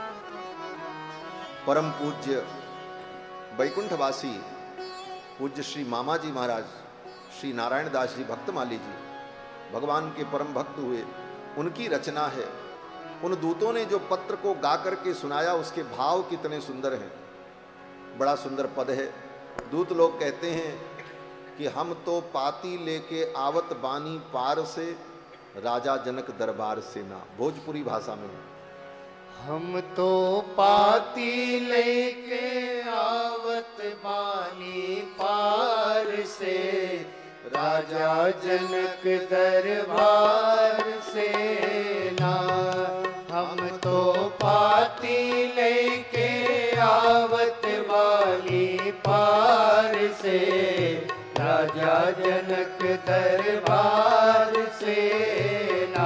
A: परम पूज्य वैकुंठवासी पूज्य श्री मामा जी महाराज श्री नारायण दास जी भक्तमाली जी, भगवान के परम भक्त हुए, उनकी रचना है। उन दूतों ने जो पत्र को गा करके सुनाया उसके भाव कितने सुंदर हैं। बड़ा सुंदर पद है। दूत लोग कहते हैं कि हम तो पाती लेके आवत बानी पार से, राजा जनक दरबार से ना। भोजपुरी भाषा में
B: हम तो पाती लेके आवत बानी पार से, राजा जनक दरबार से ना। हम तो पाती लेके आवत बानी पार से, राजा जनक दरबार से ना।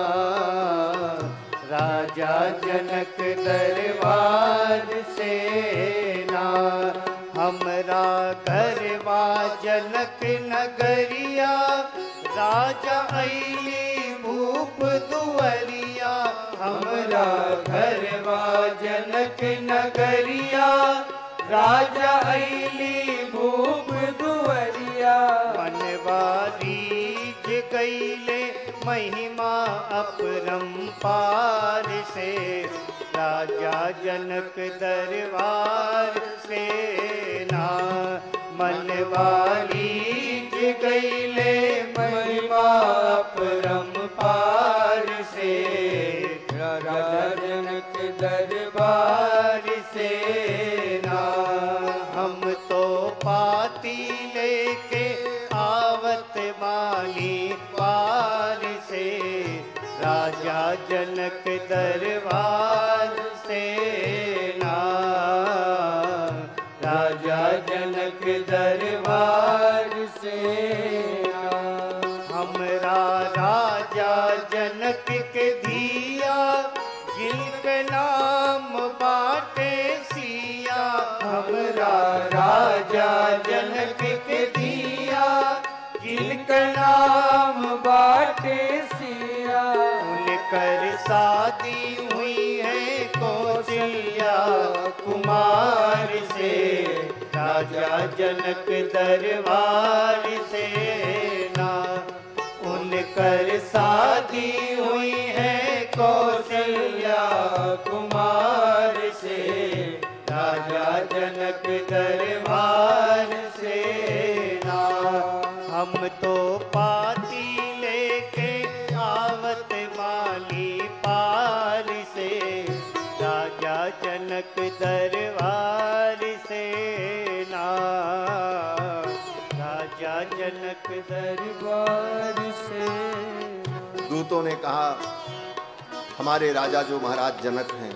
B: राजा जनक दरबार से ना। हमरा घरवा जनक नगरिया, राजा अली भूप दुअरिया। हमरा घरवा जनक नगरिया, राजा अली भूप दुअरिया। मनवारी गईले महिमा अपरंपार से, राजा जनक दरबार से ना। मनवारी गईले महिमा अपरंपार से, राजा जनक दरबार से ना। हम तो पाती लेके आवत बानी पार से, राजा जनक दरबार से ना। राजा जनक दरबार से ना। हमरा राजा जनक के धिया, जिनके नाम बाटे सिया। हमरा राजा जनक के धिया, जिनका नाम बाटे सिया। उनकर शादी हुई है कौशल्या कुमार से, राजा जनक दरबार से ना। उनकर शादी हुई है कौशल्या कुमार से, राजा जनक दरबार से ना। हम तो पाती लेके आवत बानी पार से, राजा जनक दरबार से ना। राजा जनक दरबार से।
A: दूतों ने कहा हमारे राजा जो महाराज जनक हैं,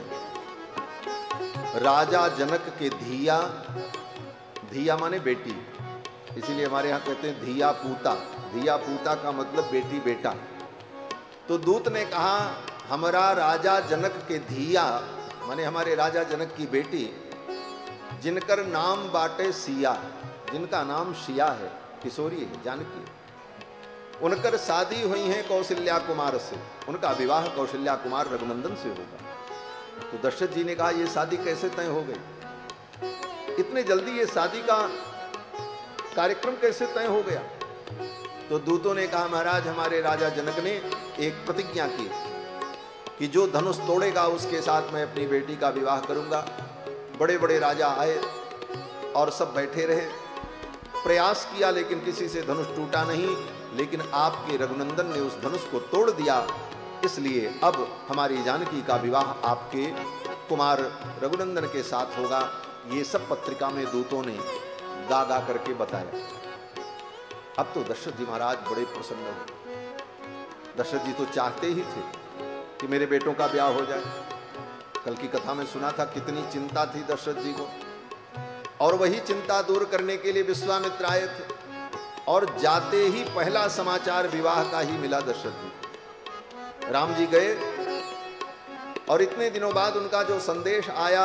A: राजा जनक के धिया, धिया माने बेटी, इसीलिए हमारे यहाँ कहते हैं धिया पूता। धिया पूता का मतलब बेटी बेटा। तो दूत ने कहा हमारा राजा जनक के धिया माने हमारे राजा जनक की बेटी, जिनकर नाम बाटे सिया, जिनका नाम सिया है, किशोरी है, जानकी, उनकर शादी हुई है कौशल्या कुमार से, उनका विवाह कौशल्या कुमार रघुनंदन से होगा। तो दशरथ जी ने कहा ये शादी कैसे तय हो गई, इतने जल्दी ये शादी का कार्यक्रम कैसे तय हो गया। तो दूतों ने कहा महाराज हमारे राजा जनक ने एक प्रतिज्ञा की कि जो धनुष तोड़ेगा उसके साथ मैं अपनी बेटी का विवाह करूंगा। बड़े बड़े राजा आए और सब बैठे रहे, प्रयास किया लेकिन किसी से धनुष टूटा नहीं, लेकिन आपके रघुनंदन ने उस धनुष को तोड़ दिया, इसलिए अब हमारी जानकी का विवाह आपके कुमार रघुनंदन के साथ होगा। ये सब पत्रिका में दूतों ने गा गा करके बताया। अब तो दशरथ जी महाराज बड़े प्रसन्न हुए। दशरथ जी तो चाहते ही थे कि मेरे बेटों का ब्याह हो जाए। कल की कथा में सुना था कितनी चिंता थी दशरथ जी को, और वही चिंता दूर करने के लिए विश्वामित्र आए थे, और जाते ही पहला समाचार विवाह का ही मिला दशरथ जी। राम जी गए और इतने दिनों बाद उनका जो संदेश आया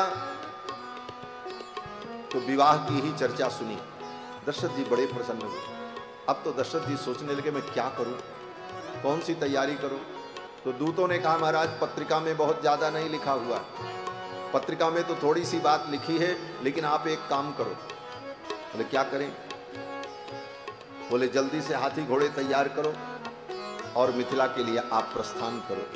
A: तो विवाह की ही चर्चा सुनी। दशरथ जी बड़े प्रसन्न हुए। अब तो दशरथ जी सोचने लगे मैं क्या करूं, कौन सी तैयारी करूं। तो दूतों ने कहा महाराज पत्रिका में बहुत ज्यादा नहीं लिखा हुआ, पत्रिका में तो थोड़ी सी बात लिखी है, लेकिन आप एक काम करो। बोले क्या करें। बोले जल्दी से हाथी घोड़े तैयार करो और मिथिला के लिए आप प्रस्थान करो।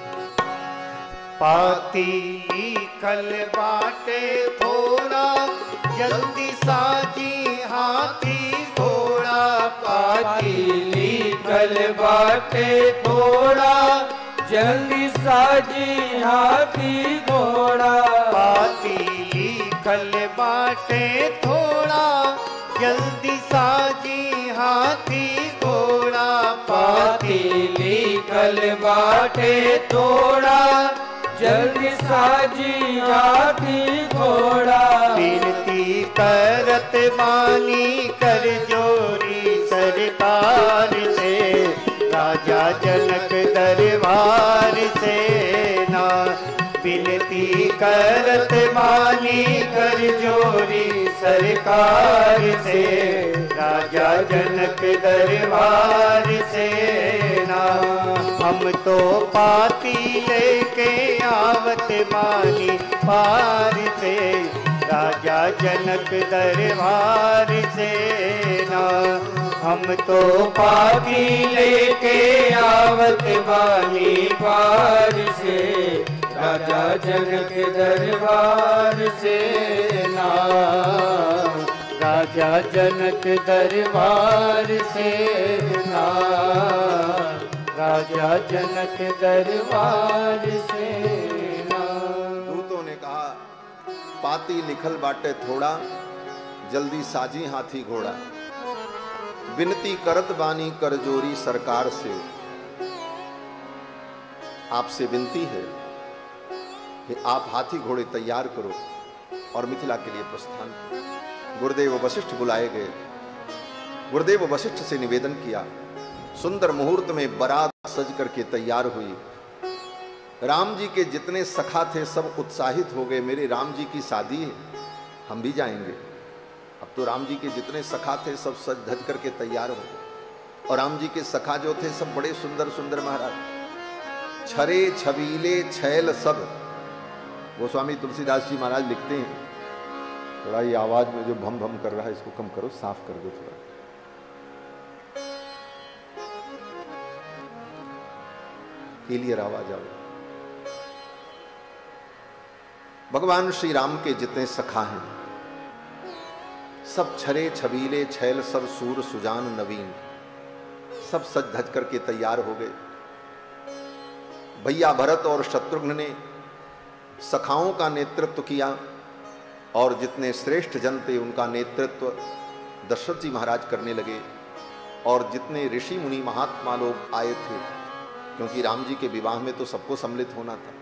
B: पाती कल बाटे थोड़ा, जल्दी साजी हाथी घोड़ा।
C: पाती कल बाटे थोड़ा, जल्दी साजी हाथी घोड़ा।
B: पाती कल बाटे थोड़ा, जल्दी साजी हाथी घोड़ा।
C: पाती कल बाटे थोड़ा, जल्दी साजी हाथी घोड़ा।
B: विनती करत बानी कर जोरी सरकार से, राजा जनक दरबार से ना। विनती करत बानी कर जोरी सरकार से, राजा जनक दरबार से ना। हम तो पाती लेके आवत बानी पार से, राजा जनक दरबार से ना। हम तो पाती लेके आवत बानी पार से, राजा जनक दरबार से ना। राजा जनक दरबार से ना, राजा जनक दरबार से ना।
A: दूतों ने कहा पाती लिखल बाटे थोड़ा, जल्दी साजी हाथी घोड़ा। विनती करत बानी कर जोरी सरकार से, आपसे विनती है कि आप हाथी घोड़े तैयार करो और मिथिला के लिए प्रस्थान करो। गुरुदेव वशिष्ठ बुलाए गए। गुरुदेव वशिष्ठ से निवेदन किया। सुंदर मुहूर्त में बारात सज करके तैयार हुई। राम जी के जितने सखा थे सब उत्साहित हो गए, मेरे राम जी की शादी है, हम भी जाएंगे। अब तो राम जी के जितने सखा थे सब सज धज करके तैयार हो गए। और राम जी के सखा जो थे सब बड़े सुंदर सुंदर महाराज, छरे छबीले छैल सब। गोस्वामी तुलसीदास जी महाराज लिखते हैं, थोड़ा ये आवाज में जो भम भम कर रहा है इसको कम करो, साफ कर दो थोड़ा। क्लियर आवाज आओ। भगवान श्री राम के जितने सखा हैं सब छरे छबीले छैल सब सूर सुजान नवीन, सब सज धज करके तैयार हो गए। भैया भरत और शत्रुघ्न ने सखाओं का नेतृत्व किया और जितने श्रेष्ठ जन थे उनका नेतृत्व दशरथ जी महाराज करने लगे। और जितने ऋषि मुनि महात्मा लोग आए थे, क्योंकि राम जी के विवाह में तो सबको सम्मिलित होना था।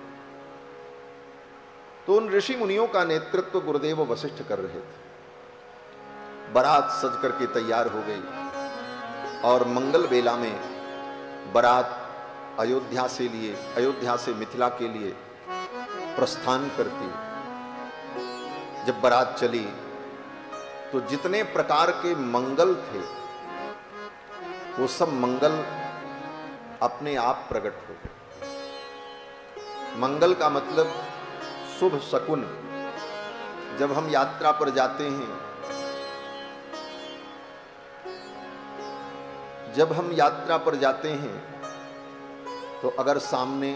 A: तो उन ऋषि मुनियों का नेतृत्व गुरुदेव वशिष्ठ कर रहे थे। बारात सज करके तैयार हो गई और मंगल बेला में बारात अयोध्या से लिए अयोध्या से मिथिला के लिए प्रस्थान करती। जब बारात चली तो जितने प्रकार के मंगल थे वो सब मंगल अपने आप प्रकट हो गए। मंगल का मतलब शुभ शकुन। जब हम यात्रा पर जाते हैं जब हम यात्रा पर जाते हैं तो अगर सामने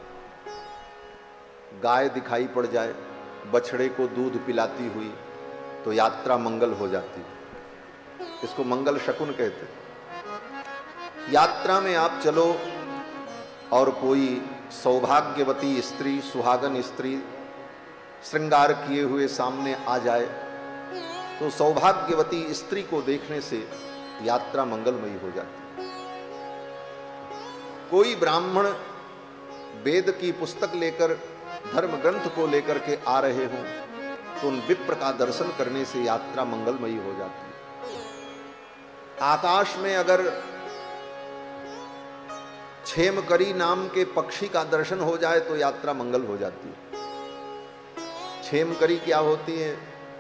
A: गाय दिखाई पड़ जाए बछड़े को दूध पिलाती हुई तो यात्रा मंगल हो जाती है। इसको मंगल शकुन कहते हैं। यात्रा में आप चलो और कोई सौभाग्यवती स्त्री, सुहागन स्त्री श्रृंगार किए हुए सामने आ जाए तो सौभाग्यवती स्त्री को देखने से यात्रा मंगलमयी हो जाती है। कोई ब्राह्मण वेद की पुस्तक लेकर, धर्म ग्रंथ को लेकर के आ रहे हों तो उन विप्र का दर्शन करने से यात्रा मंगलमयी हो जाती है। आकाश में अगर क्षेमकरी नाम के पक्षी का दर्शन हो जाए तो यात्रा मंगल हो जाती है। क्षेमकरी क्या होती है?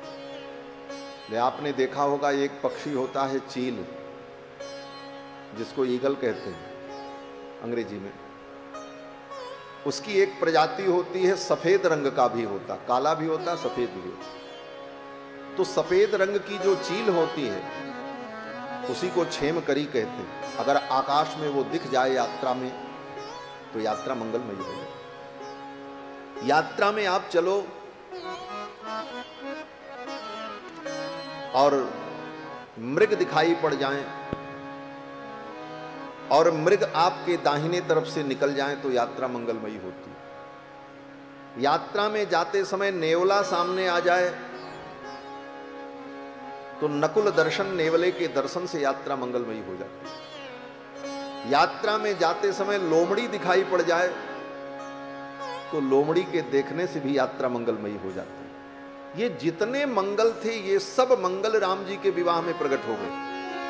A: आपने देखा होगा एक पक्षी होता है चील, जिसको ईगल कहते हैं अंग्रेजी में। उसकी एक प्रजाति होती है सफेद रंग का भी होता, काला भी होता, सफेद भी होता। तो सफेद रंग की जो चील होती है उसी को क्षेमकरी कहते हैं। अगर आकाश में वो दिख जाए यात्रा में तो यात्रा मंगलमयी हो जाए। यात्रा में आप चलो और मृग दिखाई पड़ जाएं और मृग आपके दाहिने तरफ से निकल जाएं तो यात्रा मंगलमयी होती है। यात्रा में जाते समय नेवला सामने आ जाए तो नकुल दर्शन, नेवले के दर्शन से यात्रा मंगलमयी हो जाती है। यात्रा में जाते समय लोमड़ी दिखाई पड़ जाए तो लोमड़ी के देखने से भी यात्रा मंगलमयी हो जाती है। ये जितने मंगल थे ये सब मंगल राम जी के विवाह में प्रकट हो गए।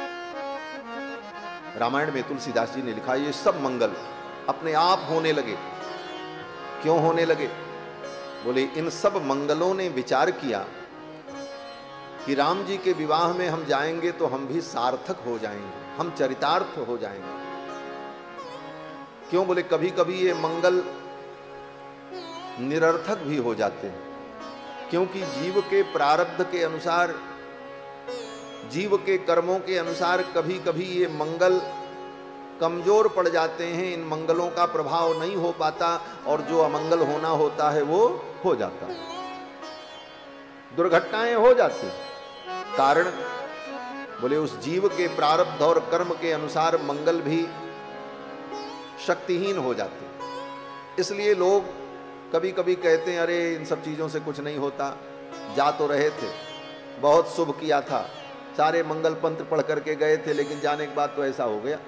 A: रामायण में तुलसीदास जी ने लिखा ये सब मंगल अपने आप होने लगे। क्यों होने लगे? बोले इन सब मंगलों ने विचार किया कि राम जी के विवाह में हम जाएंगे तो हम भी सार्थक हो जाएंगे, हम चरितार्थ हो जाएंगे। क्यों? बोले कभी कभी ये मंगल निरर्थक भी हो जाते हैं, क्योंकि जीव के प्रारब्ध के अनुसार, जीव के कर्मों के अनुसार कभी कभी ये मंगल कमजोर पड़ जाते हैं। इन मंगलों का प्रभाव नहीं हो पाता और जो अमंगल होना होता है वो हो जाता है। दुर्घटनाएं हो जाती हैं। कारण बोले उस जीव के प्रारब्ध और कर्म के अनुसार मंगल भी शक्तिहीन हो जाते हैं। इसलिए लोग कभी कभी कहते हैं अरे इन सब चीजों से कुछ नहीं होता, जा तो रहे थे, बहुत शुभ किया था, सारे मंगल पंत्र पढ़ करके गए थे, लेकिन जाने के बाद तो ऐसा हो गया।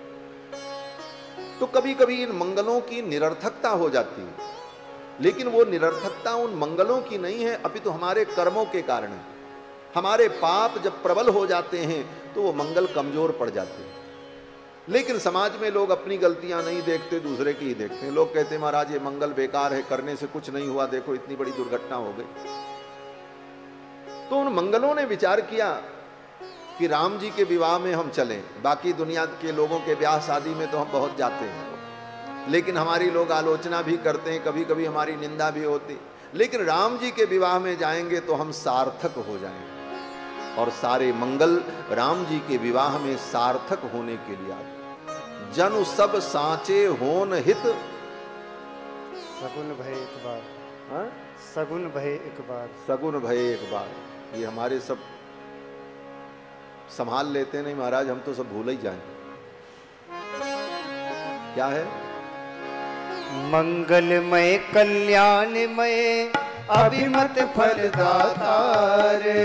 A: तो कभी कभी इन मंगलों की निरर्थकता हो जाती है, लेकिन वो निरर्थकता उन मंगलों की नहीं है, अपितु तो हमारे कर्मों के कारण है। हमारे पाप जब प्रबल हो जाते हैं तो वो मंगल कमजोर पड़ जाते हैं। लेकिन समाज में लोग अपनी गलतियां नहीं देखते, दूसरे की ही देखते हैं। लोग कहते हैं महाराज ये मंगल बेकार है, करने से कुछ नहीं हुआ, देखो इतनी बड़ी दुर्घटना हो गई। तो उन मंगलों ने विचार किया कि राम जी के विवाह में हम चलें। बाकी दुनिया के लोगों के ब्याह शादी में तो हम बहुत जाते हैं, लेकिन हमारी लोग आलोचना भी करते हैं, कभी कभी हमारी निंदा भी होती, लेकिन राम जी के विवाह में जाएंगे तो हम सार्थक हो जाएंगे। और सारे मंगल राम जी के विवाह में सार्थक होने के लिए आए। जनु सब सांचे होन हित,
B: सगुन भय एक बार,
A: हाँ?
B: सगुन भय एक बार,
A: सगुन भय एक बार। ये हमारे सब संभाल लेते नहीं महाराज, हम तो सब भूल ही जाएं। क्या है?
B: मंगलमय कल्याणमय अभिमत फलदाता रे।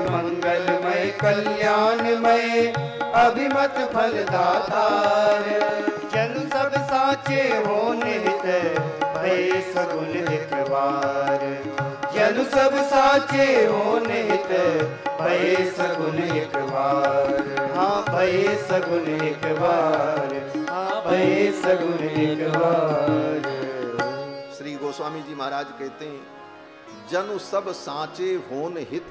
B: मंगलमय कल्याणमय अभिमत फलदाता रे। जनु सब साचे हो निहित भय सगुन एक बार। जनु सब साचे हो निहित भय सगुन एक बार। हाँ भय सगुन एक बार। हाँ भय सगुन एक बार।
A: श्री गोस्वामी जी महाराज कहते हैं, जनु सब साचे होन हित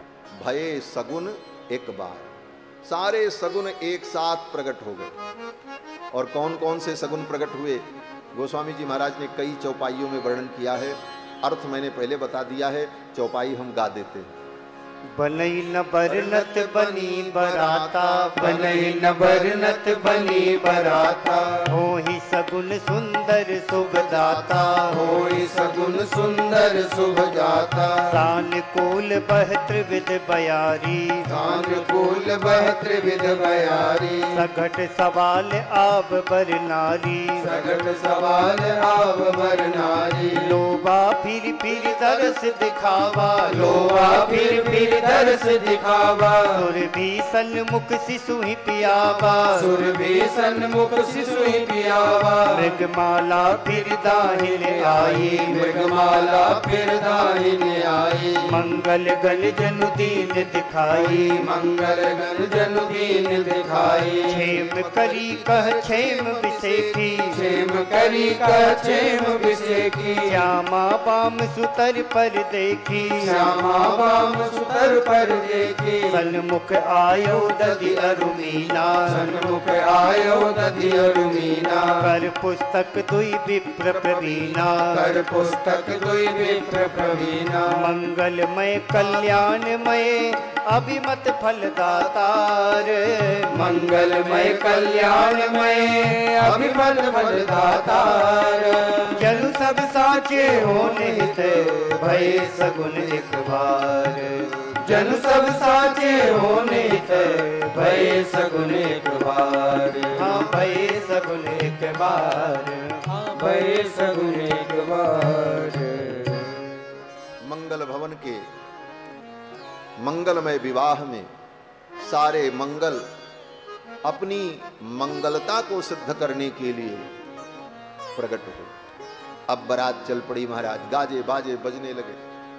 A: भये सगुन एक बार। सारे सगुन एक साथ प्रकट हो गए। और कौन कौन से सगुन प्रकट हुए, गोस्वामी जी महाराज ने कई चौपाइयों में वर्णन किया है। अर्थ मैंने पहले बता दिया है, चौपाई हम गा देते हैं।
B: बनई न बरनत बनी बराता। बनई न बरनत बनी बराता। हो ही सगुन सुंदर शुभ दाता।
C: हो ही सगुन सुंदर शुभ जाता।
B: सानुकूल बहत्र विद बयारी।
C: सानुकूल बहत्र विद बयारी।
B: सघट सवाल आब बर नारी।
C: सघट सवाल आब बर नारी।
B: लोबा फिर फिर दरस दिखावा।
C: लोवा फिर फिर दर्श दिखावा।
B: सुर भी सन्मुख शिशु ही पियावा।
C: सुर भी सन्मुख शिशु ही पियावा।
B: मृगमाला फिर दाहिन आई।
C: मृगमाला फिर दाहिन आई।
B: मंगल गण जनु दीन दिखाई।
C: मंगल गण जनु दीन दिखाई।
B: क्षेम करी कह क्षेम विसेखी।
C: क्षेम करी कह क्षेम विसेखी।
B: श्यामा बाम सुतर पर देखी।
C: श्यामा बाम सुतर पर देखी।
B: सन्मुख आयो दधि अरुमीना।
C: सन्मुख आयो दधि अरुमीना।
B: कर पुस्तक दुई विप्र प्रवीणा।
C: कर पुस्तक दुई विप्र प्रवीणा।
B: मंगलमय कल्याणमय अभिमत फलदातार।
C: मंगलमय कल्याणमय अभिमत फलदातार।
B: जनु सब साचे हो निहित भय सगुन एक बार।
C: जनु सब साचे हो निहित भय सगुन एक बार।
B: हाँ भय सगुन एक बार।
C: हाँ भय सगुन एक बार।
A: मंगल भवन के मंगलमय विवाह में सारे मंगल अपनी मंगलता को सिद्ध करने के लिए प्रकट हुए। अब बारात चल पड़ी महाराज, गाजे बाजे बजने लगे।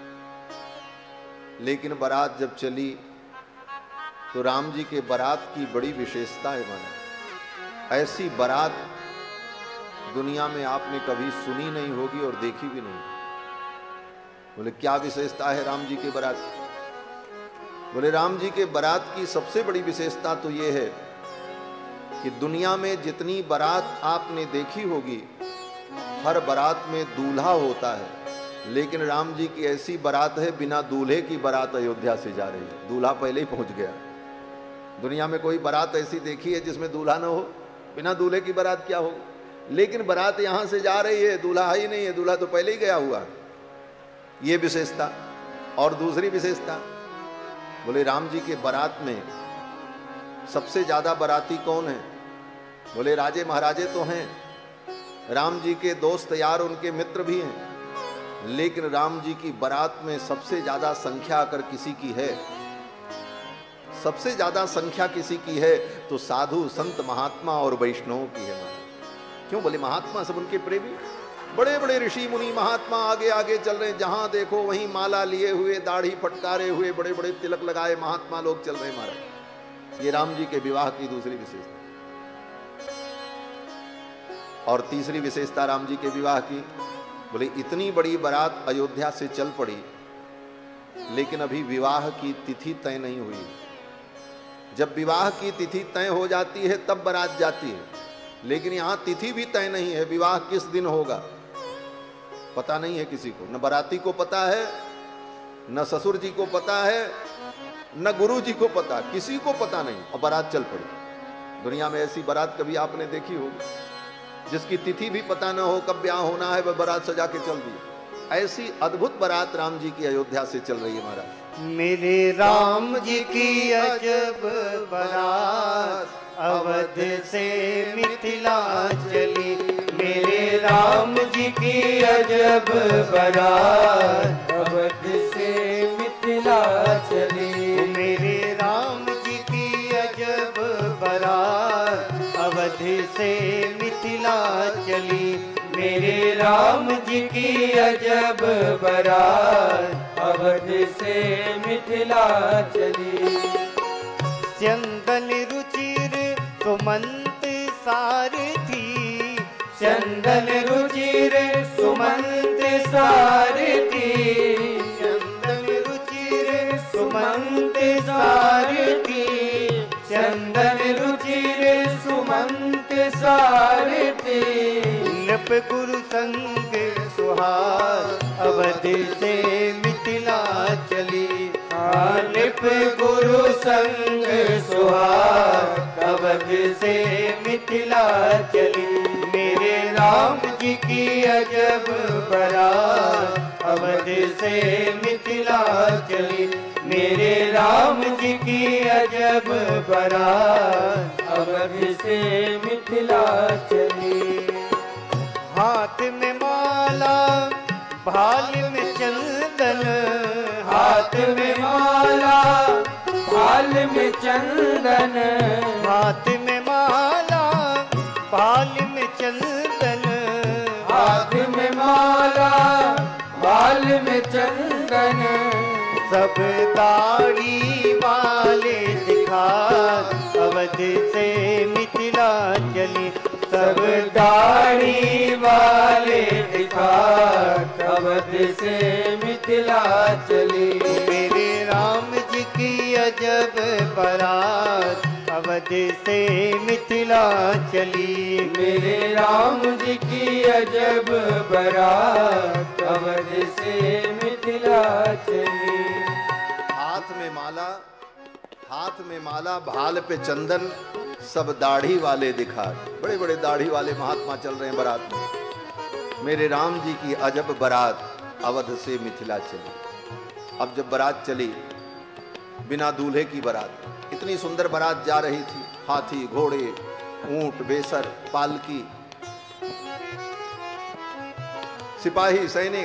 A: लेकिन बारात जब चली तो राम जी के बारात की बड़ी विशेषता है माना। ऐसी बारात दुनिया में आपने कभी सुनी नहीं होगी और देखी भी नहीं। बोले क्या विशेषता है राम जी के बारात? बोले राम जी के बारात की सबसे बड़ी विशेषता तो ये है कि दुनिया में जितनी बारात आपने देखी होगी, हर बारात में दूल्हा होता है, लेकिन राम जी की ऐसी बारात है बिना दूल्हे की बारात अयोध्या से जा रही है। दूल्हा पहले ही पहुंच गया। दुनिया में कोई बारात ऐसी देखी है जिसमें दूल्हा ना हो? बिना दूल्हे की बारात क्या हो? लेकिन बारात यहां से जा रही है, दूल्हा ही नहीं है, दूल्हा तो पहले ही गया हुआ। ये विशेषता। और दूसरी विशेषता, बोले राम जी के बारात में सबसे ज्यादा बाराती कौन है? बोले राजे महाराजे तो हैं, राम जी के दोस्त यार उनके मित्र भी हैं, लेकिन राम जी की बारात में सबसे ज्यादा संख्या अगर किसी की है, सबसे ज्यादा संख्या किसी की है तो साधु संत महात्मा और वैष्णवों की है। क्यों? बोले महात्मा सब उनके प्रेमी, बड़े बड़े ऋषि मुनि महात्मा आगे आगे चल रहे हैं, जहां देखो वहीं माला लिए हुए, दाढ़ी फटकारे हुए, बड़े बड़े तिलक लगाए महात्मा लोग चल रहे हैं महाराज। ये राम जी के विवाह की दूसरी विशेषता। और तीसरी विशेषता राम जी के विवाह की, बोले इतनी बड़ी बारात अयोध्या से चल पड़ी, लेकिन अभी विवाह की तिथि तय नहीं हुई। जब विवाह की तिथि तय हो जाती है तब बारात जाती है, लेकिन यहां तिथि भी तय नहीं है, विवाह किस दिन होगा पता नहीं है किसी को। न बाराती को पता है, न ससुर जी को पता है, न गुरु जी को पता, किसी को पता नहीं, और बारात चल पड़ी। दुनिया में ऐसी बारात कभी आपने देखी होगी जिसकी तिथि भी पता न हो, कब ब्याह होना है, वह बारात सजा के चल दी। ऐसी अद्भुत बारात राम जी की अयोध्या से चल रही है महाराज।
B: मेरे राम जी की अजब बारात अवध से मिथिला चली। मेरे राम जी की अजब बारात
C: अवध से मिथिला चली।
B: मेरे राम जी की अजब बारात अवध से मिथिला चली।
C: मेरे राम जी की अजब बारात अवध से मिथिला चली।
B: चंदन रुचिर सुमंत सारथी
C: चंदन रुचिर सुमंत सारथी
B: चंदन रुचिर
C: सुमंत सारथी चंदन रुचिर सुमंत सारथी।
B: नृप गुरु संग सुहाग अवध से मिथिला चली।
C: नृप गुरु संग सुहाग अवध से मिथिला चली।
B: मेरे राम जी की अजब बारात अवध से मिथिला चली।
C: मेरे राम जी की अजब बारात अवध से मिथिला चली।
B: हाथ में माला भाल में चंदन
C: हाथ में माला भाल में चंदन
B: हाथ में माला भाल में चंदन
C: हाथ में माला भाल में चंदन।
B: सब दाढ़ी वाले दिखा अवध से मिथिला चली।
C: सब दाढ़ी वाले दिखा अवध से मिथिला चली।
B: मेरे राम जी की अजब बारात अवध से मिथिला चली।
C: मेरे राम जी की अजब बारात अवध से मिथिला चली।
A: हाथ में माला हाथ में माला भाल पे चंदन सब दाढ़ी वाले दिखा। बड़े बड़े दाढ़ी वाले महात्मा चल रहे हैं बारात में। मेरे राम जी की अजब बारात अवध से मिथिला चली। अब जब बारात चली बिना दूल्हे की बारात, इतनी सुंदर बारात जा रही थी। हाथी घोड़े ऊंट बेसर पालकी सिपाही सैनिक।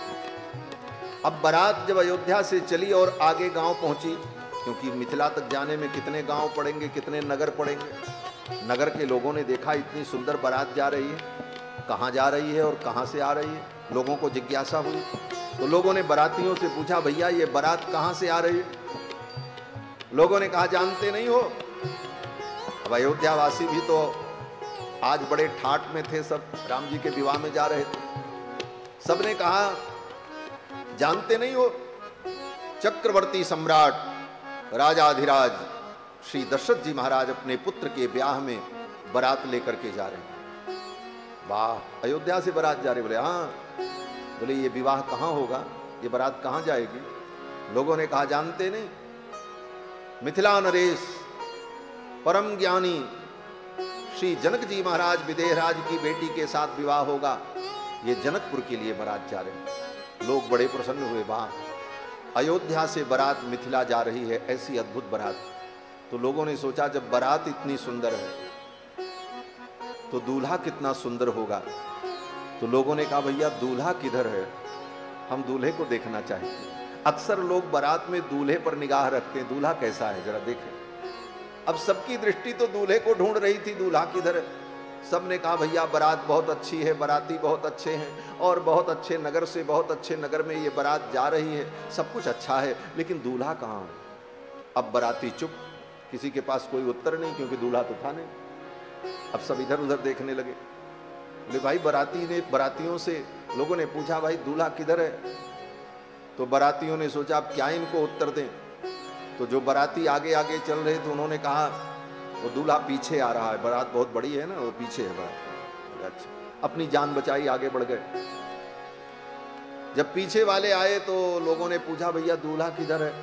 A: अब बारात जब अयोध्या से चली और आगे गांव पहुंची, क्योंकि मिथिला तक जाने में कितने गांव पड़ेंगे कितने नगर पड़ेंगे। नगर के लोगों ने देखा इतनी सुंदर बारात जा रही है, कहाँ जा रही है और कहाँ से आ रही है। लोगों को जिज्ञासा हुई तो लोगों ने बारातियों से पूछा, भैया ये बारात कहाँ से आ रही है? लोगों ने कहा जानते नहीं हो। अब अयोध्यावासी भी तो आज बड़े ठाट में थे, सब राम जी के विवाह में जा रहे थे। सबने कहा जानते नहीं हो, चक्रवर्ती सम्राट राजाधिराज श्री दशरथ जी महाराज अपने पुत्र के ब्याह में बारात लेकर के जा रहे हैं। वाह, अयोध्या से बारात जा रही। बोले हाँ। बोले ये विवाह कहाँ होगा, ये बारात कहाँ जाएगी? लोगों ने कहा जानते नहीं, मिथिला नरेश परम ज्ञानी श्री जनक जी महाराज विदेहराज की बेटी के साथ विवाह होगा, ये जनकपुर के लिए बारात जा रहे हैं। लोग बड़े प्रसन्न हुए। वाह, अयोध्या से बारात मिथिला जा रही है, ऐसी अद्भुत बारात। तो लोगों ने सोचा जब बारात इतनी सुंदर है तो दूल्हा कितना सुंदर होगा। तो लोगों ने कहा भैया दूल्हा किधर है, हम दूल्हे को देखना चाहेंगे। अक्सर लोग बारात में दूल्हे पर निगाह रखते हैं, दूल्हा कैसा है जरा देखें। अब सबकी दृष्टि तो दूल्हे को ढूंढ रही थी, दूल्हा किधर है। सबने कहा भैया बारात बहुत अच्छी है, बाराती बहुत अच्छे हैं और बहुत अच्छे नगर से बहुत अच्छे नगर में ये बारात जा रही है, सब कुछ अच्छा है, लेकिन दूल्हा कहाँ है? अब बाराती चुप, किसी के पास कोई उत्तर नहीं, क्योंकि दूल्हा तो था नहीं। अब सब इधर उधर देखने लगे। बोले भाई बाराती ने बारातियों से लोगों ने पूछा भाई दूल्हा किधर है? तो बारातियों ने सोचा अब क्या इनको उत्तर दें। तो जो बाराती आगे आगे चल रहे थे उन्होंने कहा वो दूल्हा पीछे आ रहा है, बारात बहुत बड़ी है ना, वो पीछे है बारात। अच्छा, अपनी जान बचाई आगे बढ़ गए। जब पीछे वाले आए तो लोगों ने पूछा भैया दूल्हा किधर है?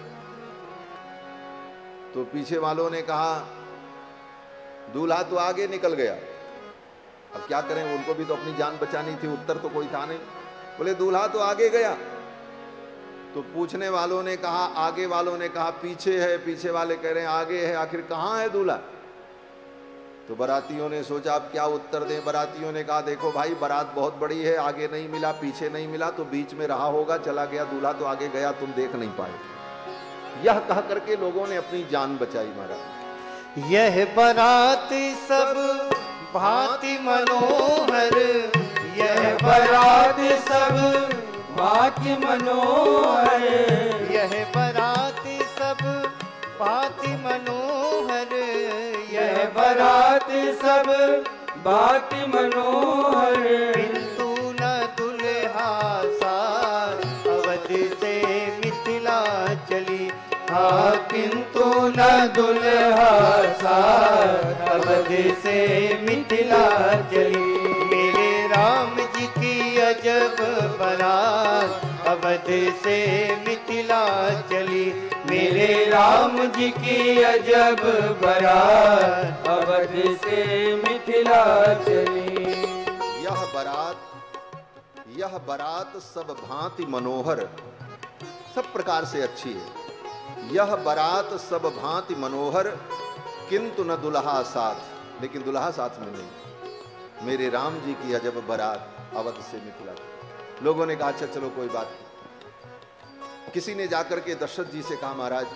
A: तो पीछे वालों ने कहा दूल्हा तो आगे निकल गया। अब क्या करें, उनको भी तो अपनी जान बचानी थी, उत्तर तो कोई था नहीं। बोले दूल्हा तो आगे गया। तो पूछने वालों ने कहा, आगे वालों ने कहा पीछे है, पीछे वाले कह रहे हैं आगे है, आखिर कहाँ है दूल्हा? तो बारातियों ने सोचा अब क्या उत्तर दें। बारातियों ने कहा देखो भाई, बारात बहुत बड़ी है, आगे नहीं मिला पीछे नहीं मिला तो बीच में रहा होगा, चला गया दूल्हा तो आगे गया, तुम देख नहीं पाए। यह कह करके लोगों ने अपनी जान बचाई महाराज।
B: यह बारात सब भांति मनोहर, यह
C: बारात सब भांति मनोहर,
B: यह बारात सब भांति मनोहर,
C: यह बारात सब भांति मनोहर,
B: किंतु न दुल्हा साथ अवध से मिथिला चली।
C: हाँ किंतु न दुल्हा साथ
B: अवध से मिथिला चली। मेरे राम जी की अजब बारात अवध से मिथिला चली।
C: मेरे राम जी की अजब बारात अवध से मिथिला चली।
A: यह बारात यह बारात सब भांति मनोहर, सब प्रकार से अच्छी है। यह बारात सब भांति मनोहर, किंतु न दुल्हा साथ, लेकिन दुल्हा साथ में नहीं। मेरे राम जी की अजब बारात अवध से मिथिला। लोगों ने कहा अच्छा चलो कोई बात नहीं। किसी ने जाकर के दशरथ जी से कहा महाराज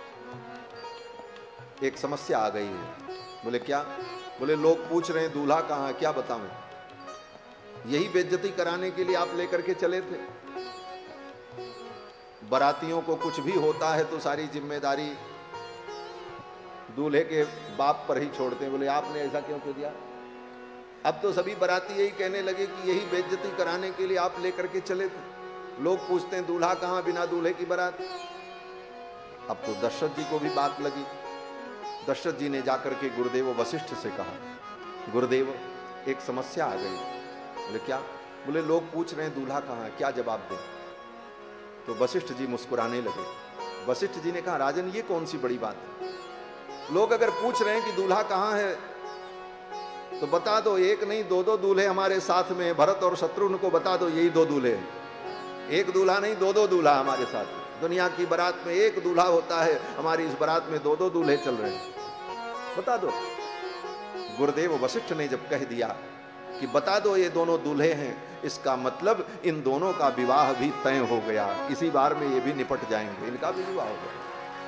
A: एक समस्या आ गई है। बोले क्या? बोले लोग पूछ रहे हैं दूल्हा कहाँ है, क्या बताऊं? यही बेइज्जती कराने के लिए आप लेकर के चले थे। बारातियों को कुछ भी होता है तो सारी जिम्मेदारी दूल्हे के बाप पर ही छोड़ते हैं। बोले आपने ऐसा क्यों कर दिया? अब तो सभी बाराती यही कहने लगे कि यही बेइज्जती कराने के लिए आप लेकर के चले थे। लोग पूछते हैं दूल्हा कहाँ, बिना दूल्हे की बारात। अब तो दशरथ जी को भी बात लगी। दशरथ जी ने जाकर के गुरुदेव वशिष्ठ से कहा गुरुदेव एक समस्या आ गई। बोले क्या? बोले लोग पूछ रहे हैं दूल्हा कहाँ है, क्या जवाब दें? तो वशिष्ठ जी मुस्कुराने लगे। वशिष्ठ जी ने कहा राजन ये कौन सी बड़ी बात है? लोग अगर पूछ रहे हैं कि दूल्हा कहाँ है तो बता दो, एक नहीं दो दो दूल्हे हमारे साथ में, भरत और शत्रुघ्न को बता दो यही दो दूल्हे हैं। एक दूल्हा नहीं दो दो दूल्हा हमारे साथ। दुनिया की बारात में एक दूल्हा होता है, हमारी इस बारात में दो दो दूल्हे चल रहे हैं, बता दो। गुरुदेव वशिष्ठ ने जब कह दिया कि बता दो ये दोनों दूल्हे हैं, इसका मतलब इन दोनों का विवाह भी तय हो गया, इसी बार में ये भी निपट जाएंगे, इनका भी विवाह हो गया।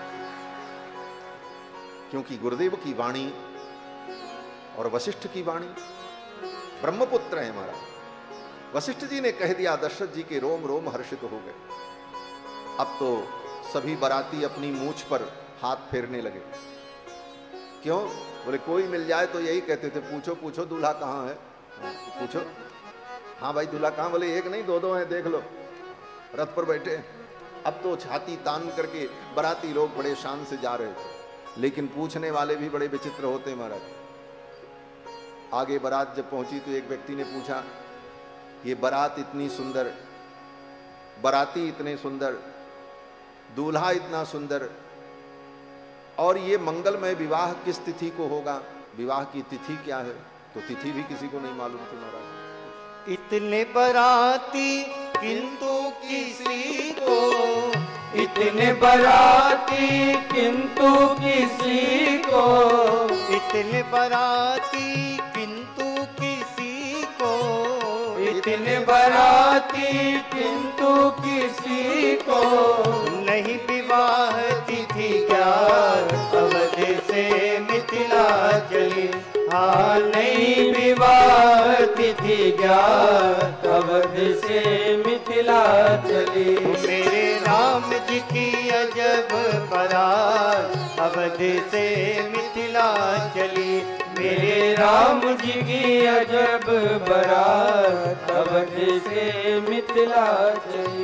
A: क्योंकि गुरुदेव की वाणी और वशिष्ठ की वाणी, ब्रह्मपुत्र है हमारा। वशिष्ठ जी ने कह दिया, दशरथ जी के रोम रोम हर्षित हो गए। अब तो सभी बाराती अपनी मूछ पर हाथ फेरने लगे। क्यों? बोले कोई मिल जाए तो यही कहते थे पूछो पूछो दूल्हा कहाँ है, पूछो। हाँ भाई दूल्हा कहाँ? बोले एक नहीं दो दो हैं, देख लो रथ पर बैठे। अब तो छाती तान करके बाराती लोग बड़े शान से जा रहे थे, लेकिन पूछने वाले भी बड़े विचित्र होते महाराज। आगे बारात जब पहुंची तो एक व्यक्ति ने पूछा ये बारात इतनी सुंदर, बाराती इतने सुंदर, दूल्हा इतना सुंदर, और ये मंगलमय विवाह किस तिथि को होगा, विवाह की तिथि क्या है? तो तिथि भी किसी को नहीं मालूम थी महाराज।
B: इतने बाराती किंतु किसी को,
C: इतने बाराती किंतु किसी को,
B: इतने बाराती किंतु किसी को,
C: इतने बाराती किंतु किसी को,
B: नहीं विवाह तिथि क्या अवध से मिथिला चली।
C: हाँ नहीं विवाह तिथि क्या अवध से मिथिला चली।
B: मेरे राम जी की अजब बारात अवध से मिथिला चली।
C: मेरे राम जी की अजब बारात अवध से मिथिला चली।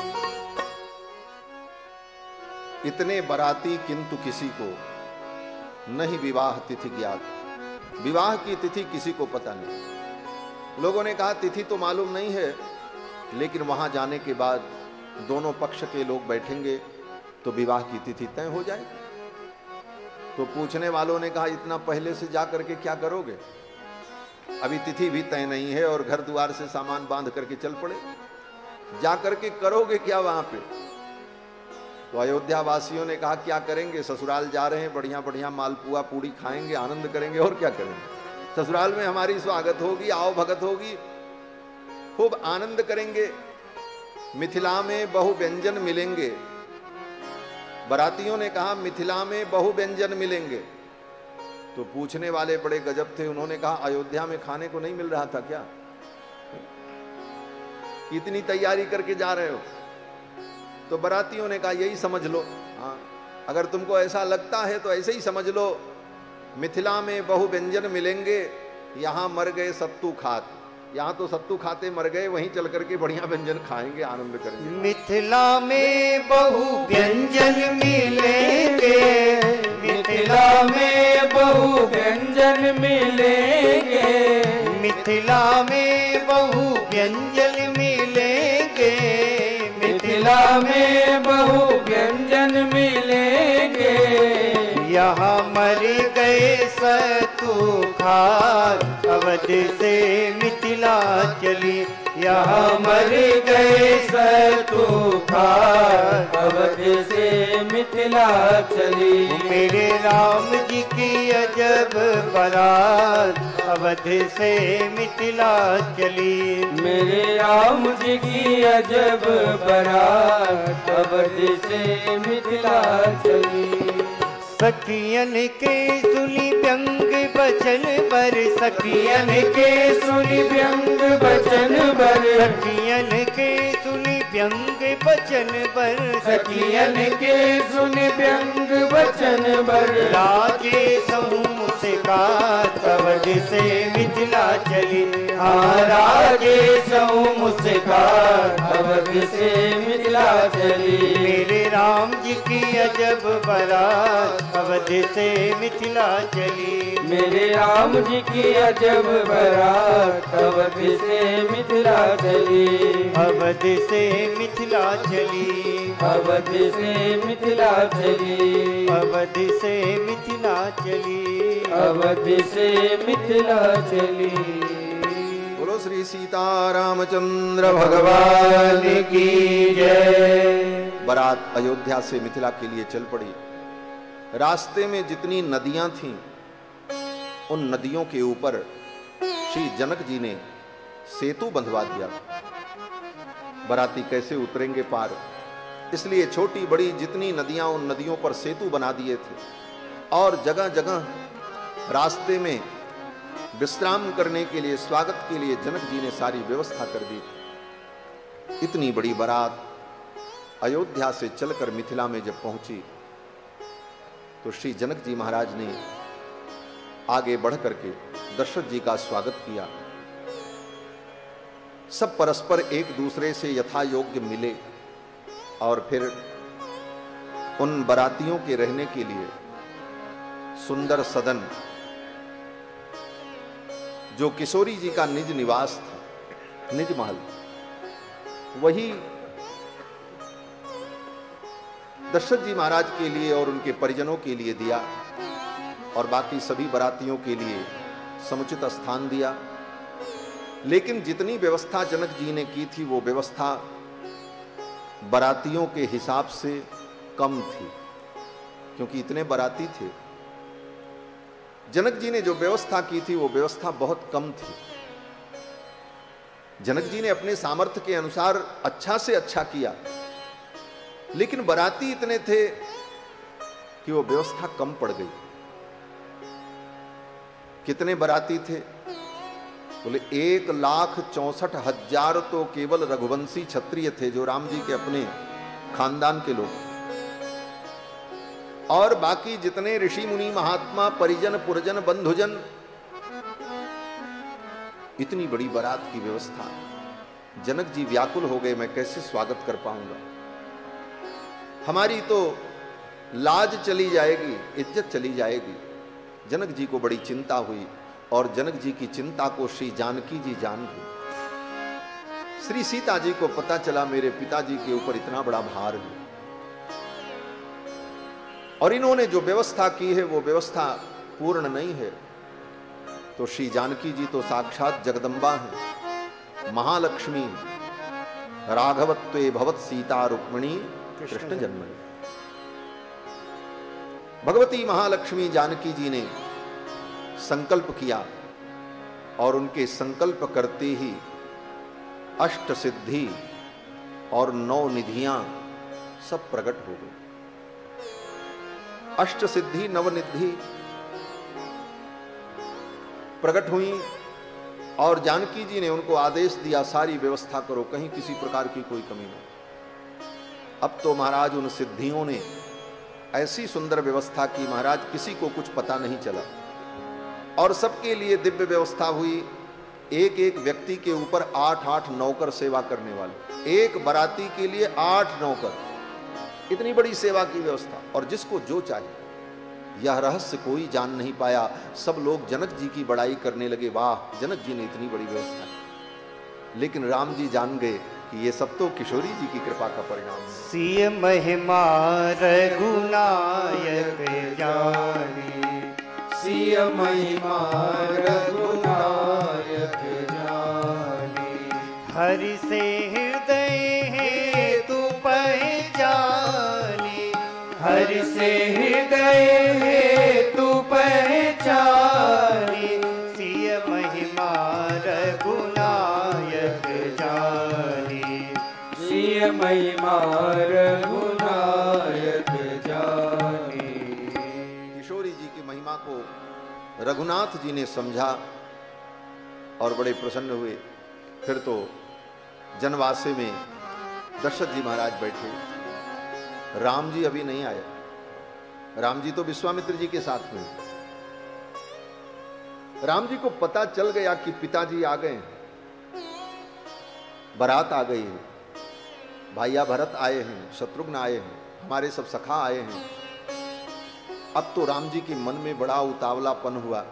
A: इतने बाराती किंतु किसी को नहीं विवाह तिथि ज्ञात, विवाह की तिथि किसी को पता नहीं। लोगों ने कहा तिथि तो मालूम नहीं है, लेकिन वहां जाने के बाद दोनों पक्ष के लोग बैठेंगे तो विवाह की तिथि तय हो जाए। तो पूछने वालों ने कहा इतना पहले से जा करके क्या करोगे? अभी तिथि भी तय नहीं है और घर द्वार से सामान बांध करके चल पड़े, जा करके करोगे क्या वहां पे? तो अयोध्या वासियों ने कहा क्या करेंगे, ससुराल जा रहे हैं, बढ़िया बढ़िया मालपुआ पूड़ी खाएंगे, आनंद करेंगे, और क्या करेंगे। ससुराल में हमारी स्वागत होगी, आओ भगत होगी, खूब आनंद करेंगे। मिथिला में बहु व्यंजन मिलेंगे। बारातियों ने कहा मिथिला में बहु व्यंजन मिलेंगे। तो पूछने वाले बड़े गजब थे, उन्होंने कहा अयोध्या में खाने को नहीं मिल रहा था क्या, कितनी तैयारी करके जा रहे हो। तो बारातियों ने कहा यही समझ लो, हाँ अगर तुमको ऐसा लगता है तो ऐसे ही समझ लो, मिथिला में बहु व्यंजन मिलेंगे, यहां मर गए सत्तू खात, यहाँ तो सत्तू खाते मर गए, वहीं चल करके बढ़िया व्यंजन खाएंगे, आनंद करेंगे।
B: मिथिला में बहु व्यंजन मिलेंगे,
C: मिथिला में बहु व्यंजन मिलेंगे,
B: मिथिला में बहु व्यंजन मिलेंगे,
C: मिथिला में बहु व्यंजन मिलेंगे,
B: यहाँ मर गए सत्तू खात, अवध से मिथिला चली, यहाँ मर गए सत्तू खात,
C: अवध से मिथिला चली।
B: मेरे राम जी की अजब बारात, अवध से मिथिला चली,
C: मेरे राम जी की अजब बारात, अवध से मिथिला चली।
B: सखियन के सुनी व्यंग बचन बर, सखियन
C: के सुनि व्यंग बचन बर,
B: सखियन के सुनी व्यंग बचन बर,
C: सखियन के सुनि व्यंग बचन बर,
B: राजे समूह मुस्कात, अवध से मिथिला चली,
C: हाँ राजे समूह मुस्कात, अवध से मिथिला चली।
B: मेरे राम जी की अजब बारात, अवध से मिथिला चली,
C: मेरे राम जी की अजब बारात, अवध से मिथिला चली,
B: अवध से मिथिला चली,
C: अवध से मिथिला चली,
B: अवध से मिथिला चली,
C: अवध से मिथिला चली।
A: बोलो श्री सीता रामचंद्र भगवान की जय। बारात अयोध्या से मिथिला के लिए चल पड़ी। रास्ते में जितनी नदियां थीं, उन नदियों के ऊपर श्री जनक जी ने सेतु बंधवा दिया। बाराती कैसे उतरेंगे पार, इसलिए छोटी बड़ी जितनी नदियां, उन नदियों पर सेतु बना दिए थे, और जगह जगह रास्ते में विश्राम करने के लिए, स्वागत के लिए जनक जी ने सारी व्यवस्था कर दी। इतनी बड़ी बारात अयोध्या से चलकर मिथिला में जब पहुंची, तो श्री जनक जी महाराज ने आगे बढ़ करके दशरथ जी का स्वागत किया। सब परस्पर एक दूसरे से यथा योग्य मिले, और फिर उन बारातियों के रहने के लिए सुंदर सदन, जो किशोरी जी का निज निवास था, निज महल, वही दशरथ जी महाराज के लिए और उनके परिजनों के लिए दिया, और बाकी सभी बारातियों के लिए समुचित स्थान दिया। लेकिन जितनी व्यवस्था जनक जी ने की थी, वो व्यवस्था बारातियों के हिसाब से कम थी, क्योंकि इतने बाराती थे। जनक जी ने जो व्यवस्था की थी, वो व्यवस्था बहुत कम थी। जनक जी ने अपने सामर्थ्य के अनुसार अच्छा से अच्छा किया, लेकिन बाराती इतने थे कि वो व्यवस्था कम पड़ गई। कितने बाराती थे? बोले एक लाख चौसठ हजार तो केवल रघुवंशी क्षत्रिय थे, जो राम जी के अपने खानदान के लोग, और बाकी जितने ऋषि मुनि महात्मा, परिजन पुरजन बंधुजन, इतनी बड़ी बारात की व्यवस्था। जनक जी व्याकुल हो गए, मैं कैसे स्वागत कर पाऊंगा, हमारी तो लाज चली जाएगी, इज्जत चली जाएगी। जनक जी को बड़ी चिंता हुई, और जनक जी की चिंता को श्री जानकी जी जान गई। श्री सीता जी को पता चला मेरे पिताजी के ऊपर इतना बड़ा भार है, और इन्होंने जो व्यवस्था की है वो व्यवस्था पूर्ण नहीं है। तो श्री जानकी जी तो साक्षात जगदम्बा है, महालक्ष्मी, राघवत्वे भवत सीता रुक्मिणी कृष्ण जन्मनि। भगवती महालक्ष्मी जानकी जी ने संकल्प किया और उनके संकल्प करते ही अष्ट सिद्धि और नौ निधियां सब प्रकट हो गई। अष्ट सिद्धि नवनिधि प्रकट हुई और जानकी जी ने उनको आदेश दिया, सारी व्यवस्था करो, कहीं किसी प्रकार की कोई कमी नहीं। अब तो महाराज उन सिद्धियों ने ऐसी सुंदर व्यवस्था की, महाराज किसी को कुछ पता नहीं चला और सबके लिए दिव्य व्यवस्था हुई। एक एक व्यक्ति के ऊपर आठ आठ नौकर सेवा करने वाले, एक बाराती के लिए आठ नौकर, इतनी बड़ी सेवा की व्यवस्था। और जिसको जो चाहिए, यह रहस्य कोई जान नहीं पाया। सब लोग जनक जी की बड़ाई करने लगे, वाह जनक जी ने इतनी बड़ी व्यवस्था की। लेकिन राम जी जान गए कि ये सब तो किशोरी जी की कृपा का परिणाम है।
B: सिय महिमा रघुनायक जानी,
C: सिय महिमा रघुनायक जानी,
B: हरि से हृदय है तू पहचानी,
C: हरि से हृदय है तू पहचानी,
B: सिय महिमा रघुनायक जानी,
C: सिय महिमा रघुनायक जानी।
A: किशोरी जी की महिमा को रघुनाथ जी ने समझा और बड़े प्रसन्न हुए। फिर तो जनवासे में दशरथ जी महाराज बैठे, राम जी अभी नहीं आए। राम जी तो विश्वामित्र जी के साथ में। राम जी को पता चल गया कि पिताजी आ गए, बारात आ गई है, भाइया भरत आए हैं, शत्रुघ्न आए हैं, हमारे सब सखा आए हैं। अब तो राम जी के मन में बड़ा उतावलापन हुआ,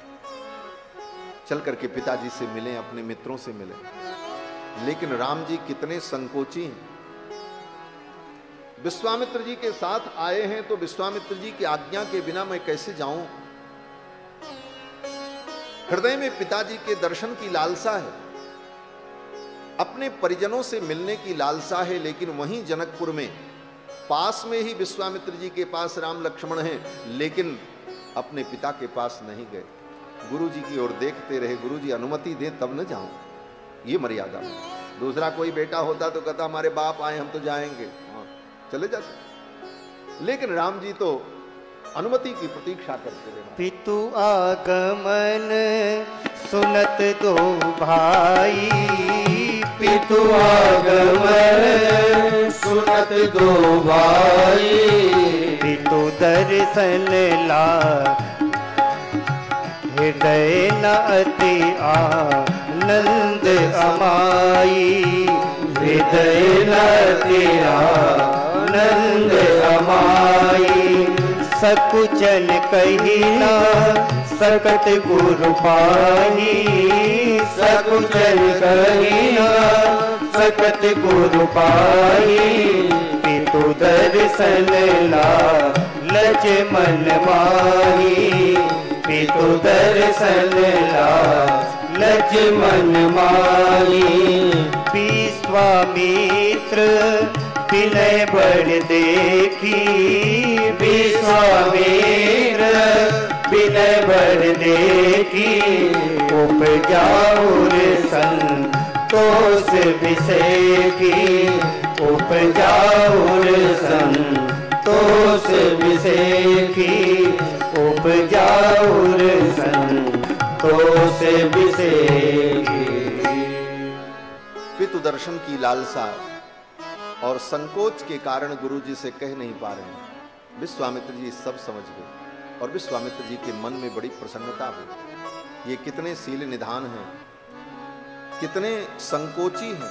A: चल करके पिताजी से मिले, अपने मित्रों से मिले। लेकिन राम जी कितने संकोची हैं। विश्वामित्र जी के साथ आए हैं तो विश्वामित्र जी की आज्ञा के बिना मैं कैसे जाऊं। हृदय में पिताजी के दर्शन की लालसा है, अपने परिजनों से मिलने की लालसा है। लेकिन वहीं जनकपुर में पास में ही विश्वामित्र जी के पास राम लक्ष्मण हैं, लेकिन अपने पिता के पास नहीं गए। गुरु जी की ओर देखते रहे, गुरु जी अनुमति दें तब न जाऊं, ये मर्यादा। दूसरा कोई बेटा होता तो कहता हमारे बाप आए हम तो जाएंगे, हाँ, चले जाते। लेकिन राम जी तो अनुमति की प्रतीक्षा करते रहे।
B: पितु आगमन सुनत दो भाई,
C: पितु आगमन सुनत दो भाई,
B: पितु दर्शन ला हृदय न अति आनंद अमाई,
C: हृदय न अति आनंद अमाई,
B: सकुचन कही ना सकत गुरु पाही,
C: सकुचन कही ना सकत गुरु पाही,
B: पितु दर्शन ला लज मन माही,
C: पितु दर्शन ला लज मन माही,
B: विश्वामित्र विनय बड़ देखी,
C: विश्वामित्र विनय बड़ देखी,
B: उपजाऊर संतोष विषय की,
C: उपजाऊर संतोष विषय की,
B: उपजाऊर
C: संतोष विषय की।
A: पितु दर्शन की लालसा और संकोच के कारण गुरु जी से कह नहीं पा रहे हैं। विश्वामित्र जी सब समझ गए और विश्वामित्र जी के मन में बड़ी प्रसन्नता हुई। ये कितने शील निधान हैं, कितने संकोची हैं।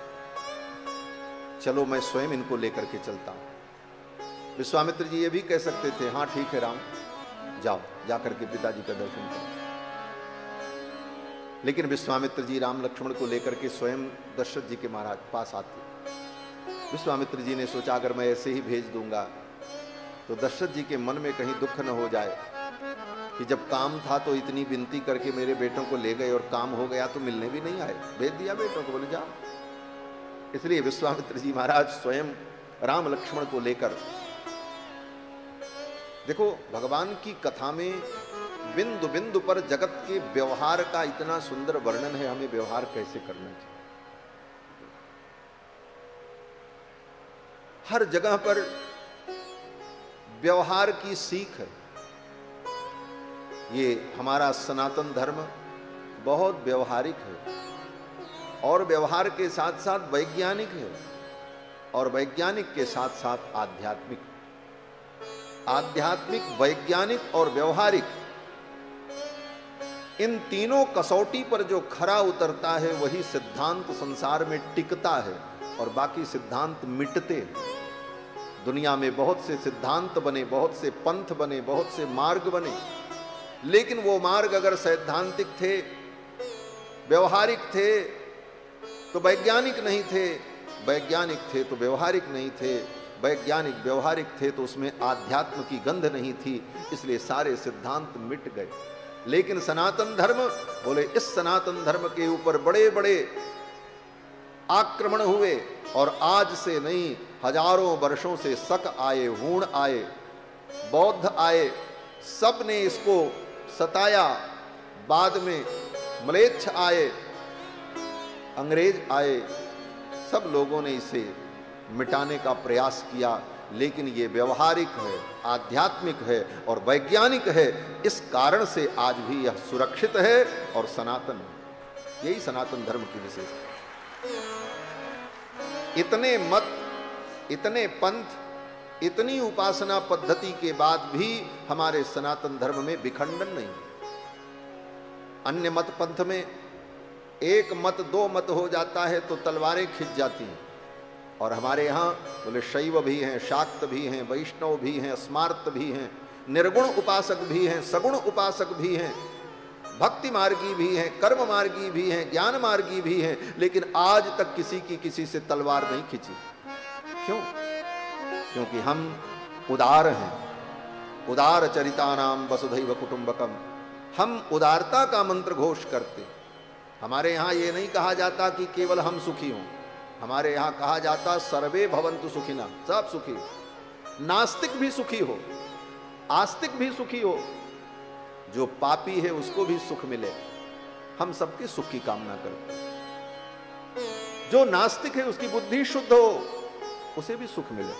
A: चलो मैं स्वयं इनको लेकर के चलता हूं। विश्वामित्र जी ये भी कह सकते थे, हाँ ठीक है राम, जाओ जाकर के पिताजी का दर्शन करो। लेकिन विश्वामित्र जी राम लक्ष्मण को लेकर के स्वयं दशरथ जी के महाराज पास आते। विश्वामित्र जी ने सोचा अगर मैं ऐसे ही भेज दूंगा तो दशरथ जी के मन में कहीं दुख न हो जाए कि जब काम था तो इतनी विनती करके मेरे बेटों को ले गए और काम हो गया तो मिलने भी नहीं आए, भेज दिया बेटों को, बोले जाओ। इसलिए विश्वामित्र जी महाराज स्वयं राम लक्ष्मण को लेकर देखो, भगवान की कथा में बिंदु बिंदु पर जगत के व्यवहार का इतना सुंदर वर्णन है, हमें व्यवहार कैसे करना चाहिए। हर जगह पर व्यवहार की सीख है। ये हमारा सनातन धर्म बहुत व्यवहारिक है और व्यवहार के साथ साथ वैज्ञानिक है और वैज्ञानिक के साथ साथ आध्यात्मिक। आध्यात्मिक, वैज्ञानिक और व्यवहारिक, इन तीनों कसौटी पर जो खरा उतरता है वही सिद्धांत संसार में टिकता है और बाकी सिद्धांत मिटते हैं। दुनिया में बहुत से सिद्धांत बने, बहुत से पंथ बने, बहुत से मार्ग बने, लेकिन वो मार्ग अगर सैद्धांतिक थे, व्यवहारिक थे तो वैज्ञानिक नहीं थे, वैज्ञानिक थे तो व्यवहारिक नहीं थे, वैज्ञानिक व्यवहारिक थे तो उसमें आध्यात्म की गंध नहीं थी, इसलिए सारे सिद्धांत मिट गए। लेकिन सनातन धर्म, बोले इस सनातन धर्म के ऊपर बड़े बड़े आक्रमण हुए और आज से नहीं, हजारों वर्षों से शक आए, हूण आए, बौद्ध आए, सब ने इसको सताया। बाद में म्लेच्छ आए, अंग्रेज आए, सब लोगों ने इसे मिटाने का प्रयास किया, लेकिन ये व्यवहारिक है, आध्यात्मिक है और वैज्ञानिक है। इस कारण से आज भी यह सुरक्षित है और सनातन है। यही सनातन धर्म की विशेषता। इतने मत, इतने पंथ, इतनी उपासना पद्धति के बाद भी हमारे सनातन धर्म में विखंडन नहीं। अन्य मत पंथ में एक मत, दो मत हो जाता है तो तलवारें खिंच जाती हैं, और हमारे यहाँ बोले शैव भी हैं, शाक्त भी हैं, वैष्णव भी हैं, स्मार्त भी हैं, निर्गुण उपासक भी हैं, सगुण उपासक भी हैं, भक्ति मार्गी भी हैं, कर्म मार्गी भी हैं, ज्ञान मार्गी भी हैं, लेकिन आज तक किसी की किसी से तलवार नहीं खिंची। क्यों? क्योंकि हम उदार हैं, उदार चरितानाम वसुधैव कुटुंबकम। हम उदारता का मंत्र घोष करते। हमारे यहाँ ये नहीं कहा जाता कि केवल हम सुखी हों, हमारे यहाँ कहा जाता सर्वे भवन्तु सुखिना, सब सुखी हो। नास्तिक भी सुखी हो, आस्तिक भी सुखी हो, जो पापी है उसको भी सुख मिले। हम सबके सुख की कामना करते। जो नास्तिक है उसकी बुद्धि शुद्ध हो, उसे भी सुख मिले।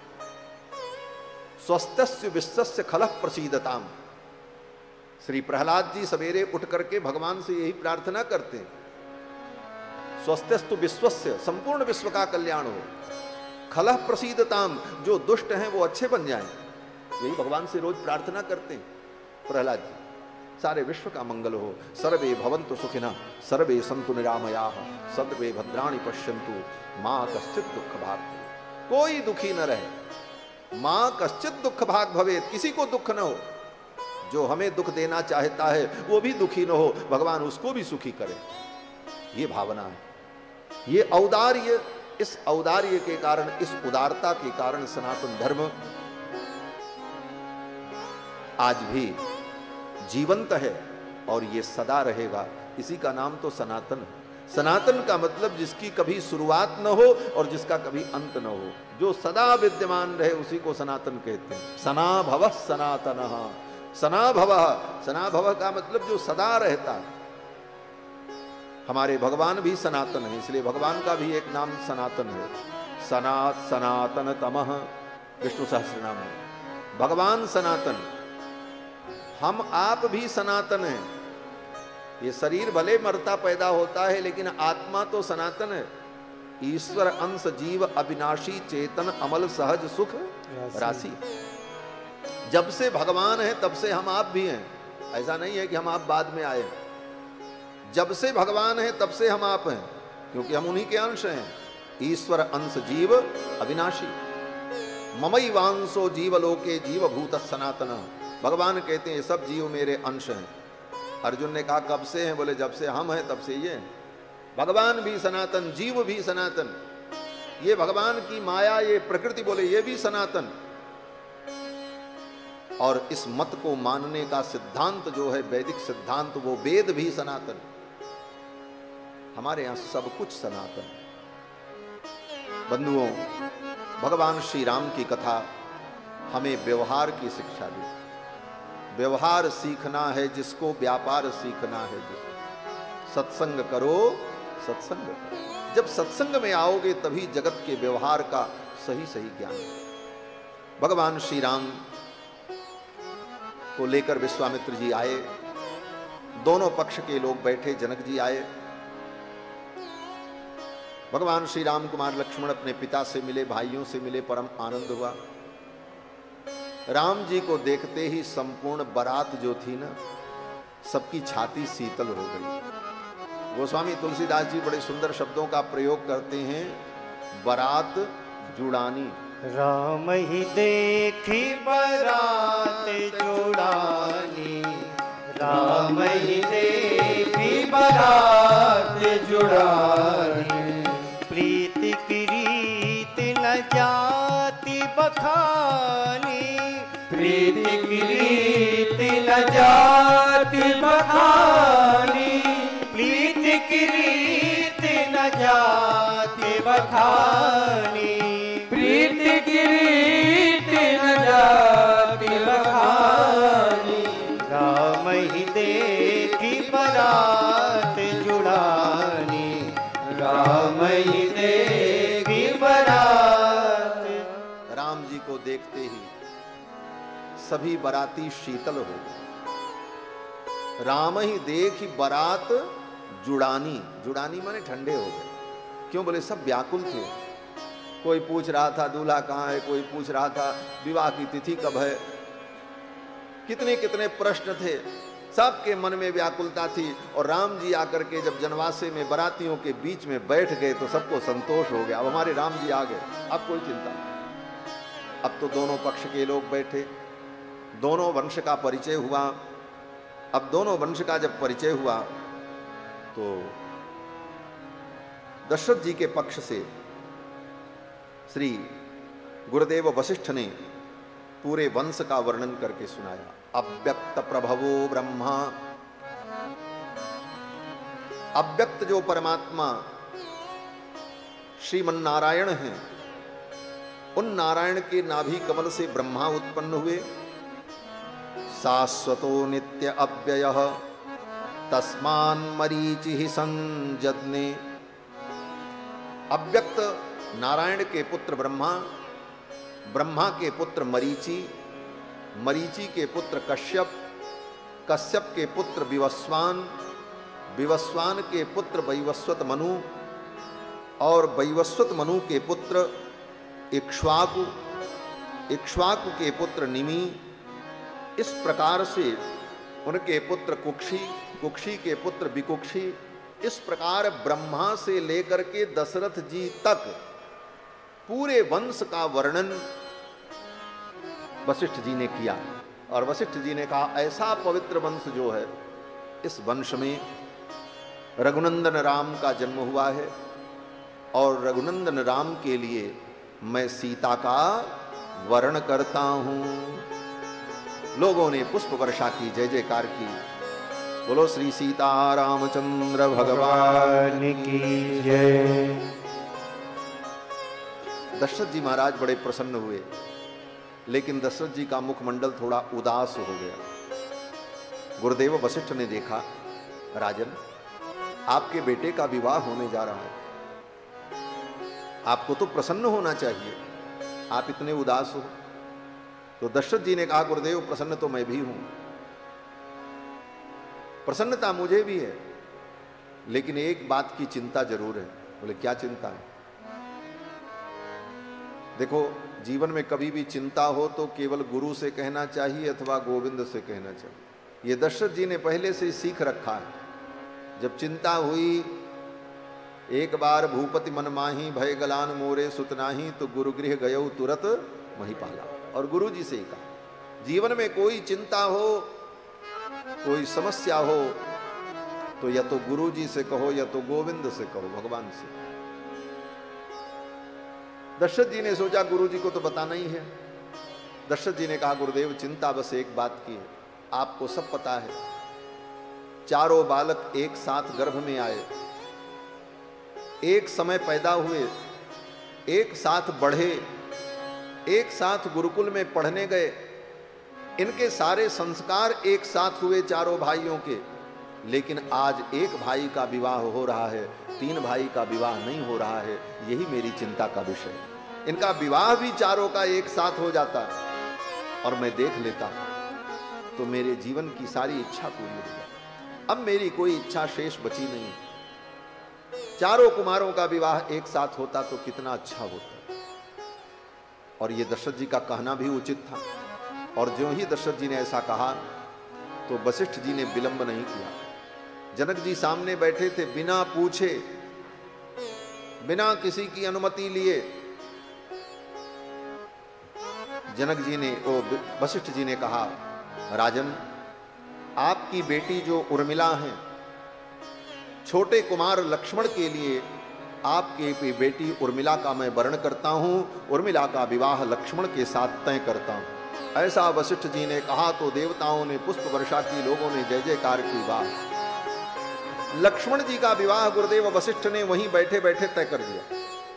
A: स्वस्थस्य विश्वस्य खलः प्रसीदताम। श्री प्रहलाद जी सवेरे उठ करके भगवान से यही प्रार्थना करते हैं, स्वस्थस्तु विश्वस्य, संपूर्ण विश्व का कल्याण हो, खलः प्रसीदताम, जो दुष्ट हैं वो अच्छे बन जाएं। यही भगवान से रोज प्रार्थना करते हैं प्रहलाद जी। सारे विश्व का मंगल हो। सर्वे भवन्तु सुखिनः, सर्वे सन्तु निरामयाः, सर्वे भद्राणि पश्यन्तु, मां कश्चित् दुःख भाग् भवेत्। कोई दुखी न रहे, मां कश्चित् दुःख भाग् भवेत्, किसी को दुख न हो। जो हमें दुख देना चाहता है वो भी दुखी न हो, भगवान उसको भी सुखी करे। ये भावना है, ये औदार्य। इस औदार्य के कारण, इस उदारता के कारण सनातन धर्म आज भी जीवंत है और ये सदा रहेगा। इसी का नाम तो सनातन है। सनातन का मतलब जिसकी कभी शुरुआत न हो और जिसका कभी अंत न हो, जो सदा विद्यमान रहे उसी को सनातन कहते हैं। सना भवः सनातनः, सना भवः, सना भवः का मतलब जो सदा रहता है। हमारे भगवान भी सनातन है, इसलिए भगवान का भी एक नाम सनातन है। सनात सनातन तमः, विष्णु सहस्त्रनाम में भगवान सनातन। हम आप भी सनातन हैं। ये शरीर भले मरता पैदा होता है, लेकिन आत्मा तो सनातन है। ईश्वर अंश जीव अविनाशी चेतन अमल सहज सुख राशि। जब से भगवान है तब से हम आप भी हैं। ऐसा नहीं है कि हम आप बाद में आए। जब से भगवान है तब से हम आप हैं, क्योंकि हम उन्हीं के अंश हैं। ईश्वर अंश जीव अविनाशी, ममई वांसो जीवलोके जीवभूत सनातन। भगवान कहते हैं सब जीव मेरे अंश हैं। अर्जुन ने कहा कब से हैं? बोले जब से हम हैं तब से ये हैं। भगवान भी सनातन, जीव भी सनातन, ये भगवान की माया, ये प्रकृति बोले ये भी सनातन। और इस मत को मानने का सिद्धांत जो है वैदिक सिद्धांत, वो वेद भी सनातन। हमारे यहां सब कुछ सनातन। बंधुओं, भगवान श्री राम की कथा हमें व्यवहार की शिक्षा दी। व्यवहार सीखना है जिसको, व्यापार सीखना है जिसको। सत्संग करो, सत्संग करो। जब सत्संग में आओगे तभी जगत के व्यवहार का सही सही ज्ञान। भगवान श्री राम को लेकर विश्वामित्र जी आए, दोनों पक्ष के लोग बैठे, जनक जी आए। भगवान श्री राम कुमार लक्ष्मण अपने पिता से मिले, भाइयों से मिले, परम आनंद हुआ। राम जी को देखते ही संपूर्ण बारात जो थी ना, सबकी छाती शीतल हो गई। गोस्वामी तुलसीदास जी बड़े सुंदर शब्दों का प्रयोग करते हैं, बारात जुड़ानी।
B: राम ही देखी बारात जुड़ानी, राम ही देखी बारात जुड़ानी। प्रीति की रीत न जाति बखानी,
C: प्रीति की रीत न जाति बखानी,
B: प्रीति की रीत न जाति बखानी,
C: प्रीति की रीत न जाति बखानी।
B: राम ही देखी बारात जुड़ानी,
C: राम ही देखी बारात।
A: राम जी को देखते ही सभी बाराती शीतल हो गए। राम ही देखी बारात जुड़ानी, जुड़ानी माने ठंडे हो गए। क्यों बोले? सब व्याकुल थे। कोई पूछ रहा था दूल्हा कहाँ है, कोई पूछ रहा था विवाह की तिथि कब है, कितने कितने प्रश्न थे, सबके मन में व्याकुलता थी। और राम जी आकर के जब जनवासे में बारातियों के बीच में बैठ गए तो सबको संतोष हो गया, अब हमारे राम जी आ गए, अब कोई चिंता नहीं। अब तो दोनों पक्ष के लोग बैठे, दोनों वंश का परिचय हुआ। अब दोनों वंश का जब परिचय हुआ तो दशरथ जी के पक्ष से श्री गुरुदेव वशिष्ठ ने पूरे वंश का वर्णन करके सुनाया। अव्यक्त प्रभवो ब्रह्मा, अव्यक्त जो परमात्मा श्रीमन नारायण हैं, उन नारायण के नाभि कमल से ब्रह्मा उत्पन्न हुए। शाश्वतो नित्य अव्ययः तस्मान् मरीचिः संजज्ञे। अव्यक्त नारायण के पुत्र ब्रह्मा, ब्रह्मा के पुत्र मरीचि, मरीचि के पुत्र कश्यप, कश्यप के पुत्र विवस्वान, विवस्वान के पुत्र वैवस्वत मनु, और वैवस्वत मनु के पुत्र इक्ष्वाकु, इक्ष्वाकु के पुत्र निमि। इस प्रकार से उनके पुत्र कुक्षी, कुक्षी के पुत्र विकुक्षी। इस प्रकार ब्रह्मा से लेकर के दशरथ जी तक पूरे वंश का वर्णन वशिष्ठ जी ने किया। और वशिष्ठ जी ने कहा, ऐसा पवित्र वंश जो है, इस वंश में रघुनंदन राम का जन्म हुआ है, और रघुनंदन राम के लिए मैं सीता का वर्ण करता हूं। लोगों ने पुष्प वर्षा की, जय जयकार की। बोलो श्री सीता रामचंद्र भगवान
B: की जय।
A: दशरथ जी महाराज बड़े प्रसन्न हुए, लेकिन दशरथ जी का मुखमंडल थोड़ा उदास हो गया। गुरुदेव वशिष्ठ ने देखा, राजन आपके बेटे का विवाह होने जा रहा है, आपको तो प्रसन्न होना चाहिए, आप इतने उदास हो। तो दशरथ जी ने कहा, गुरुदेव प्रसन्न तो मैं भी हूं, प्रसन्नता मुझे भी है, लेकिन एक बात की चिंता जरूर है। बोले क्या चिंता है? देखो, जीवन में कभी भी चिंता हो तो केवल गुरु से कहना चाहिए अथवा गोविंद से कहना चाहिए। ये दशरथ जी ने पहले से सीख रखा है। जब चिंता हुई, एक बार भूपति मन माही भय गलान मोरे सुतनाही, तो गुरुगृह गयो तुरत महिपाला। और गुरु जी से ही कहा, जीवन में कोई चिंता हो, कोई समस्या हो, तो या तो गुरु जी से कहो या तो गोविंद से कहो, भगवान से। दशरथ जी ने सोचा गुरु जी को तो बताना ही है। दशरथ जी ने कहा, गुरुदेव चिंता बस एक बात की है, आपको सब पता है, चारों बालक एक साथ गर्भ में आए, एक समय पैदा हुए, एक साथ बढ़े, एक साथ गुरुकुल में पढ़ने गए, इनके सारे संस्कार एक साथ हुए चारों भाइयों के, लेकिन आज एक भाई का विवाह हो रहा है, तीन भाई का विवाह नहीं हो रहा है। यही मेरी चिंता का विषय है। इनका विवाह भी चारों का एक साथ हो जाता और मैं देख लेता तो मेरे जीवन की सारी इच्छा पूरी हो जाती। अब मेरी कोई इच्छा शेष बची नहीं। चारों कुमारों का विवाह एक साथ होता तो कितना अच्छा होता। और ये दशरथ जी का कहना भी उचित था। और ज्यों ही दशरथ जी ने ऐसा कहा तो वशिष्ठ जी ने विलंब नहीं किया। जनक जी सामने बैठे थे, बिना पूछे, बिना किसी की अनुमति लिए जनक जी ने, ओ वशिष्ठ जी ने कहा, राजन, आपकी बेटी जो उर्मिला है, छोटे कुमार लक्ष्मण के लिए आपकी बेटी उर्मिला का मैं वर्ण करता हूं, उर्मिला का विवाह लक्ष्मण के साथ तय करता हूं। ऐसा वशिष्ठ जी ने कहा तो देवताओं ने पुष्प वर्षा की, लोगों ने जय जयकार की। वाह! लक्ष्मण जी का विवाह गुरुदेव वशिष्ठ ने वहीं बैठे बैठे तय कर दिया।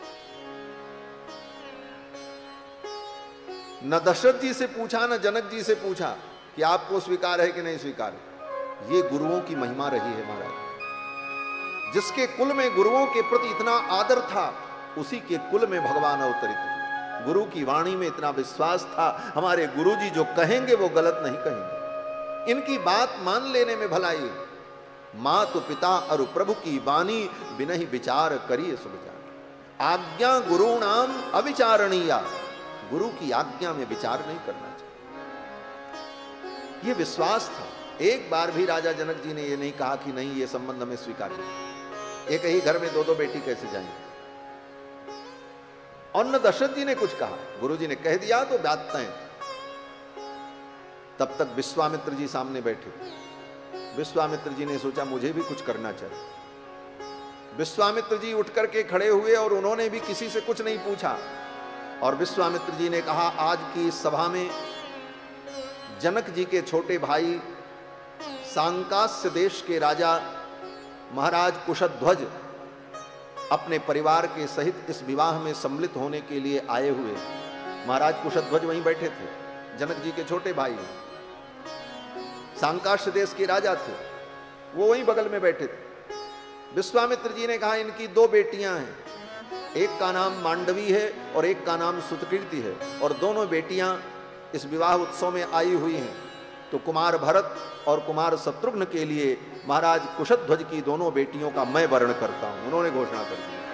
A: न दशरथ जी से पूछा, न जनक जी से पूछा कि आपको स्वीकार है कि नहीं स्वीकार है। ये गुरुओं की महिमा रही है महाराज। जिसके कुल में गुरुओं के प्रति इतना आदर था, उसी के कुल में भगवान अवतरित हुए। गुरु की वाणी में इतना विश्वास था, हमारे गुरु जी जो कहेंगे वो गलत नहीं कहेंगे। इनकी बात मान लेने में भलाई है। मातु पिता और प्रभु की वाणी बिनहि विचार करिए सुख जान। आज्ञा गुरु नाम अविचारणीया। गुरु की आज्ञा में विचार नहीं करना चाहिए। यह विश्वास था। एक बार भी राजा जनक जी ने यह नहीं कहा कि नहीं ये संबंध हमें स्वीकार नहीं। एक ही घर में दो दो बेटी कैसे जाएंगे। और न दशरथ जी ने कुछ कहा, गुरु जी ने कह दिया तो बात तय। तब तक विश्वामित्र जी सामने बैठे। विश्वामित्र जी ने सोचा मुझे भी कुछ करना चाहिए। विश्वामित्र जी उठ करके खड़े हुए और उन्होंने भी किसी से कुछ नहीं पूछा। और विश्वामित्र जी ने कहा, आज की इस सभा में जनक जी के छोटे भाई सांकास्य देश के राजा महाराज कुशध्वज अपने परिवार के सहित इस विवाह में सम्मिलित होने के लिए आए हुए। महाराज कुशध्वज वहीं बैठे थे, जनक जी के छोटे भाई सांकास्य देश के राजा थे, वो वहीं बगल में बैठे थे। विश्वामित्र जी ने कहा, इनकी दो बेटियां हैं, एक का नाम मांडवी है और एक का नाम सुतकीर्ति है, और दोनों बेटियां इस विवाह उत्सव में आई हुई हैं। तो कुमार भरत और कुमार शत्रुघ्न के लिए महाराज कुशध्वज की दोनों बेटियों का मैं वर्ण करता हूं। उन्होंने घोषणा कर दी।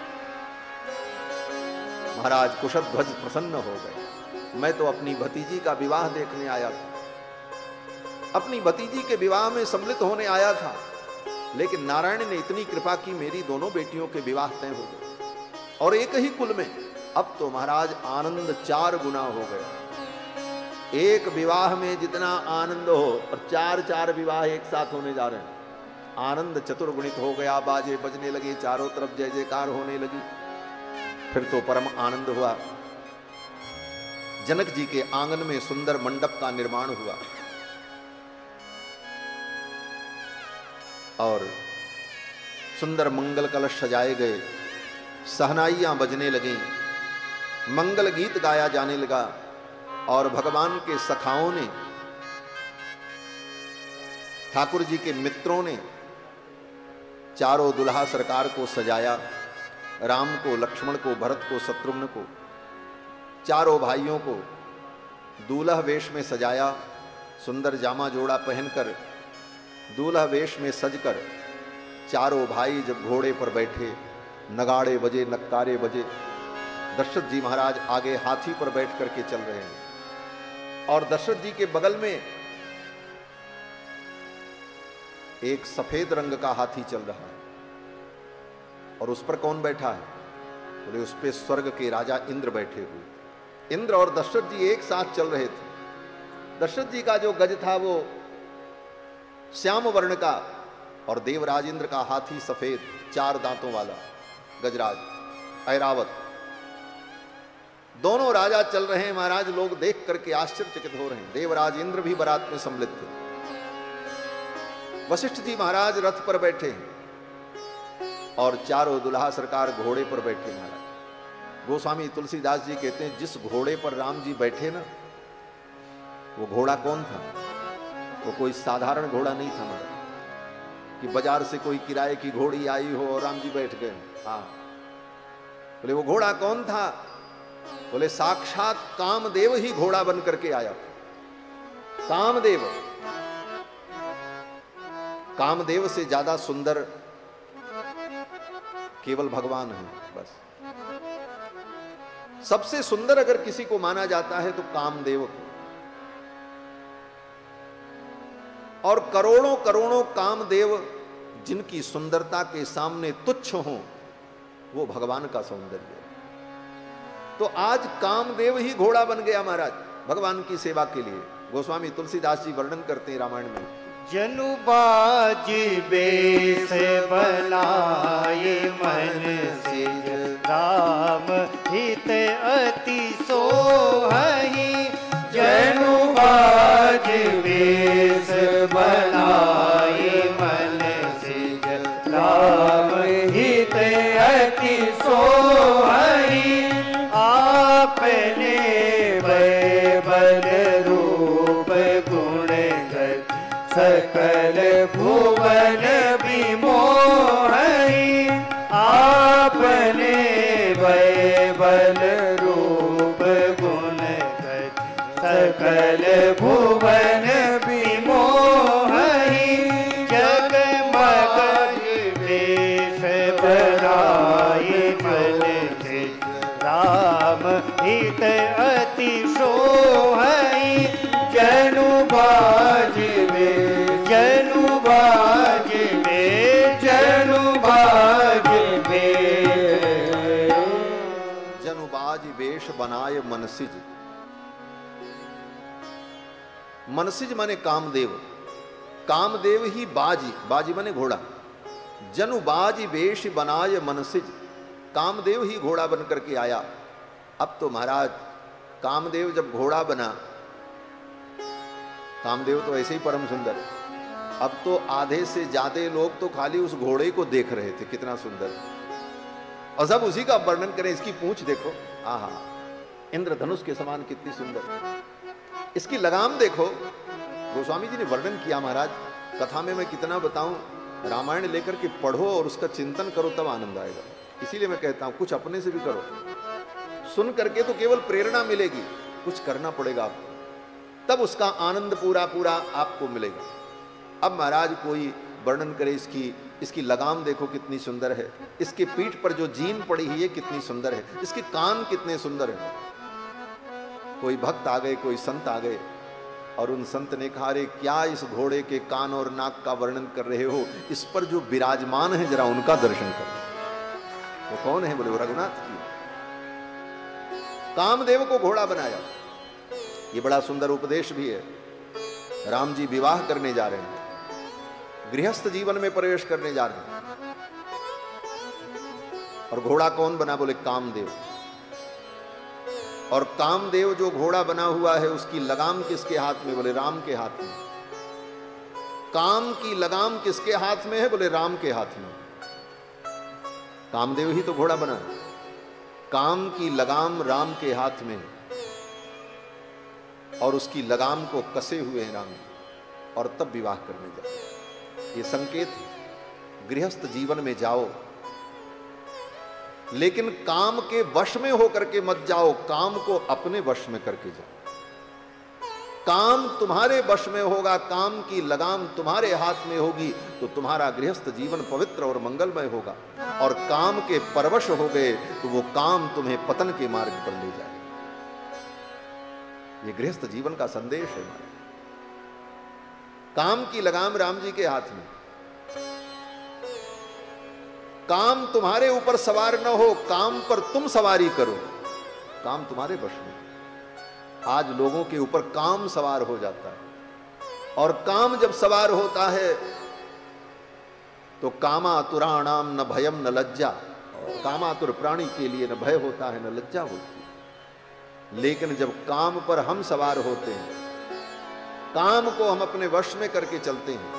A: महाराज कुशध्वज प्रसन्न हो गए। मैं तो अपनी भतीजी का विवाह देखने आया था, अपनी भतीजी के विवाह में सम्मिलित होने आया था, लेकिन नारायण ने इतनी कृपा की, मेरी दोनों बेटियों के विवाह तय हो गए और एक ही कुल में। अब तो महाराज आनंद चार गुना हो गया। एक विवाह में जितना आनंद हो और चार चार विवाह एक साथ होने जा रहे हैं। आनंद चतुर्गुणित हो गया। बाजे बजने लगे, चारों तरफ जय जयकार होने लगी। फिर तो परम आनंद हुआ। जनक जी के आंगन में सुंदर मंडप का निर्माण हुआ और सुंदर मंगल कलश सजाए गए, सहनाइयां बजने लगी, मंगल गीत गाया जाने लगा। और भगवान के सखाओं ने, ठाकुर जी के मित्रों ने चारों दुल्हा सरकार को सजाया। राम को, लक्ष्मण को, भरत को, शत्रुघ्न को, चारों भाइयों को दूल्हा वेश में सजाया। सुंदर जामा जोड़ा पहनकर, दूल्हा वेश में सजकर चारों भाई जब घोड़े पर बैठे, नगाड़े बजे, नक्कारे बजे। दशरथ जी महाराज आगे हाथी पर बैठ करके चल रहे हैं और दशरथ जी के बगल में एक सफेद रंग का हाथी चल रहा है। और उस पर कौन बैठा है? बोले उस पे स्वर्ग के राजा इंद्र बैठे हुए। इंद्र और दशरथ जी एक साथ चल रहे थे। दशरथ जी का जो गज था वो श्याम वर्ण का और देवराज इंद्र का हाथी सफेद, चार दांतों वाला गजराज ऐरावत। दोनों राजा चल रहे हैं। महाराज लोग देख करके आश्चर्यचकित हो रहे हैं। देवराज इंद्र भी बारात में सम्मिलित थे। वशिष्ठ जी महाराज रथ पर बैठे हैं और चारों दुल्हा सरकार घोड़े पर बैठे। महाराज गोस्वामी तुलसीदास जी कहते हैं जिस घोड़े पर राम जी बैठे ना, वो घोड़ा कौन था? वो कोई साधारण घोड़ा नहीं था महाराज कि बाजार से कोई किराए की घोड़ी आई हो और राम जी बैठ गए। हाँ, बोले वो घोड़ा कौन था? बोले साक्षात कामदेव ही घोड़ा बन करके आया। कामदेव, कामदेव से ज्यादा सुंदर केवल भगवान है। बस सबसे सुंदर अगर किसी को माना जाता है तो कामदेव को। और करोड़ों करोड़ों कामदेव जिनकी सुंदरता के सामने तुच्छ हों, वो भगवान का सौंदर्य है। तो आज कामदेव ही घोड़ा बन गया महाराज भगवान की सेवा के लिए। गोस्वामी तुलसीदास जी वर्णन करते हैं रामायण में,
B: जनु बाज बेस बनाए मन से राम हित अति सोहहि। जनु बाज बेस बनाए मन से राम हित अति सोहहि। आपने बल रूप गुण गति सकल भुवन विमोहहि। आपने बल रूप गुण गति सकल भुवन विमोहहि। जगमग वेश बनाए मन से राम हित अति सोहहि। जनु बाज में जनु बाज में जनु बाज में
A: जनु बाज वेश बनाए मनसिज। मनसिज माने कामदेव, कामदेव ही बाजी, बाजी माने घोड़ा। जनु बाज वेश बनाए मनसिज, कामदेव ही घोड़ा बन करके आया। अब तो महाराज कामदेव जब घोड़ा बना, कामदेव तो ऐसे ही परम सुंदर, अब तो आधे से ज्यादा लोग तो खाली उस घोड़े को देख रहे थे कितना सुंदर। और जब उसी का वर्णन करें, इसकी पूंछ देखो, आहा इंद्रधनुष के समान कितनी सुंदर, इसकी लगाम देखो। गोस्वामी जी ने वर्णन किया महाराज, कथा में मैं कितना बताऊं, रामायण लेकर के पढ़ो और उसका चिंतन करो तब आनंद आएगा। इसीलिए मैं कहता हूं कुछ अपने से भी करो, सुन करके तो केवल प्रेरणा मिलेगी, कुछ करना पड़ेगा आपको, तब उसका आनंद पूरा पूरा आपको मिलेगा। अब महाराज कोई वर्णन करे इसकी, इसकी लगाम देखो कितनी सुंदर है, इसके पीठ पर जो जीन पड़ी है कितनी सुंदर है, इसके कान कितने सुंदर है। कोई भक्त आ गए, कोई संत आ गए और उन संत ने कहा, रे क्या इस घोड़े के कान और नाक का वर्णन कर रहे हो, इस पर जो विराजमान है जरा उनका दर्शन करो। वो कौन है? बोले वो रघुनाथ जी। कामदेव को घोड़ा बनाया। ये बड़ा सुंदर उपदेश भी है। राम जी विवाह करने जा रहे हैं, गृहस्थ जीवन में प्रवेश करने जा रहे हैं, और घोड़ा कौन बना? बोले कामदेव। और कामदेव जो घोड़ा बना हुआ है उसकी लगाम किसके हाथ में? बोले राम के हाथ में। काम की लगाम किसके हाथ में है? बोले राम के हाथ में। कामदेव ही तो घोड़ा बना, काम की लगाम राम के हाथ में, और उसकी लगाम को कसे हुए हैं राम जी, और तब विवाह करने जाओ। ये संकेत है, गृहस्थ जीवन में जाओ लेकिन काम के वश में होकर के मत जाओ, काम को अपने वश में करके जाओ। काम तुम्हारे वश में होगा, काम की लगाम तुम्हारे हाथ में होगी तो तुम्हारा गृहस्थ जीवन पवित्र और मंगलमय होगा। और काम के परवश हो गए तो वो काम तुम्हें पतन के मार्ग पर ले जाएगा। ये गृहस्थ जीवन का संदेश है हमारे। काम की लगाम राम जी के हाथ में, काम तुम्हारे ऊपर सवार न हो, काम पर तुम सवारी करो, काम तुम्हारे वश में। आज लोगों के ऊपर काम सवार हो जाता है, और काम जब सवार होता है तो कामातुराणाम न भयम न लज्जा। कामातुर प्राणी के लिए न भय होता है न लज्जा होती है। लेकिन जब काम पर हम सवार होते हैं, काम को हम अपने वश में करके चलते हैं,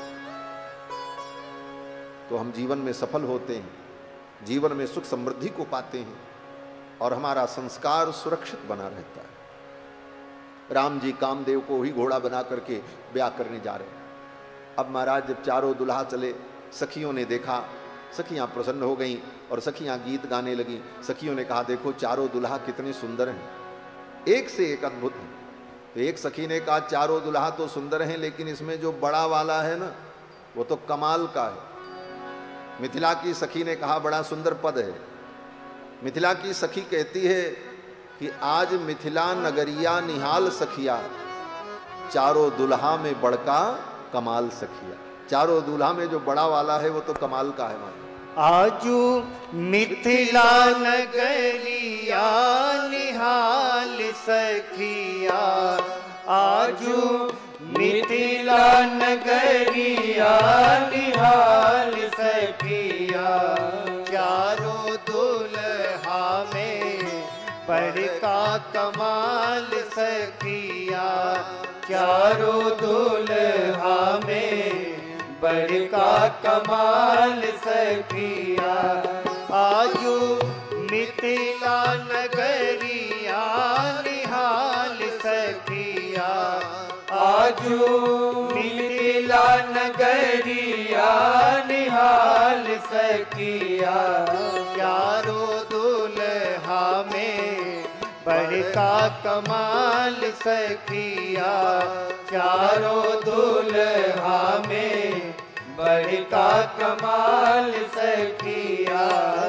A: तो हम जीवन में सफल होते हैं, जीवन में सुख समृद्धि को पाते हैं। और हमारा संस्कार सुरक्षित बना रहता है। राम जी कामदेव को ही घोड़ा बना करके ब्याह करने जा रहे हैं। अब महाराज जब चारों दुल्हा चले, सखियों ने देखा, सखियां प्रसन्न हो गईं और सखियां गीत गाने लगी। सखियों ने कहा, देखो चारों दुल्हा कितने सुंदर हैं, एक से एक अद्भुत हैं। तो एक सखी ने कहा, चारों दुल्हा तो सुंदर हैं, लेकिन इसमें जो बड़ा वाला है ना, वो तो कमाल का है। मिथिला की सखी ने कहा, बड़ा सुंदर पद है। मिथिला की सखी कहती है कि आज मिथिला नगरिया निहाल सखिया, चारों दुल्हा में बड़का कमाल सखिया। चारों दुल्हा में जो बड़ा वाला है वो तो कमाल का है। मानो
B: आजू मिथिला नगरिया निहाल सखिया, आजू मिथिला नगरिया निहाल सखिया, चारों दुल्हा में बड़का कमाल सखिया, चारों दुल्हा में बड़का कमाल सखिया। आजू मिथिला नगरिया निहाल सखिया, आजू मिथिला नगरिया निहाल सखिया, चारों दुल्हा में बड़का कमाल सखिया, चारों दुल्हा में बड़का कमाल सखिया।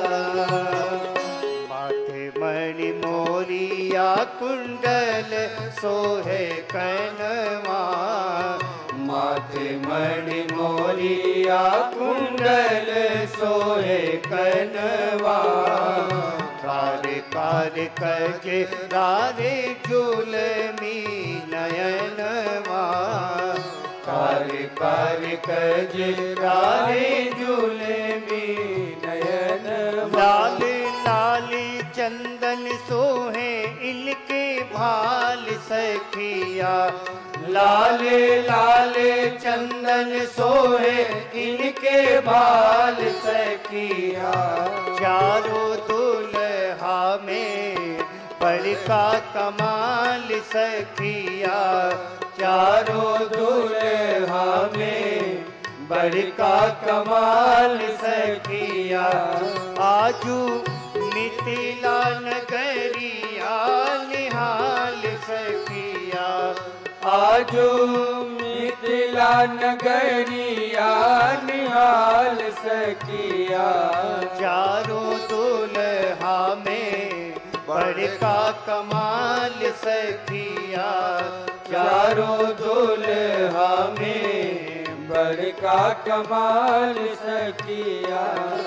B: माथे मणि मोरिया कुंडल सोहे कनवा, माथे मणि मोरिया कुंडल सोहे कनवा, कार कार कजे रारे जुलमी नयनवा, कार कार कजे रारे जुलमी नयनवा। लाल लाल चंदन सोहे इनके भाल सखिया, लाल लाल चंदन सोहे इनके भाल सखिया, चारों दुल्हा में बड़का कमाल सखिया, चारों दुल्हा में बड़का कमाल सखिया। आजू मिथिला नगरिया निहाल सखिया, आजू मिथिला नगरिया निहाल सखिया, चारों दुल्हा में बड़का कमाल सखिया, चारों दुल्हा में बड़का कमाल सखिया।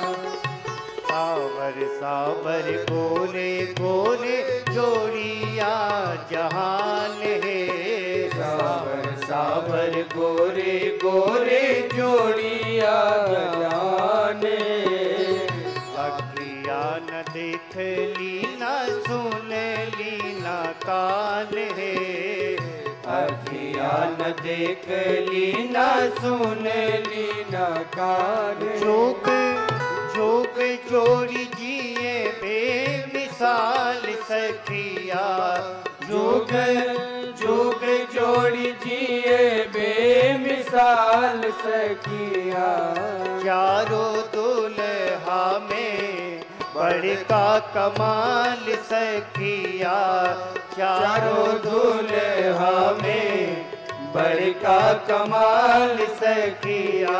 B: सावर सावर गोरे गोरे जोड़िया जहान है, सावर सावर गोरे गोरे जोड़िया जहान है। अखिया न देख ली न सुन ली न कान है, अखिया न देख ली न सुन ली न कान। जोग जोग जोड़ी जिए बेमिसाल सखिया, जोग जोग जोड़ी जिए बेमिसाल सखिया, चारों दुल्हा में बड़का कमाल सखिया, चारों दुल्हा में बड़का कमाल सखिया।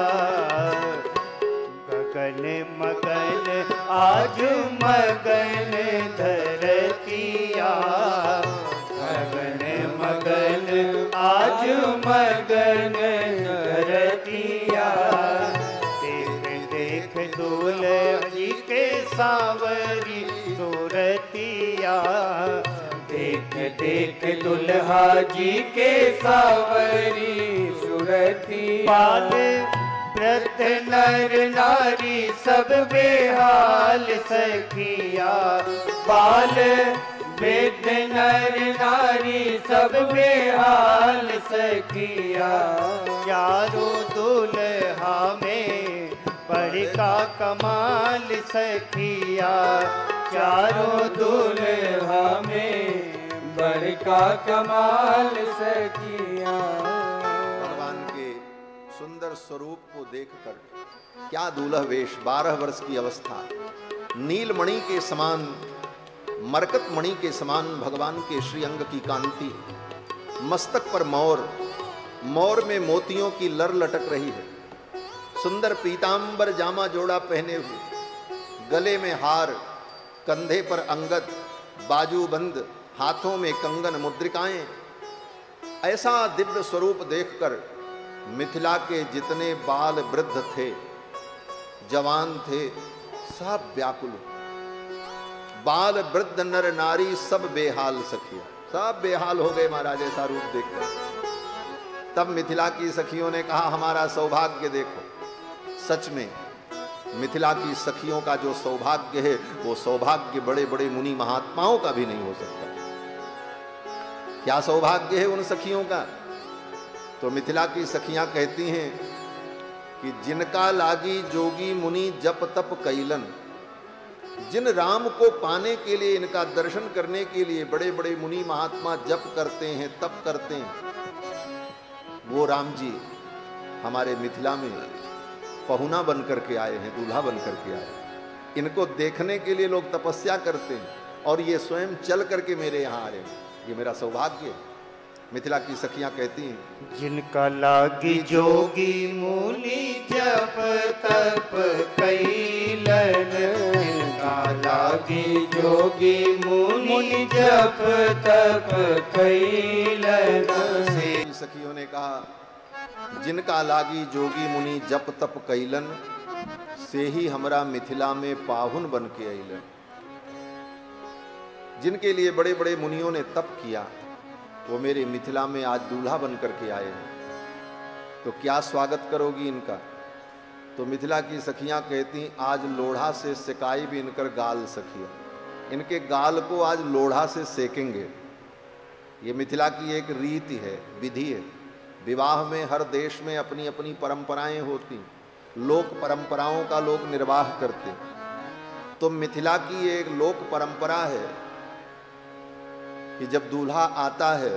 B: गगन मगन आज मगन धरतिया, गगन मगन आज मगन धरतिया। देख देख दूल्हा जी के सांवरी सूरतिया, देख देख दुल्हा जी के सांवरी सूरतिया। बाल वृद्ध नर नारी सब बेहाल सखिया, बाल वृद्ध नर नारी सब बेहाल सखिया, चारों दुल्हा में बड़का कमाल सखिया, चारों
C: दुल्हा में बड़का कमाल सखियां।
A: भगवान के सुंदर स्वरूप को देखकर, क्या दूल्हा वेश, बारह वर्ष की अवस्था, नीलमणि के समान, मरकत मणि के समान भगवान के श्री अंग की कांति, मस्तक पर मोर, मोर में मोतियों की लर लटक रही है, सुंदर पीतांबर जामा जोड़ा पहने हुए, गले में हार, कंधे पर अंगद, बाजूबंद, हाथों में कंगन मुद्रिकाएं। ऐसा दिव्य स्वरूप देखकर मिथिला के जितने बाल वृद्ध थे, जवान थे, सब व्याकुल, बाल वृद्ध नर नारी सब बेहाल सखिया, सब बेहाल हो गए महाराज ऐसा रूप देखकर। तब मिथिला की सखियों ने कहा, हमारा सौभाग्य देखो। सच में मिथिला की सखियों का जो सौभाग्य है, वो सौभाग्य बड़े बड़े मुनि महात्माओं का भी नहीं हो सकता। क्या सौभाग्य है उन सखियों का? तो मिथिला की सखियां कहती हैं कि जिनका लागी जोगी मुनि जप तप कैलन, जिन राम को पाने के लिए, इनका दर्शन करने के लिए बड़े बड़े मुनि महात्मा जप करते हैं, तप करते हैं, वो राम जी हमारे मिथिला में पहुना बन करके आए हैं, दूल्हा बन करके आए। इनको देखने के लिए लोग तपस्या करते हैं और ये स्वयं चल करके मेरे यहाँ आ रहे हैं, ये मेरा सौभाग्य है। मिथिला की सखियां कहती हैं,
B: जिनका लागी जोगी मुनि जप तप कैलन,
C: जिनका लागी जोगी मुनि जप तप कैलन।
A: से सखियों ने कहा, जिनका लागी जोगी मुनि जप तप कैलन, से ही हमरा मिथिला में पाहुन बन के अइलन। जिनके लिए बड़े बड़े मुनियों ने तप किया, वो मेरे मिथिला में आज दूल्हा बन करके आए हैं, तो क्या स्वागत करोगी इनका? तो मिथिला की सखियां कहती, आज लोढ़ा से सिकाई भी इनकर गाल सखिया, इनके गाल को आज लोढ़ा से सेकेंगे। ये मिथिला की एक रीति है, विधि है। विवाह में हर देश में अपनी अपनी परंपराएं होती, लोक परंपराओं का लोग निर्वाह करते। तो मिथिला की एक लोक परंपरा है कि जब दूल्हा आता है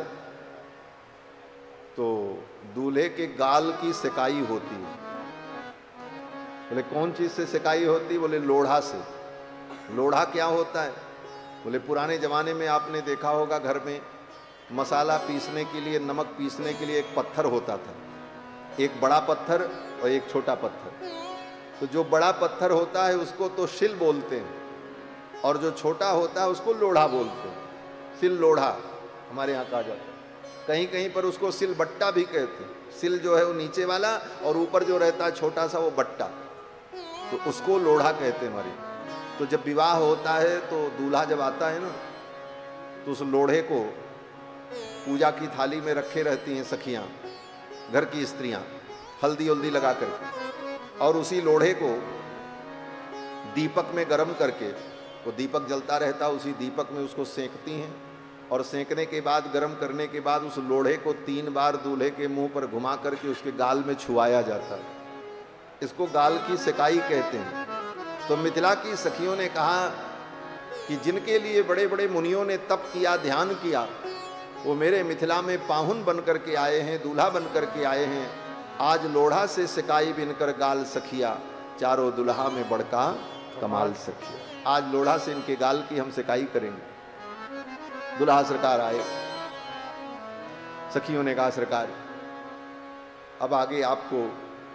A: तो दूल्हे के गाल की सिकाई होती है। बोले कौन चीज से सिकाई होती? बोले लोढ़ा से। लोढ़ा क्या होता है? बोले पुराने जमाने में आपने देखा होगा घर में मसाला पीसने के लिए, नमक पीसने के लिए एक पत्थर होता था, एक बड़ा पत्थर और एक छोटा पत्थर। तो जो बड़ा पत्थर होता है उसको तो शिल बोलते हैं और जो छोटा होता है उसको लोढ़ा बोलते हैं। सिल लोढ़ा हमारे यहाँ कहा जाता है, कहीं कहीं पर उसको सिल बट्टा भी कहते हैं। सिल जो है वो नीचे वाला और ऊपर जो रहता है छोटा सा वो बट्टा, तो उसको लोढ़ा कहते हैं हमारे। तो जब विवाह होता है तो दूल्हा जब आता है ना, तो उस लोढ़े को पूजा की थाली में रखे रहती हैं सखियां, घर की स्त्रियां, हल्दी उल्दी लगा करके, और उसी लोढ़े को दीपक में गर्म करके, वो दीपक जलता रहता, उसी दीपक में उसको सेंकती हैं और सेंकने के बाद, गर्म करने के बाद उस लोढ़े को तीन बार दूल्हे के मुंह पर घुमा करके उसके गाल में छुआया जाता है। इसको गाल की सिकाई कहते हैं। तो मिथिला की सखियों ने कहा कि जिनके लिए बड़े बड़े मुनियों ने तप किया, ध्यान किया, वो मेरे मिथिला में पाहुन बन करके आए हैं, दूल्हा बन करके आए हैं। आज लोढ़ा से सिकाई बिनकर गाल सखिया, चारों दुल्हा में बड़का कमाल सखिया। आज लोढ़ा से इनके गाल की हम सिकाई करेंगे। दुल्हा सरकार आए, सखियों ने कहा सरकार अब आगे आपको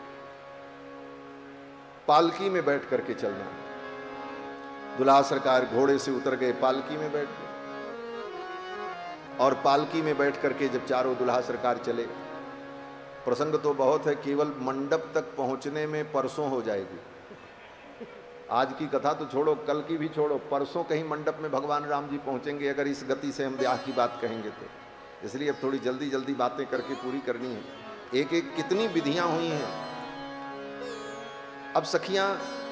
A: पालकी में बैठ करके चलना। दुल्हा सरकार घोड़े से उतर गए, पालकी में बैठ गए और पालकी में बैठ करके जब चारों दुल्हा सरकार चले, प्रसंग तो बहुत है, केवल मंडप तक पहुंचने में परसों हो जाएगी। आज की कथा तो छोड़ो, कल की भी छोड़ो, परसों कहीं मंडप में भगवान राम जी पहुंचेंगे अगर इस गति से हम ब्याह की बात कहेंगे तो। इसलिए अब थोड़ी जल्दी जल्दी बातें करके पूरी करनी है। एक एक कितनी विधियां हुई हैं। अब सखियां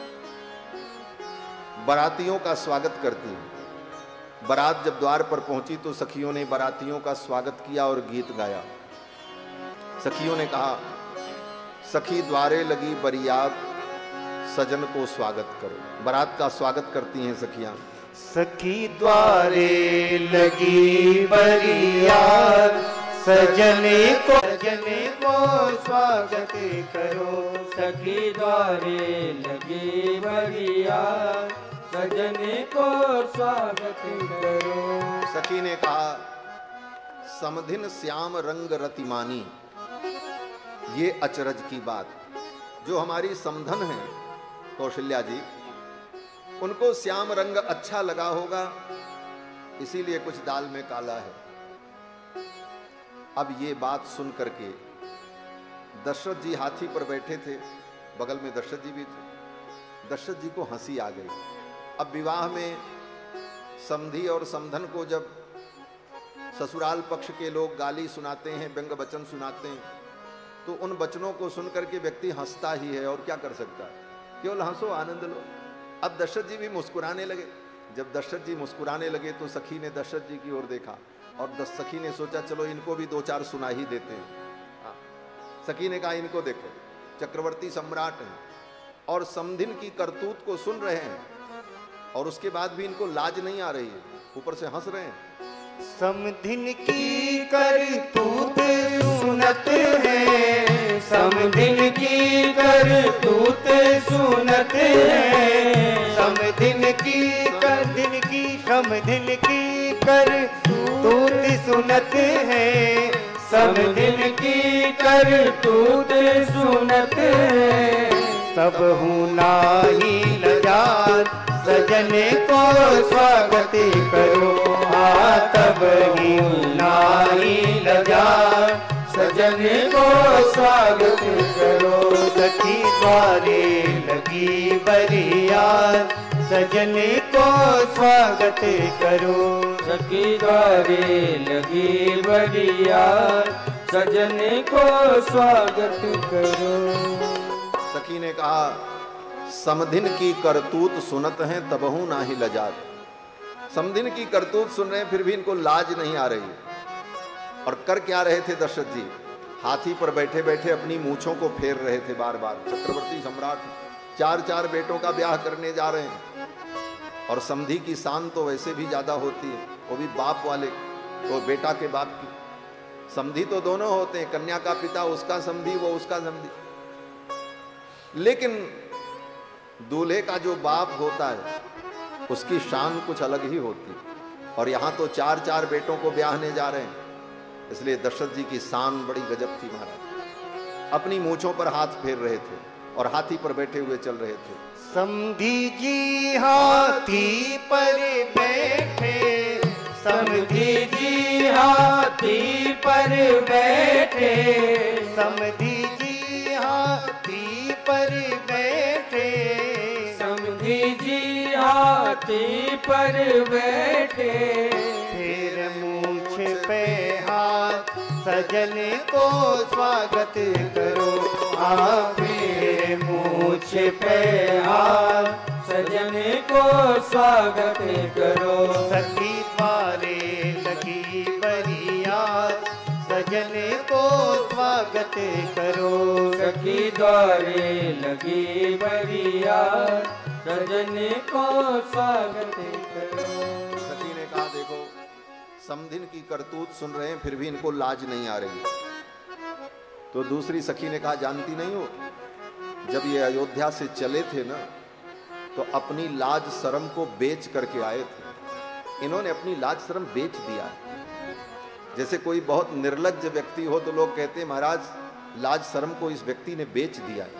A: बारातियों का स्वागत करती हैं। बारात जब द्वार पर पहुंची तो सखियों ने बारातियों का स्वागत किया और गीत गाया। सखियों ने कहा, सखी द्वारे लगी बरियात, सजन को स्वागत करो। बारात का स्वागत करती हैं सखियां।
B: सखी द्वारे लगी बरियार, सजने को सजने को स्वागत करो।
C: सखी द्वारे लगी बरियार, सजने को स्वागत करो।
A: सखी ने कहा, समधिन श्याम रंग रतिमानी, ये अचरज की बात। जो हमारी समधन है कौशल्या जी, उनको श्याम रंग अच्छा लगा होगा, इसीलिए कुछ दाल में काला है। अब ये बात सुन करके दशरथ जी हाथी पर बैठे थे, बगल में दशरथ जी भी थे। दशरथ जी को हंसी आ गई। अब विवाह में समधी और समधन को जब ससुराल पक्ष के लोग गाली सुनाते हैं, व्यंग वचन सुनाते हैं, तो उन वचनों को सुनकर के व्यक्ति हंसता ही है, और क्या कर सकता है, केवल हंसो, आनंद लो। अब दशरथ जी भी मुस्कुराने लगे। जब दशरथ जी मुस्कुराने लगे तो सखी ने दशरथ जी की ओर देखा, और दस सखी ने सोचा चलो इनको भी दो चार सुना ही देते हैं। हाँ। सखी ने कहा, इनको देखो, चक्रवर्ती सम्राट हैं और समधिन की करतूत को सुन रहे हैं, और उसके बाद भी इनको लाज नहीं आ रही है, ऊपर से हंस रहे हैं।
B: समधिन की करतूत सुनत है,
C: समधिन की करतूत सुनत है,
B: समधिन की करदिन की समधिन की करतूत सुनत है,
C: समधिन की करतूत सुनत है।
B: तब हूँ नाही लजात, सजने को स्वागत करो। हाँ, तब ही नाही लजात,
C: सजने को स्वागत करो।
B: सखी द्वारे लगी बरियार, सजने को स्वागत करो।
C: सखी द्वारे लगी बरियार, सजने को स्वागत करो।
A: सखी ने कहा, समधिन की करतूत सुनत हैं तबहू नाही लजात। समधिन की करतूत सुन रहे हैं, फिर भी इनको लाज नहीं आ रही। और कर क्या रहे थे दशरथ जी? हाथी पर बैठे बैठे अपनी मूछों को फेर रहे थे बार बार। चक्रवर्ती सम्राट चार चार बेटों का ब्याह करने जा रहे हैं, और समधी की शान तो वैसे भी ज्यादा होती है, वो भी बाप वाले, वो बेटा के बाप की। समधी तो दोनों होते हैं, कन्या का पिता उसका समधी, वो उसका समधी। लेकिन दूल्हे का जो बाप होता है उसकी शान कुछ अलग ही होती है। और यहाँ तो चार चार बेटों को ब्याहने जा रहे हैं, इसलिए दशरथ जी की शान बड़ी गजब थी महाराज। अपनी मूंछों पर हाथ फेर रहे थे और हाथी पर बैठे हुए चल रहे थे।
B: समधी जी हाथी पर बैठे,
C: समधी जी हाथी पर बैठे,
B: समधी जी हाथी पर बैठे,
C: समधी जी हाथी पर बैठे।
B: फिर मूछ पे हाथ, सजने को स्वागत करो। हाँ,
C: फिर मूछ पे हाथ, सजने को स्वागत करो।
B: सखी द्वारे लगी बरियार, सजने को स्वागत करो।
C: सखी द्वारे लगी बरियार, सजने को स्वागत करो।
A: सखी ने कहा, देखो समधिन की करतूत सुन रहे हैं, फिर भी इनको लाज नहीं आ रही। तो दूसरी सखी ने कहा, जानती नहीं हो, जब ये अयोध्या से चले थे ना, तो अपनी लाज शर्म को बेच करके आए थे। इन्होंने अपनी लाज शर्म बेच दिया है। जैसे कोई बहुत निर्लज्ज व्यक्ति हो तो लोग कहते हैं, महाराज लाज शर्म को इस व्यक्ति ने बेच दिया है।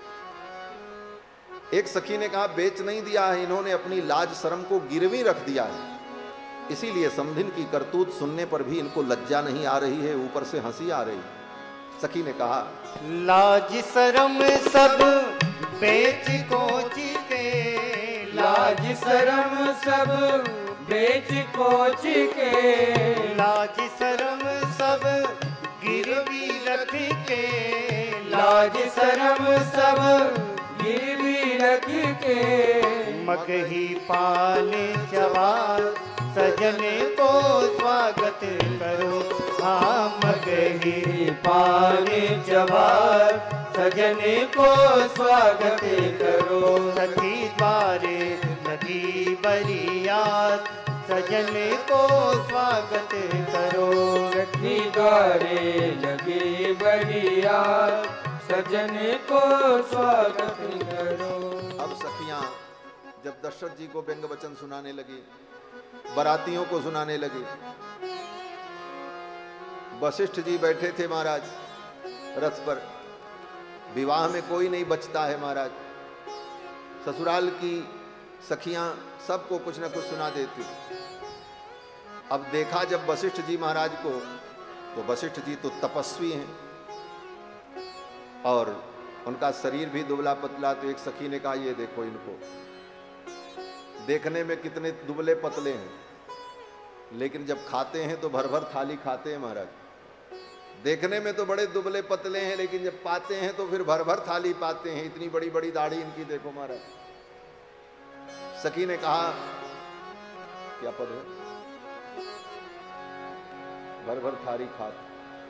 A: एक सखी ने कहा, बेच नहीं दिया है, इन्होंने अपनी लाज शर्म को गिरवी रख दिया है। इसीलिए समधिन की करतूत सुनने पर भी इनको लज्जा नहीं आ रही है, ऊपर से हंसी आ रही है। सखी ने कहा,
B: लाज शर्म सब बेच कोच के,
C: लाज शर्म सब बेच कोच के,
B: लाज शर्म सब गिरवी रख के,
C: लाज शर्म सब गिरवी रख के।
B: मगही पाले जवान, सजने को स्वागत करो। हाँ, मगही
C: पाने जवार, सजने को स्वागत करो।
B: सखी द्वारे लगी लगी बरियात, सजन को स्वागत करो।
C: सखी द्वारे लगी बरियात, सजन को स्वागत करो।
A: अब सखियां जब दशरथ जी को व्यंग वचन सुनाने लगी, बारातियों को सुनाने लगी। वशिष्ठ जी बैठे थे महाराज रथ पर। विवाह में कोई नहीं बचता है महाराज। ससुराल की सखियां सबको कुछ ना कुछ सुना देती। अब देखा जब वशिष्ठ जी महाराज को, तो वशिष्ठ जी तो तपस्वी हैं और उनका शरीर भी दुबला पतला। तो एक सखी ने कहा, ये देखो इनको, देखने में कितने दुबले पतले हैं, लेकिन जब खाते हैं तो भर भर थाली खाते हैं महाराज। देखने में तो बड़े दुबले पतले हैं, लेकिन जब पाते हैं तो फिर भर भर थाली पाते हैं। इतनी बड़ी बड़ी दाढ़ी इनकी देखो महाराज। सखी ने कहा, क्या पद है, भर भर थाली खाते।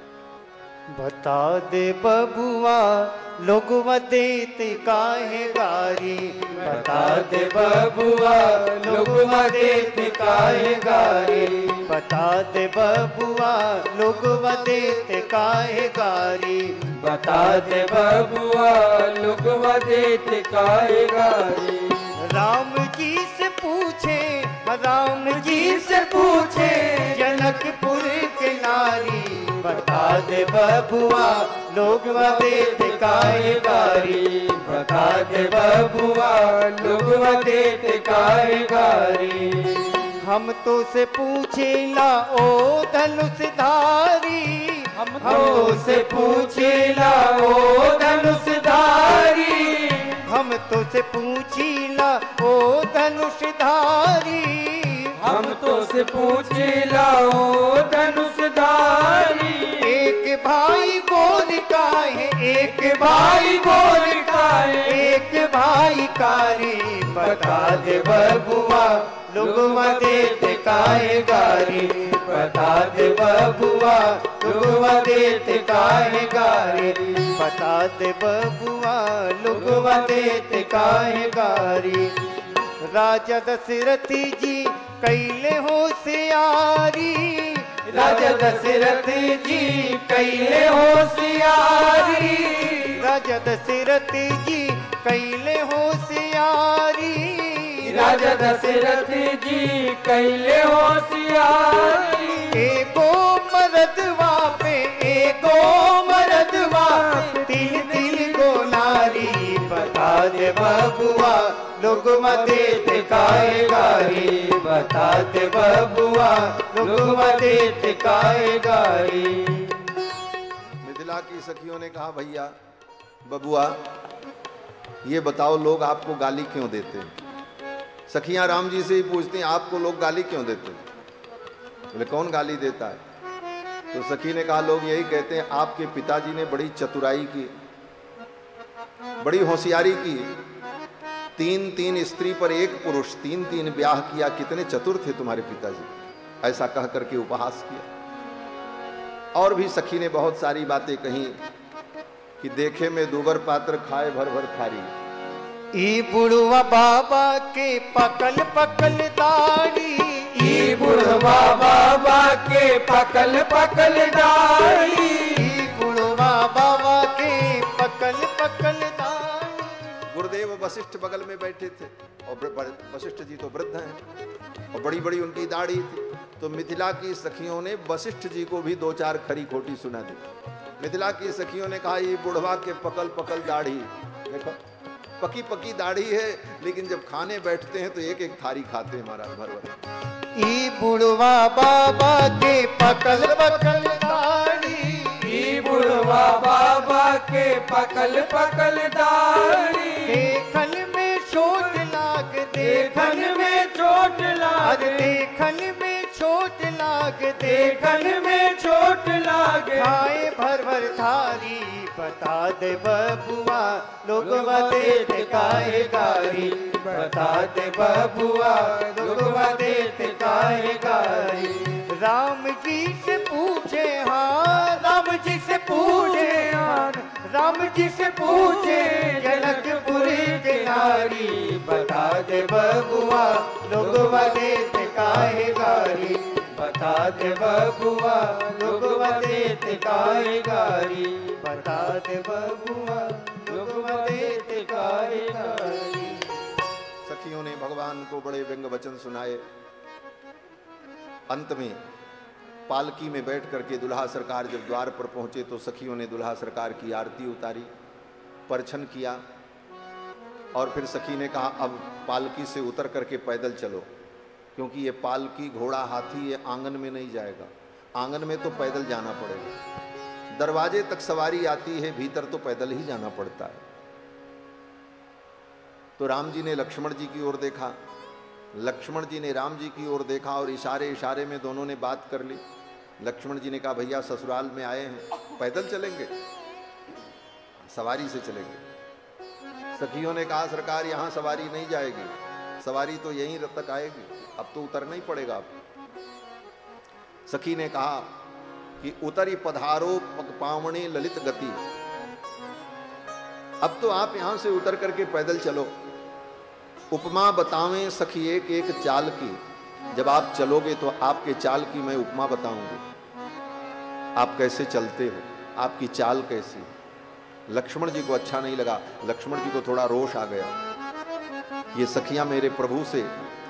B: बता दे बबुआ लोगवा देते काहे गारी,
C: बता दे बबुआ लोगवा देते काहे गारी,
B: बता दे बबुआ लोगवा देते काहे गारी,
C: बता दे बबुआ लोगवा देते काहे गारी।
B: राम जी से पूछे, राम
C: जी से पूछे
B: जनकपुर के नारी, बता दे बबुआ लोगवा देते काहे गारी,
C: बता दे बबुआ लोगवा देते काहे गारी।
B: हम तो से पूछे ला ओ धनुषधारी,
C: हम तो से पूछे ला ओ धनुषधारी,
B: हम तो से पूछी ला ओ धनुषधारी,
C: हम तो से पूछे ला ओ धनुषधारी।
B: एक भाई गोर का है, एक
C: भाई गोर का है,
B: एक भाई कारी, बता दे बबुआ लोगवा देते काहे गारी,
C: बता दे बबुआ लोगवा देते काहे गारी,
B: बता दे बबुआ लोगवा देते काहे गारी। राजा दशरथ जी कैले होशियारी,
C: राजा दशरथ जी कैले होशियारी,
B: राजा दशरथ जी कैले होशियारी,
C: राजा दशरथ जी कैले होशियारी।
B: एको मरदवा पे, एको मरदवा तिल तिल को नारी, बता दे बबुआ लोगवा देते काहे गारी, बता दे बबुआ लोगवा देते काहे गारी।
A: मिथिला की सखियों ने कहा, भैया बबुआ ये बताओ लोग आपको गाली क्यों देते हैं। सखियां राम जी से ही पूछती हैं, आपको लोग गाली क्यों देते हैं। बोले कौन गाली देता है। तो सखी ने कहा, लोग यही कहते हैं आपके पिताजी ने बड़ी चतुराई की, बड़ी होशियारी की, तीन तीन स्त्री पर एक पुरुष, तीन तीन ब्याह किया, कितने चतुर थे तुम्हारे पिताजी, ऐसा कह करके उपहास किया। और भी सखी ने बहुत सारी बातें कही कि देखे में दुबर पात्र खाए भर भर थारी।
B: ई बुढ़वा बाबा के पकल पकल दाढ़ी,
C: ई बुढ़वा बाबा के पकल पकल दाढ़ी,
B: ई बुढ़वा बाबा के पकल पकल दाढ़ी।
A: गुरुदेव वशिष्ठ बगल में बैठे थे और वशिष्ठ जी तो वृद्ध हैं और बड़ी बड़ी उनकी दाढ़ी थी। तो मिथिला की सखियों ने वशिष्ठ जी को भी दो चार खरी खोटी सुना दी। मिथिला की सखियों ने कहा, ये बुढ़वा के पकल पकल दाढ़ी, देखो पकी पकी दाढ़ी है, लेकिन जब खाने बैठते हैं तो एक एक थारी खाते हैं महाराज भर भर।
B: ई बुढ़वा बाबा के पकल पकल दाढ़ी,
C: ई बुढ़वा बाबा के पकल पकल दाढ़ी,
B: देखन में चोट लाग,
C: देखन में चोट लाग,
B: देखन में चोट लाग,
C: देखन में चोट लाग,
B: खाए भर भर थारी, बता दे बबुआ लोगवा देते काहे गारी,
C: बता दे बबुआ लोगवा देते काहे गारी।
B: राम जी से पूछे हाँ, राम जी से पूछे हाँ, राम जी से पूछे जनकपुर के नारी, बता दे बबुआ लोग देत काहे गारी, बता दे बबुआ लोग देत काहे गारी, बता दे बबुआ लोग देत काहे गारी।
A: सखियों ने भगवान को बड़े व्यंग वचन सुनाए। अंत में पालकी में बैठ करके दुल्हा सरकार जब द्वार पर पहुंचे तो सखियों ने दुल्हा सरकार की आरती उतारी, परछन किया और फिर सखी ने कहा अब पालकी से उतर करके पैदल चलो, क्योंकि ये पालकी घोड़ा हाथी ये आंगन में नहीं जाएगा, आंगन में तो पैदल जाना पड़ेगा, दरवाजे तक सवारी आती है, भीतर तो पैदल ही जाना पड़ता है। तो राम जी ने लक्ष्मण जी की ओर देखा, लक्ष्मण जी ने राम जी की ओर देखा और इशारे इशारे में दोनों ने बात कर ली। लक्ष्मण जी ने कहा भैया ससुराल में आए हैं, पैदल चलेंगे, सवारी से चलेंगे। सखियों ने कहा सरकार यहाँ सवारी नहीं जाएगी, सवारी तो यहीं तक आएगी, अब तो उतरना ही पड़ेगा। अब सखी ने कहा कि उतरी पधारो पावणे ललित गति, अब तो आप यहां से उतर करके पैदल चलो। उपमा बतावें सखी एक एक चाल की, जब आप चलोगे तो आपके चाल की मैं उपमा बताऊंगी, आप कैसे चलते हो, आपकी चाल कैसी। लक्ष्मण जी को अच्छा नहीं लगा, लक्ष्मण जी को थोड़ा रोष आ गया, ये सखियां मेरे प्रभु से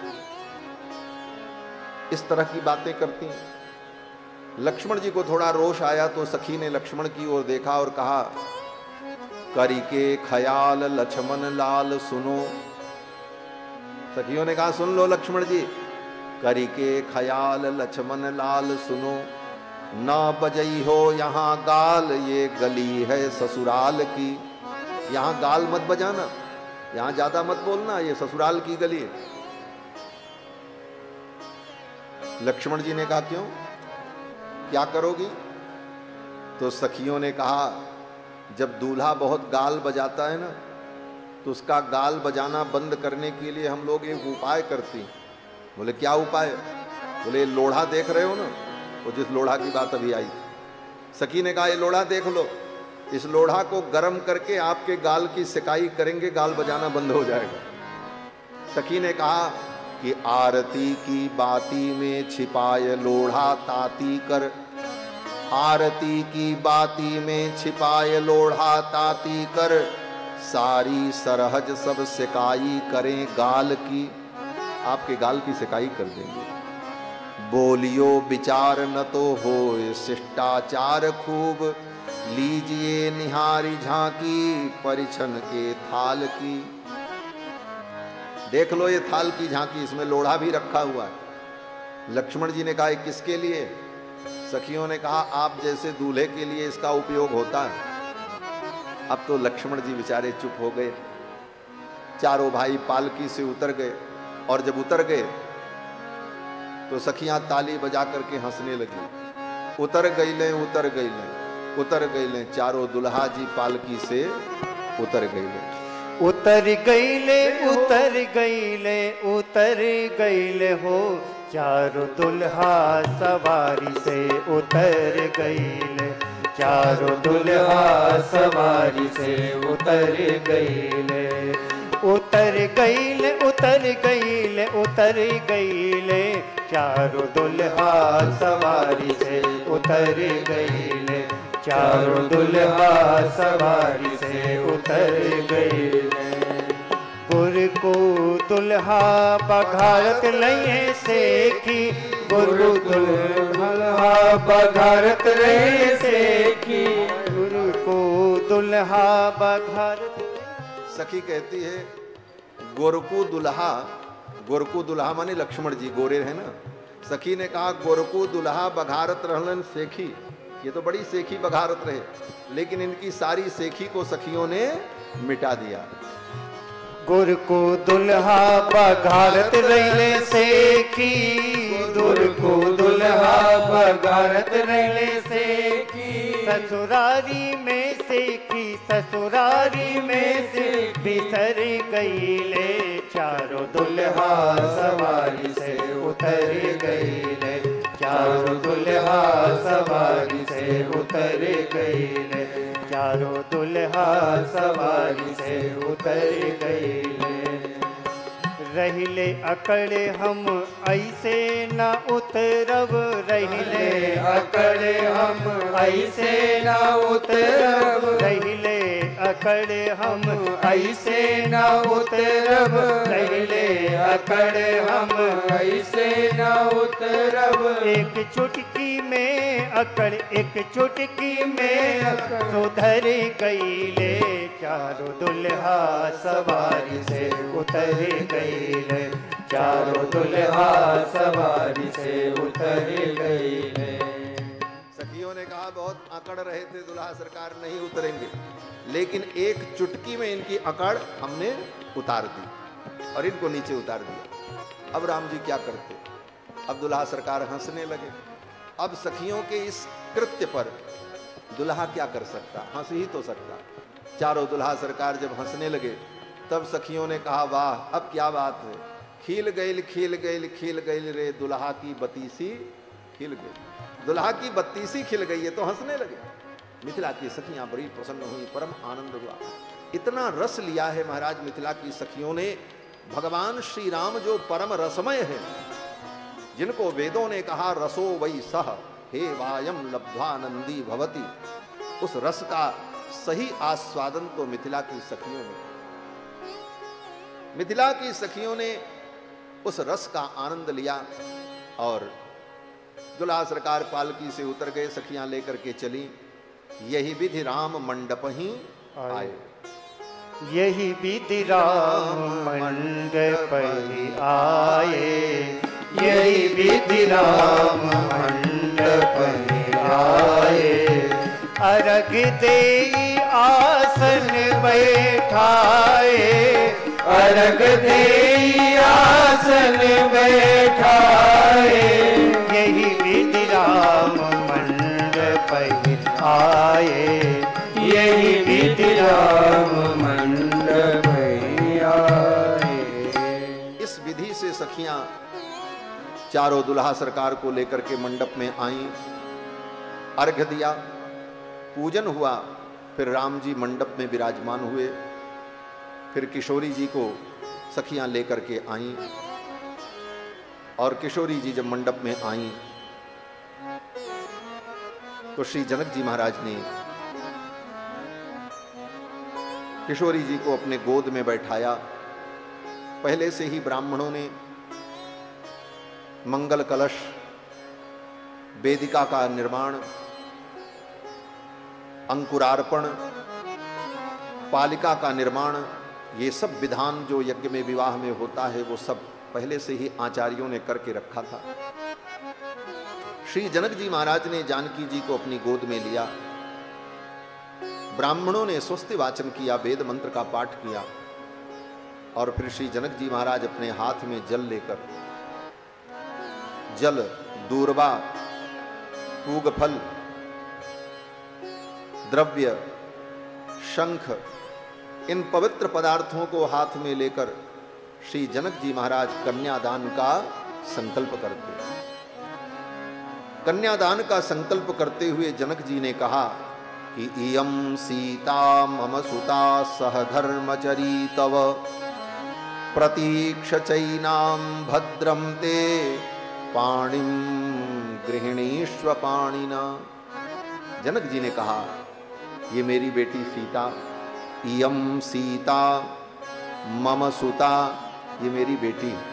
A: इस तरह की बातें करती हैं। लक्ष्मण जी को थोड़ा रोष आया तो सखी ने लक्ष्मण की ओर देखा और कहा करी के ख्याल लक्ष्मण लाल सुनो। सखियों ने कहा सुन लो लक्ष्मण जी, करी के ख्याल लक्ष्मण लाल सुनो, ना बजई हो यहाँ गाल, ये गली है ससुराल की। यहाँ गाल मत बजाना, यहाँ ज्यादा मत बोलना, ये ससुराल की गली है। लक्ष्मण जी ने कहा क्यों, क्या करोगी? तो सखियों ने कहा जब दूल्हा बहुत गाल बजाता है ना, तो उसका गाल बजाना बंद करने के लिए हम लोग एक उपाय करते हैं। बोले क्या उपाय? बोले लोढ़ा देख रहे हो ना, वो जिस लोढ़ा की बात अभी आई। सखी ने कहा ये लोढ़ा देख लो, इस लोढ़ा को गर्म करके आपके गाल की सिकाई करेंगे, गाल बजाना बंद हो जाएगा। सखी ने कहा कि आरती की बाती में छिपाए लोढ़ा ताती कर, आरती की बाती में छिपाए लोढ़ा ताती कर, सारी सरहज सब सिकाई करें गाल की, आपके गाल की सिकाई कर देंगे। बोलियो विचार न तो हो शिष्टाचार खूब, लीजिए निहारी झांकी परिछन के थाल की। देख लो ये थाल की झांकी, इसमें लोढ़ा भी रखा हुआ है। लक्ष्मण जी ने कहा किसके लिए? सखियों ने कहा आप जैसे दूल्हे के लिए इसका उपयोग होता है। अब तो लक्ष्मण जी बेचारे चुप हो गए। चारों भाई पालकी से उतर गए और जब उतर गए तो सखियां ताली बजा करके हंसने लगी। उतर गई ले उतर गई ले उतर गई ले, चारों दुल्हा जी पालकी से उतर गई ले।
B: उतर गईले उतर गईले उतर गईले हो, चारों दुल्हा सवारी से उतर गईले, चारों दुल्हा सवारी से उतर गईले। उतर गईले उतर गईले उतर गईले, चारों दुल्हा सवारी से उतर गईले, चारों दुल्हा सवारी से उतर गईले। गुर को दुल्हा बघारत लइहे सेखी, गुरु दुल्हा बघारत रहे सेखी, गुरु को दुल्हा बघारत।
A: सखी कहती है गोरकू दुल्हा, गोरकू दुल्हा माने लक्ष्मण जी गोरे है ना। सखी ने कहा गोरकू दुल्हा बघारत रहलन सेखी, ये तो बड़ी सेखी बघारत रहे, लेकिन इनकी सारी सेखी को सखियों ने मिटा दिया।
B: गुर को दुल्हा बघारत रहे सेखी, गुर को दुल्हा बघारत रहे सेखी, ससुरारी में सेखी ससुरारी में से बिसर गईले, चारों दुल्हा सवारी से उतर गईले, चारों दुल्हा सवारी से उतर गईले, चारों दुल्हा सवारी से उतर गए। रहिले अकड़े हम ऐसे न उतरब, रहिले
C: अकड़े हम ऐसे न उतरब,
B: रहिले अकड़े हम
C: ऐसे न उतरब, रहिले अकड़े हम ऐसे न उतरब।
B: एक चुटकी में अकड़ एक चुटकी में सुधर गईले, चारों दुल्हा सवारी से उतर गईले,
C: चारों दुल्हा सवारी से उतर गईले।
A: सखियों ने कहा बहुत अकड़ रहे थे दुल्हा सरकार, नहीं उतरेंगे, लेकिन एक चुटकी में इनकी अकड़ हमने उतार दी और इनको नीचे उतार दिया। अब राम जी क्या करते? अब दुल्हा सरकार हंसने लगे। अब सखियों के इस कृत्य पर दुल्हा क्या कर सकता? हंस ही तो सकता। चारों दुल्हा सरकार जब हंसने लगे तब सखियों ने कहा वाह, अब क्या बात है, खिल गईल खिल गईल खिल गईल रे दुल्हा की बत्तीसी खिल गई। दुल्हा की बत्तीसी खिल गई है तो हंसने लगे। मिथिला की सखियां बड़ी प्रसन्न हुई, परम आनंद हुआ। इतना रस लिया है महाराज मिथिला की सखियों ने। भगवान श्री राम जो परम रसमय है, जिनको वेदों ने कहा रसो वै सह हे वायम लब्ध्वानंदी भवति, उस रस का सही आस्वादन तो मिथिला की सखियों ने मिथिला की सखियों ने उस रस का आनंद लिया। और दुल्हा सरकार पालकी से उतर गए, सखियां लेकर के चली। यही विधि राम मंडप ही आए,
B: यही विधि राम मंडप ही आए,
C: यही विधि राम मंडप ही आए।
B: अर्घ देई आसन बैठाए,
C: अर्घ देई आसन बैठाए,
B: यही विधि राम मंडप ही आए,
C: यही विधि राम मंडप ही आए।
A: इस विधि से सखियां चारों दुल्हा सरकार को लेकर के मंडप में आईं, अर्घ दिया, पूजन हुआ। फिर राम जी मंडप में विराजमान हुए। फिर किशोरी जी को सखियां लेकर के आईं और किशोरी जी जब मंडप में आईं तो श्री जनक जी महाराज ने किशोरी जी को अपने गोद में बैठाया। पहले से ही ब्राह्मणों ने मंगल कलश, वेदिका का निर्माण, अंकुरार्पण, पालिका का निर्माण, ये सब विधान जो यज्ञ में विवाह में होता है वो सब पहले से ही आचार्यों ने करके रखा था। श्री जनक जी महाराज ने जानकी जी को अपनी गोद में लिया। ब्राह्मणों ने स्वस्ति वाचन किया, वेद मंत्र का पाठ किया और फिर श्री जनक जी महाराज अपने हाथ में जल लेकर, जल, दूर्वा, पूगफल, द्रव्य, शंख, इन पवित्र पदार्थों को हाथ में लेकर श्री जनक जी महाराज कन्यादान का संकल्प करते। कन्यादान का संकल्प करते हुए जनक जी ने कहा कि इयं सीता मम सुता सह धर्मचरी तव प्रतीक्ष चैनां भद्रं ते पाणिं गृहिणीष्व पाणिना। जनक जी ने कहा ये मेरी बेटी सीता, इयं सीता मम सुता, ये मेरी बेटी है,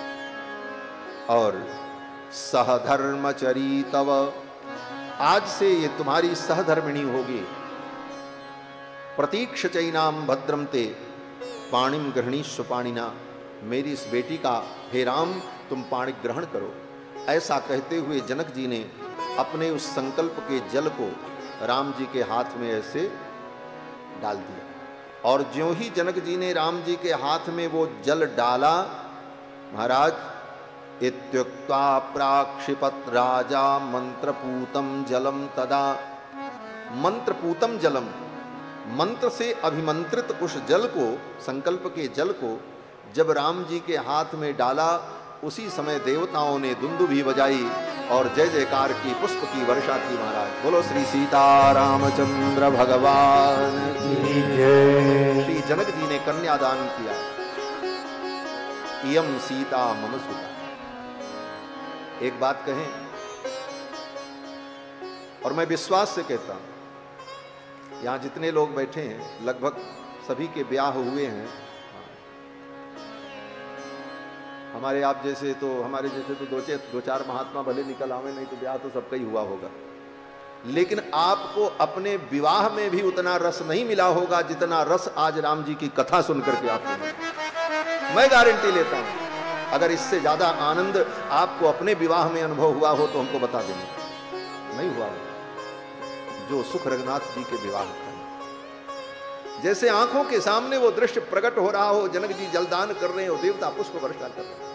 A: और सहधर्मचरी तव, आज से ये तुम्हारी सहधर्मिणी होगी। प्रतीक्ष चैनाम भद्रम ते पाणिम गृहणीस्व पाणिना, मेरी इस बेटी का हे राम तुम पाणी ग्रहण करो। ऐसा कहते हुए जनक जी ने अपने उस संकल्प के जल को राम जी के हाथ में ऐसे डाल दिया। और ज्यों ही जनक जी ने राम जी के हाथ में वो जल डाला, महाराज इत्युक्त्वा प्राक्षिपत राजा मंत्रपूतम जलम तदा, मंत्रपूतम जलम, मंत्र से अभिमंत्रित उस जल को, संकल्प के जल को जब राम जी के हाथ में डाला, उसी समय देवताओं ने दुंदुभी बजाई और जय जयकार की, पुष्प की वर्षा की महाराज। बोलो श्री सीता रामचंद्र भगवान की जय। श्री जनक जी ने कन्यादान किया। इयम सीता मम सुता। एक बात कहें और मैं विश्वास से कहता हूं, यहां जितने लोग बैठे हैं लगभग सभी के ब्याह हुए हैं। हमारे आप जैसे तो हमारे जैसे तो दो चार दो चार महात्मा भले निकल आवे, नहीं तो ब्याह तो सबका ही हुआ होगा। लेकिन आपको अपने विवाह में भी उतना रस नहीं मिला होगा जितना रस आज राम जी की कथा सुनकर के आपको मिला। मैं गारंटी लेता हूं, अगर इससे ज्यादा आनंद आपको अपने विवाह में अनुभव हुआ हो तो हमको बता देना। नहीं हुआ होगा जो सुख रघुनाथ जी के विवाह का। जैसे आंखों के सामने वो दृश्य प्रकट हो रहा हो, जनक जी जलदान कर रहे हो, देवता पुष्प वर्षा कर रहे हैं।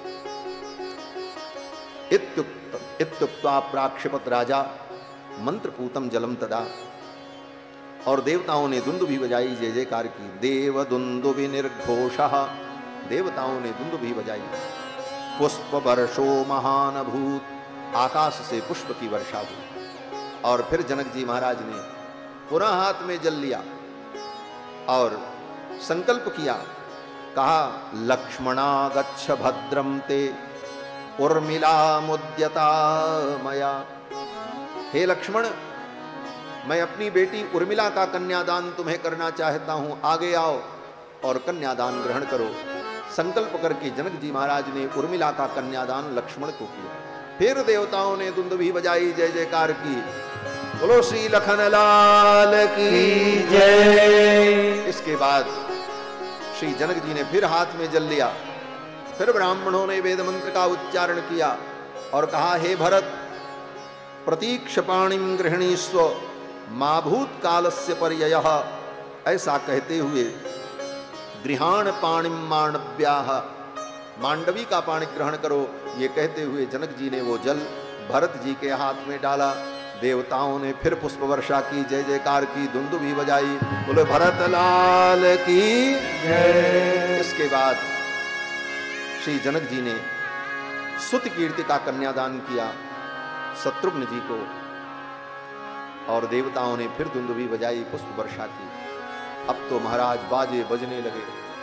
A: इत्युक्त इत्युक्त्वा प्राक्षिपत राजा मंत्रपूतम जलम तदा। और देवताओं ने दुंदुभि बजाई, जय जयकार की। देव दुंदुभि निर्घोषः, देवताओं ने दुंदुभि बजाई। पुष्प वर्षो महान भूत, आकाश से पुष्प की वर्षा हुई। और फिर जनक जी महाराज ने पुनः हाथ में जल लिया और संकल्प किया। कहा लक्ष्मणा गच्छ भद्रम ते उर्मिला मुद्यता मया। हे लक्ष्मण, मैं अपनी बेटी उर्मिला का कन्यादान तुम्हें करना चाहता हूं, आगे आओ और कन्यादान ग्रहण करो। संकल्प करके जनक जी महाराज ने उर्मिला का कन्यादान लक्ष्मण को किया। फिर देवताओं ने दुंदुभि बजाई, जय जयकार की। बोलो श्री लखन लाल की जय। इसके बाद श्री जनक जी ने फिर हाथ में जल लिया। फिर ब्राह्मणों ने वेद मंत्र का उच्चारण किया और कहा, हे भरत, प्रतीक्ष पाणिम गृहणीस्व मा भूत कालस्य पर्ययः। ऐसा कहते हुए गृहाण पाणिम मांडव्याः, मांडवी का पाणी ग्रहण करो, ये कहते हुए जनक जी ने वो जल भरत जी के हाथ में डाला। देवताओं ने फिर पुष्प वर्षा की, जय जयकार की, दुंदुभि बजाई। बोले भरत लाल की जय। इसके बाद श्री जनक जी ने सुत कीर्ति का कन्यादान किया शत्रुघ्न जी को। और देवताओं ने फिर दुंदुभि बजाई, पुष्प वर्षा की। अब तो महाराज बाजे बजने लगे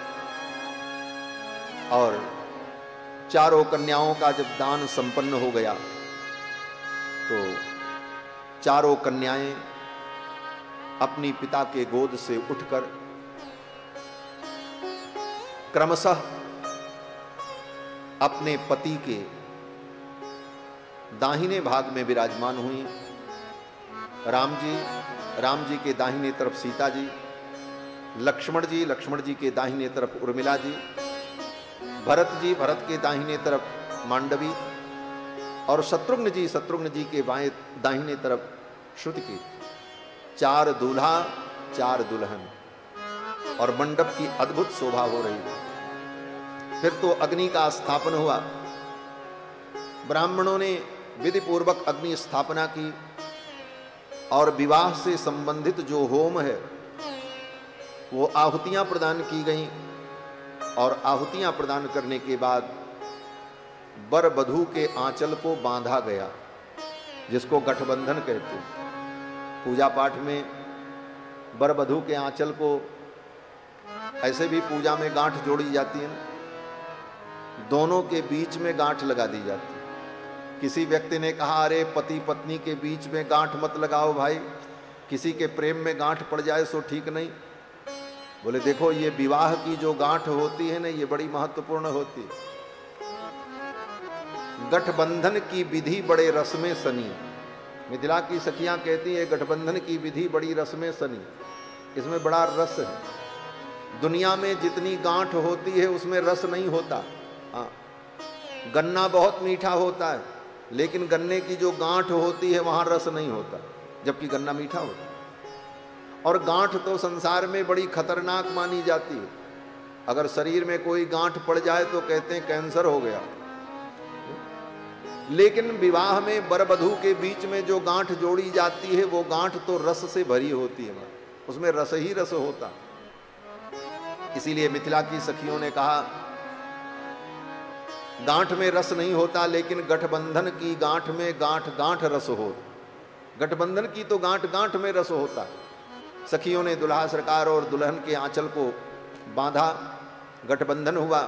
A: और चारों कन्याओं का जब दान संपन्न हो गया तो चारों कन्याएं अपनी पिता के गोद से उठकर क्रमशः अपने पति के दाहिने भाग में विराजमान हुई। राम जी, राम जी के दाहिने तरफ सीता जी, लक्ष्मण जी, लक्ष्मण जी के दाहिने तरफ उर्मिला जी, भरत जी, भरत के दाहिने तरफ मांडवी, और शत्रुघ्न जी, शत्रुघ्न जी के बाएं दाहिने तरफ श्रुति की। चार दूल्हा, चार दुल्हन, और मंडप की अद्भुत शोभा हो रही थी। फिर तो अग्नि का स्थापन हुआ। ब्राह्मणों ने विधि पूर्वक अग्नि स्थापना की और विवाह से संबंधित जो होम है वो आहुतियां प्रदान की गईं। और आहुतियां प्रदान करने के बाद वर वधू के आंचल को बांधा गया, जिसको गठबंधन कहते हैं। पूजा पाठ में वर वधू के आंचल को, ऐसे भी पूजा में गांठ जोड़ी जाती है ना, दोनों के बीच में गांठ लगा दी जाती है। किसी व्यक्ति ने कहा, अरे पति पत्नी के बीच में गांठ मत लगाओ भाई, किसी के प्रेम में गांठ पड़ जाए सो ठीक नहीं। बोले देखो, ये विवाह की जो गांठ होती है ना, ये बड़ी महत्वपूर्ण होती है। गठबंधन की विधि बड़े रस में सनी। मिथिला की सखियां कहती है, गठबंधन की विधि बड़ी रस में सनी। इसमें बड़ा रस है। दुनिया में जितनी गांठ होती है उसमें रस नहीं होता। हाँ, गन्ना बहुत मीठा होता है, लेकिन गन्ने की जो गांठ होती है वहां रस नहीं होता, जबकि गन्ना मीठा होता है। और गांठ तो संसार में बड़ी खतरनाक मानी जाती है। अगर शरीर में कोई गांठ पड़ जाए तो कहते हैं कैंसर हो गया। लेकिन विवाह में वर वधू के बीच में जो गांठ जोड़ी जाती है वो गांठ तो रस से भरी होती है, उसमें रस ही रस होता। इसीलिए मिथिला की सखियों ने कहा गांठ में रस नहीं होता, लेकिन गठबंधन की गांठ में गांठ गांठ रस हो। गठबंधन की तो गांठ गांठ में रस होता है। सखियों ने दुल्हा सरकार और दुल्हन के आंचल को बांधा, गठबंधन हुआ।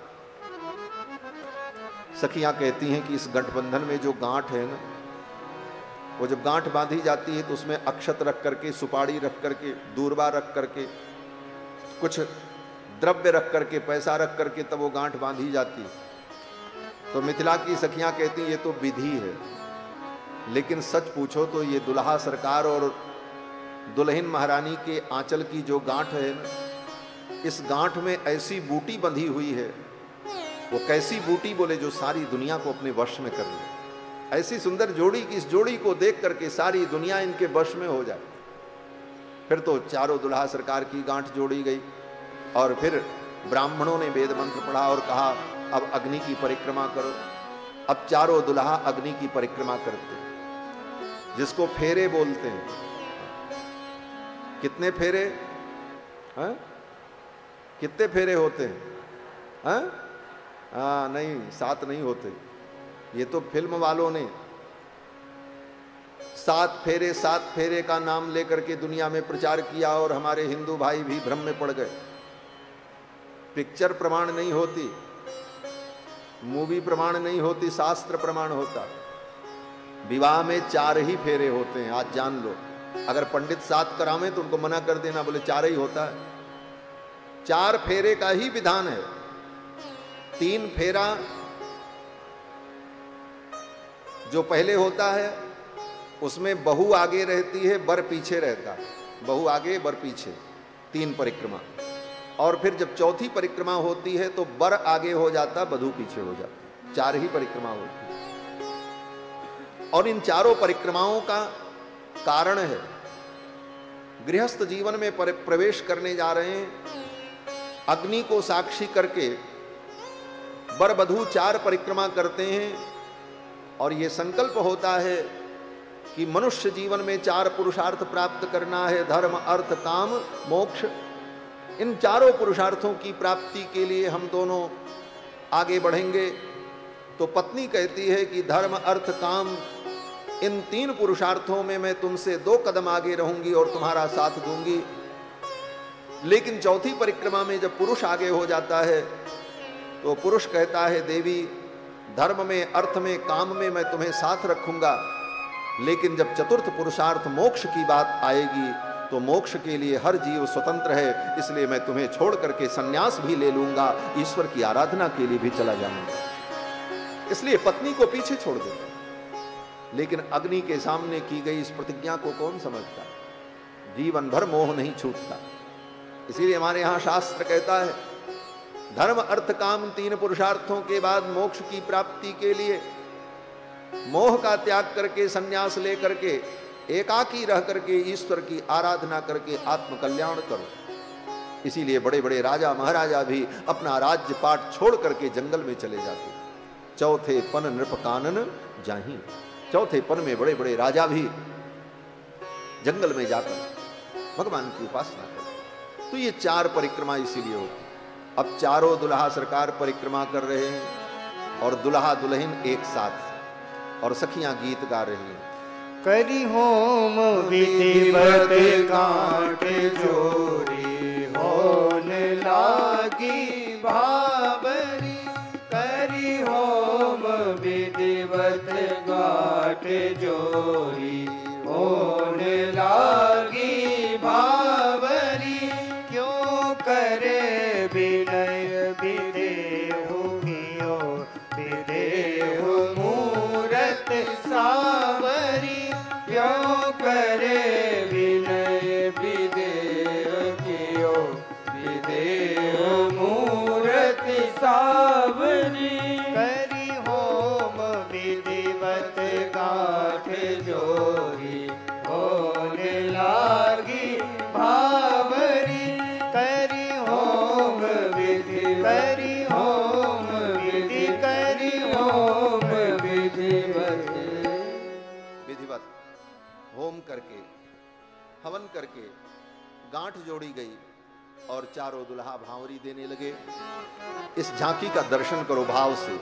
A: सखियां कहती हैं कि इस गठबंधन में जो गांठ है ना, वो जब गांठ बांधी जाती है तो उसमें अक्षत रख करके, सुपारी रख करके, दूरबा रख करके, कुछ द्रव्य रख करके, पैसा रख करके तब वो गांठ बांधी जाती है। तो मिथिला की सखियां कहती हैं ये तो विधि है, लेकिन सच पूछो तो ये दुल्हा सरकार और दुल्हन महारानी के आंचल की जो गांठ है ना, इस गांठ में ऐसी बूटी बंधी हुई है। वो कैसी बूटी बोले, जो सारी दुनिया को अपने वश में कर ले। ऐसी सुंदर जोड़ी की इस जोड़ी को देख करके सारी दुनिया इनके वश में हो जाए। फिर तो चारों दुल्हा सरकार की गांठ जोड़ी गई और फिर ब्राह्मणों ने वेद मंत्र पढ़ा और कहा अब अग्नि की परिक्रमा करो। अब चारों दुल्हा अग्नि की परिक्रमा करते हैं, जिसको फेरे बोलते हैं। कितने फेरे हैं? कितने फेरे होते हैं? हैं? हाँ नहीं, सात नहीं होते। ये तो फिल्म वालों ने सात फेरे सात फेरे का नाम लेकर के दुनिया में प्रचार किया और हमारे हिंदू भाई भी भ्रम में पड़ गए। पिक्चर प्रमाण नहीं होती, मूवी प्रमाण नहीं होती, शास्त्र प्रमाण होता। विवाह में चार ही फेरे होते हैं, आज जान लो। अगर पंडित सात करावें तो उनको मना कर देना, बोले चार ही होता है। चार फेरे का ही विधान है। तीन फेरा जो पहले होता है उसमें बहू आगे रहती है, बर पीछे रहता है। बहू आगे, बर पीछे, तीन परिक्रमा। और फिर जब चौथी परिक्रमा होती है तो बर आगे हो जाता, बधू पीछे हो जाती। चार ही परिक्रमा होती है। और इन चारों परिक्रमाओं का कारण है, गृहस्थ जीवन में प्रवेश करने जा रहे हैं, अग्नि को साक्षी करके बर बधू चार परिक्रमा करते हैं। और ये संकल्प होता है कि मनुष्य जीवन में चार पुरुषार्थ प्राप्त करना है, धर्म अर्थ काम मोक्ष। इन चारों पुरुषार्थों की प्राप्ति के लिए हम दोनों आगे बढ़ेंगे। तो पत्नी कहती है कि धर्म अर्थ काम, इन तीन पुरुषार्थों में मैं तुमसे दो कदम आगे रहूंगी और तुम्हारा साथ दूंगी। लेकिन चौथी परिक्रमा में जब पुरुष आगे हो जाता है तो पुरुष कहता है देवी, धर्म में अर्थ में काम में मैं तुम्हें साथ रखूंगा, लेकिन जब चतुर्थ पुरुषार्थ मोक्ष की बात आएगी तो मोक्ष के लिए हर जीव स्वतंत्र है, इसलिए मैं तुम्हें छोड़ करके सन्यास भी ले लूंगा, ईश्वर की आराधना के लिए भी चला जाऊंगा। इसलिए पत्नी को पीछे छोड़ देता। लेकिन अग्नि के सामने की गई इस प्रतिज्ञा को कौन समझता? जीवन भर मोह नहीं छूटता। इसीलिए हमारे यहां शास्त्र कहता है धर्म अर्थ काम तीन पुरुषार्थों के बाद मोक्ष की प्राप्ति के लिए मोह का त्याग करके, सन्यास लेकर के, एकाकी रह करके ईश्वर की आराधना करके आत्म कल्याण करो। इसीलिए बड़े बड़े राजा महाराजा भी अपना राज्य पाट छोड़ करके जंगल में चले जाते। चौथे पन नृप कानन जाही। चौथे पन में बड़े बड़े राजा भी जंगल में जाकर भगवान की उपासना करते। तो ये चार परिक्रमा इसीलिए होती। अब चारों दुल्हा सरकार परिक्रमा कर रहे हैं और दुल्हा दुल्हन एक साथ, और सखियां गीत गा रही हैं।
B: करी होम विधिवत गांठ जोड़ी, होन लागी भावरी। करी होम विधिवत गांठ जोड़ी, होन लागी भावरी। क्यों करे विनय विदेहु मियो, विदेहु मूरत सावरी। क्यों करे विनय विदेह कियो, विदेह मूरत सावरी। करी होम विधिवत गांठ जोड़ी, होन लागी भावरी। करी होम विधि, करी होम विधि, करी होम विधिवत।
A: विधिवत होम करके, हवन करके गांठ जोड़ी गई और चारों दुल्हा भांवरी देने लगे। इस झांकी का दर्शन करो भाव से।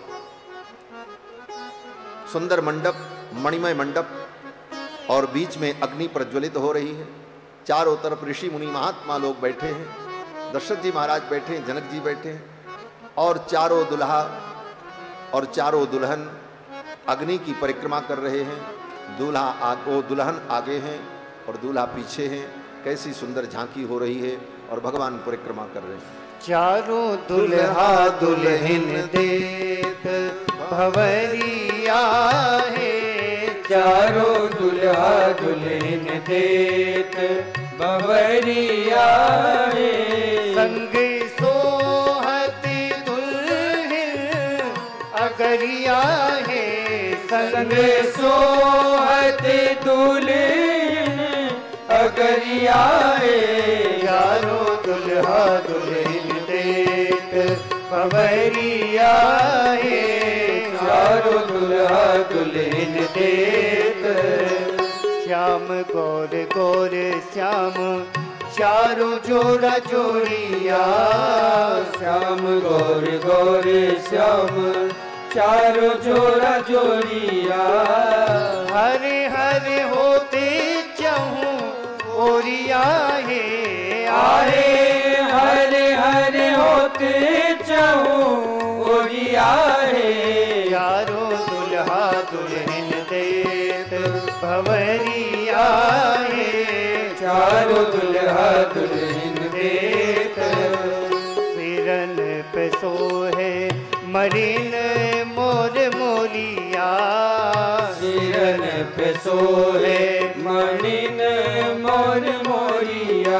A: सुंदर मंडप, मणिमय मंडप, और बीच में अग्नि प्रज्वलित हो रही है। चारों तरफ ऋषि मुनि महात्मा लोग बैठे हैं। दशरथ जी महाराज बैठे हैं, जनक जी बैठे हैं, और चारों दुल्हा और चारों दुल्हन अग्नि की परिक्रमा कर रहे हैं। दूल्हा आगे, दुल्हन आगे हैं और दूल्हा पीछे हैं। कैसी सुंदर झांकी हो रही है और भगवान परिक्रमा कर रहे हैं।
B: चारों दुल्हा दुल्हन देख भंवरिया है,
C: चारों दुल्हा दुल्हन देख भंवरिया है।
B: संग सोहती दुल्हन अगरिया है,
C: संग सोहती दुल्हन अगरिया है।
B: चारों दुल्हा दुल्हन देख भंवरिया है,
C: चारों दुल्हा दुल्हन देख।
B: श्याम गौर गौर श्याम चारों जोड़ा जोड़िया,
C: श्याम गौर गौर श्याम चारों जोड़ा जोड़िया।
B: हरे हरे होते चहूँ ओरिया है,
C: आहे हरे हरे होते चहूँ ओरिया है।
B: चारों दुल्हा दुल्हन देख भंवरिया है,
C: चारों दुल्हा दुल्हन देख।
B: सिरन पे सोहे मरीन मोर मोरिया,
C: सिरन पे सोहे मणिन मोर मोरिया।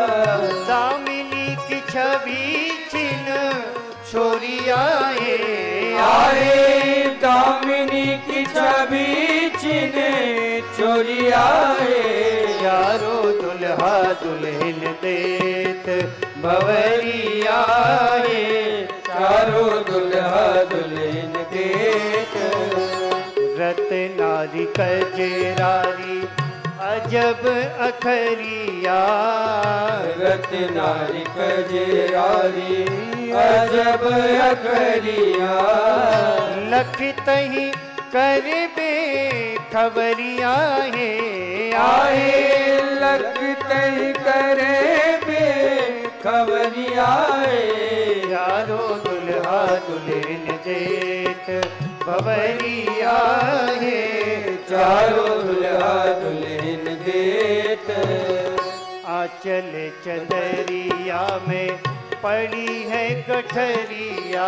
B: दामिनी की छवि छिन छोरिया है,
C: आहे दामिनी की छवि छिने छोरिया है।
B: चारों दुल्हा दुल्हन देख भंवरिया है,
C: चारों दुल्हा दुल्हन देख।
B: रत्नारी कजरारी अजब अखरिया,
C: रत्नारी कजरारी अजब अखरिया।
B: लख तही करबे खबरिया है,
C: आहे लगते करे बे खबरिया है।
B: चारों दुल्हा दुल्हन देख भंवरिया है,
C: चारों दुल्हा दुल्हन देख।
B: आंचल चंदरिया में पड़ी है गठरिया,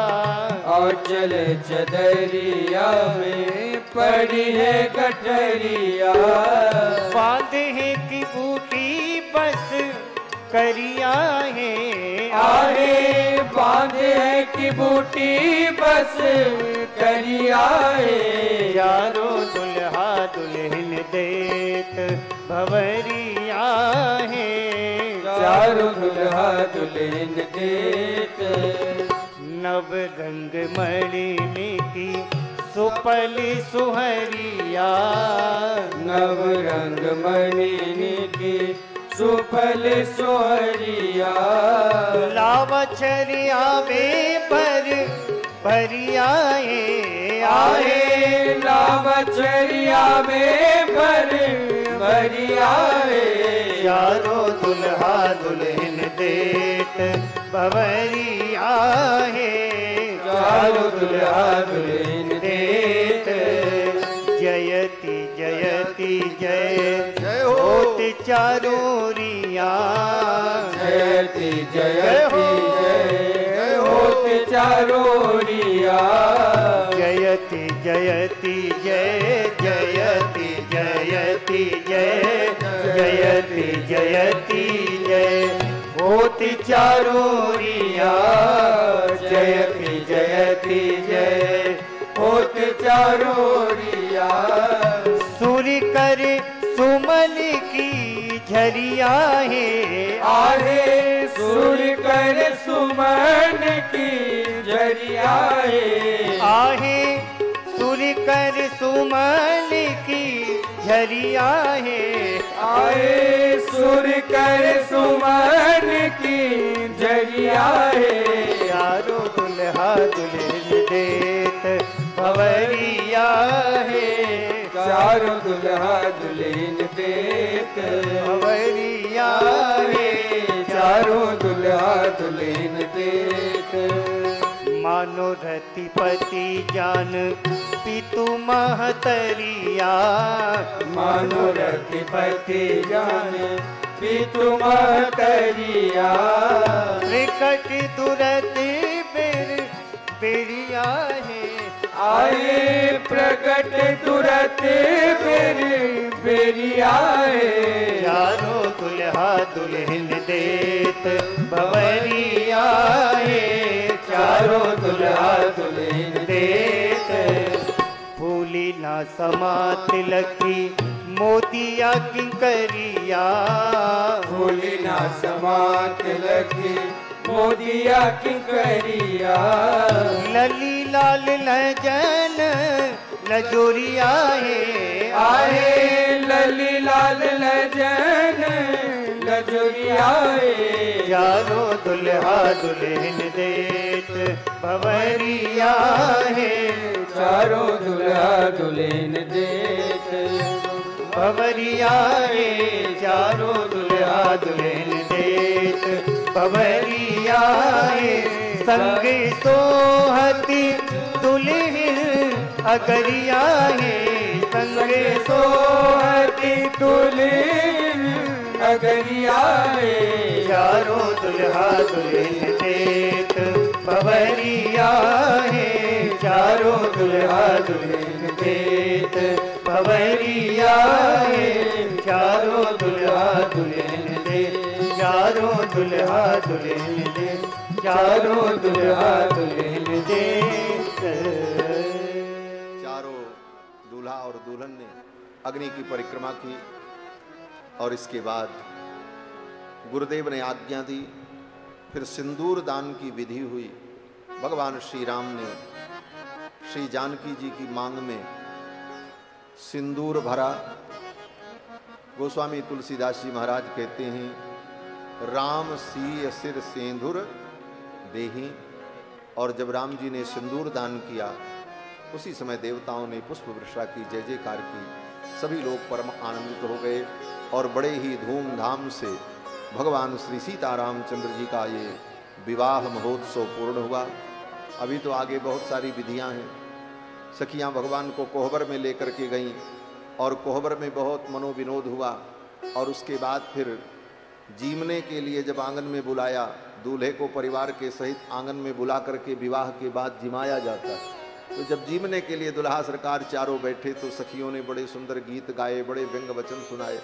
C: आंचल चदरिया में पड़ी है गठरिया।
B: बांधे की बूटी बस करिया है,
C: आहे बांधे की बूटी बस करिया है।
B: चारों दुल्हा दुल्हन देख भंवरिया है,
C: चारों दुल्हा दुल्हन देख।
B: नव रंग मणिनी की सुपली सुहरिया,
C: नव रंग मणिनी की सुफल सोहरिया।
B: लावछरिया में पर भरिया है,
C: आहे लावचरिया में भर भरिया है।
B: चारों दुल्हा दुल्हन देख भंवरिया है,
C: चारों दुल्हा दुल्हन देख।
B: जयति जयति जय होत चारोरिया,
C: जयति जयति जय होत चारोरिया।
B: जयति जयति जय जयति जयति जय जयति जयति जय होत चारोरिया।
C: जयति जयति जय होत चारोरिया।
B: सूर्य कर सुमन की झरिया है,
C: आहे सुर कर सुमन की झरिया है।
B: आहे सूर्य कर सुमन की झरिया है,
C: आए सुर कर सुमन की भंवरिया है।
B: चारों दुल्हा दुल्हन देत भंवरिया है।
C: चारों दुल्हा दुल्हन देत
B: भंवरिया है।
C: चारों दुल्हा दुल्हन देत।
B: मानो रतिपति जान पितु महतरिया।
C: मानो रतिपति जान पितु महतरिया।
B: प्रकट दुरति बेर बेरिया है।
C: आए प्रकट तुरत बेर बेरिया है।
B: चारों दुल्हा दुल्हन देत भंवरिया है।
C: चारों दुल्हा दुल्हन
B: देत। फूली ना समा तिलकी मोतिया किंकरिया।
C: फूली ना समा तिलकी मोदिया किंकरिया।
B: लली लाल लजन लजोरिया है।
C: आए लली लाल लजन लजोरिया है।
B: चारों दुल्हा दुल्हन देत भंवरिया है।
C: चारों दुल्हा दुल्हन देत
B: भंवरिया है। चारों दुल्हा दुल्हन देत भंवरिया है। संग सोहती दुल्हन अगरिया है। संग
C: सोहती दुल्हन अगरिया है।
B: चारों दुल्हा दुल्हन देत भंवरिया है। चारों दुल्हा दुल्हन देत भंवरिया है। चारों दुल्हा दुल्हन देत। चारों दुल्हा दुल्हन देत। चारों दुल्हा दुल्हन देत।
A: चारों दूल्हा और दुल्हन ने अग्नि की परिक्रमा की और इसके बाद गुरुदेव ने आज्ञा दी। फिर सिंदूर दान की विधि हुई। भगवान श्री राम ने श्री जानकी जी की मांग में सिंदूर भरा। गोस्वामी तुलसीदास जी महाराज कहते हैं, राम सीय सिर सेंधुर देही। और जब राम जी ने सिंदूर दान किया उसी समय देवताओं ने पुष्प वर्षा की, जय जयकार की। सभी लोग परम आनंदित हो गए और बड़े ही धूमधाम से भगवान श्री सीतारामचंद्र जी का ये विवाह महोत्सव पूर्ण हुआ। अभी तो आगे बहुत सारी विधियां हैं। सखियां भगवान को कोहबर में लेकर के गईं और कोहबर में बहुत मनोविनोद हुआ। और उसके बाद फिर जीमने के लिए जब आंगन में बुलाया, दूल्हे को परिवार के सहित आंगन में बुला करके विवाह के बाद जिमाया जाता। तो जब जीमने के लिए दुल्हा सरकार चारों बैठे तो सखियों ने बड़े सुंदर गीत गाए, बड़े व्यंग वचन सुनाए,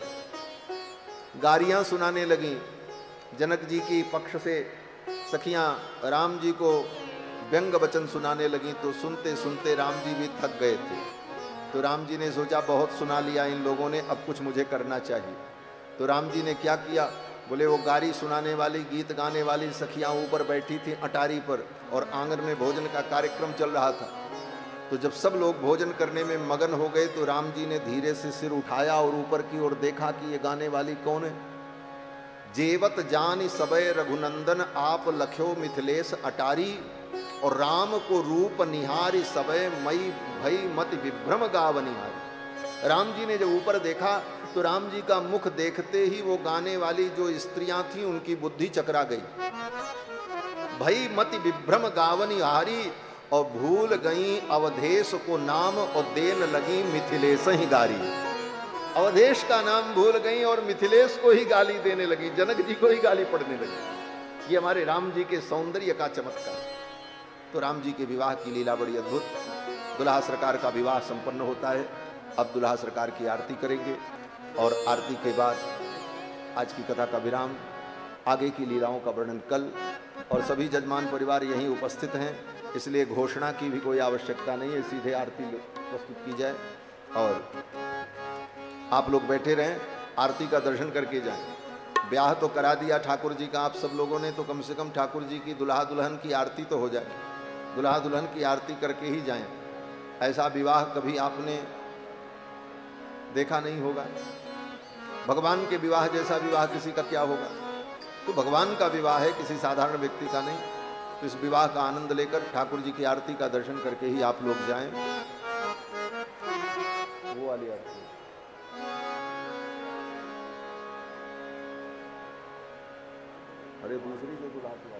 A: गारियां सुनाने लगीं। जनक जी की पक्ष से सखियां राम जी को व्यंग वचन सुनाने लगीं तो सुनते सुनते राम जी भी थक गए थे। तो राम जी ने सोचा बहुत सुना लिया इन लोगों ने, अब कुछ मुझे करना चाहिए। तो राम जी ने क्या किया, बोले वो गारी सुनाने वाली, गीत गाने वाली सखियां ऊपर बैठी थी अटारी पर और आंगन में भोजन का कार्यक्रम चल रहा था। तो जब सब लोग भोजन करने में मगन हो गए तो राम जी ने धीरे से सिर उठाया और ऊपर की ओर देखा कि ये गाने वाली कौन है। जेवत जानि सबय रघुनंदन आप लख्यो मिथिलेश अटारी। और राम को रूप निहारी सबय मई भई मति विभ्रम गावनिहारी। राम जी ने जब ऊपर देखा तो राम जी का मुख देखते ही वो गाने वाली जो स्त्रियां थीं उनकी बुद्धि चकरा गई। भई मति विभ्रम गावनिहारी और भूल गई अवधेश को नाम और देन लगी मिथिलेश ही गारी। अवधेश का नाम भूल गई और मिथिलेश को ही गाली देने लगी, जनक जी को ही गाली पड़ने लगी। ये हमारे राम जी के सौंदर्य का चमत्कार। तो राम जी के विवाह की लीला बड़ी अद्भुत। दुल्हा सरकार का विवाह संपन्न होता है। अब दुल्हा सरकार की आरती करेंगे और आरती के बाद आज की कथा का विराम, आगे की लीलाओं का वर्णन कल। और सभी जजमान परिवार यहीं उपस्थित हैं, इसलिए घोषणा की भी कोई आवश्यकता नहीं है, सीधे आरती प्रस्तुत की जाए और आप लोग बैठे रहें, आरती का दर्शन करके जाएं। ब्याह तो करा दिया ठाकुर जी का आप सब लोगों ने, तो कम से कम ठाकुर जी की दुल्हा दुल्हन की आरती तो हो जाए। दुल्हा दुल्हन की आरती करके ही जाएं। ऐसा विवाह कभी आपने देखा नहीं होगा। भगवान के विवाह जैसा विवाह किसी का क्या होगा। तो भगवान का विवाह है, किसी साधारण व्यक्ति का नहीं। तो इस विवाह का आनंद लेकर ठाकुर जी की आरती का दर्शन करके ही आप लोग जाएं। वो वाली आरती अरे दूसरी जो बुला के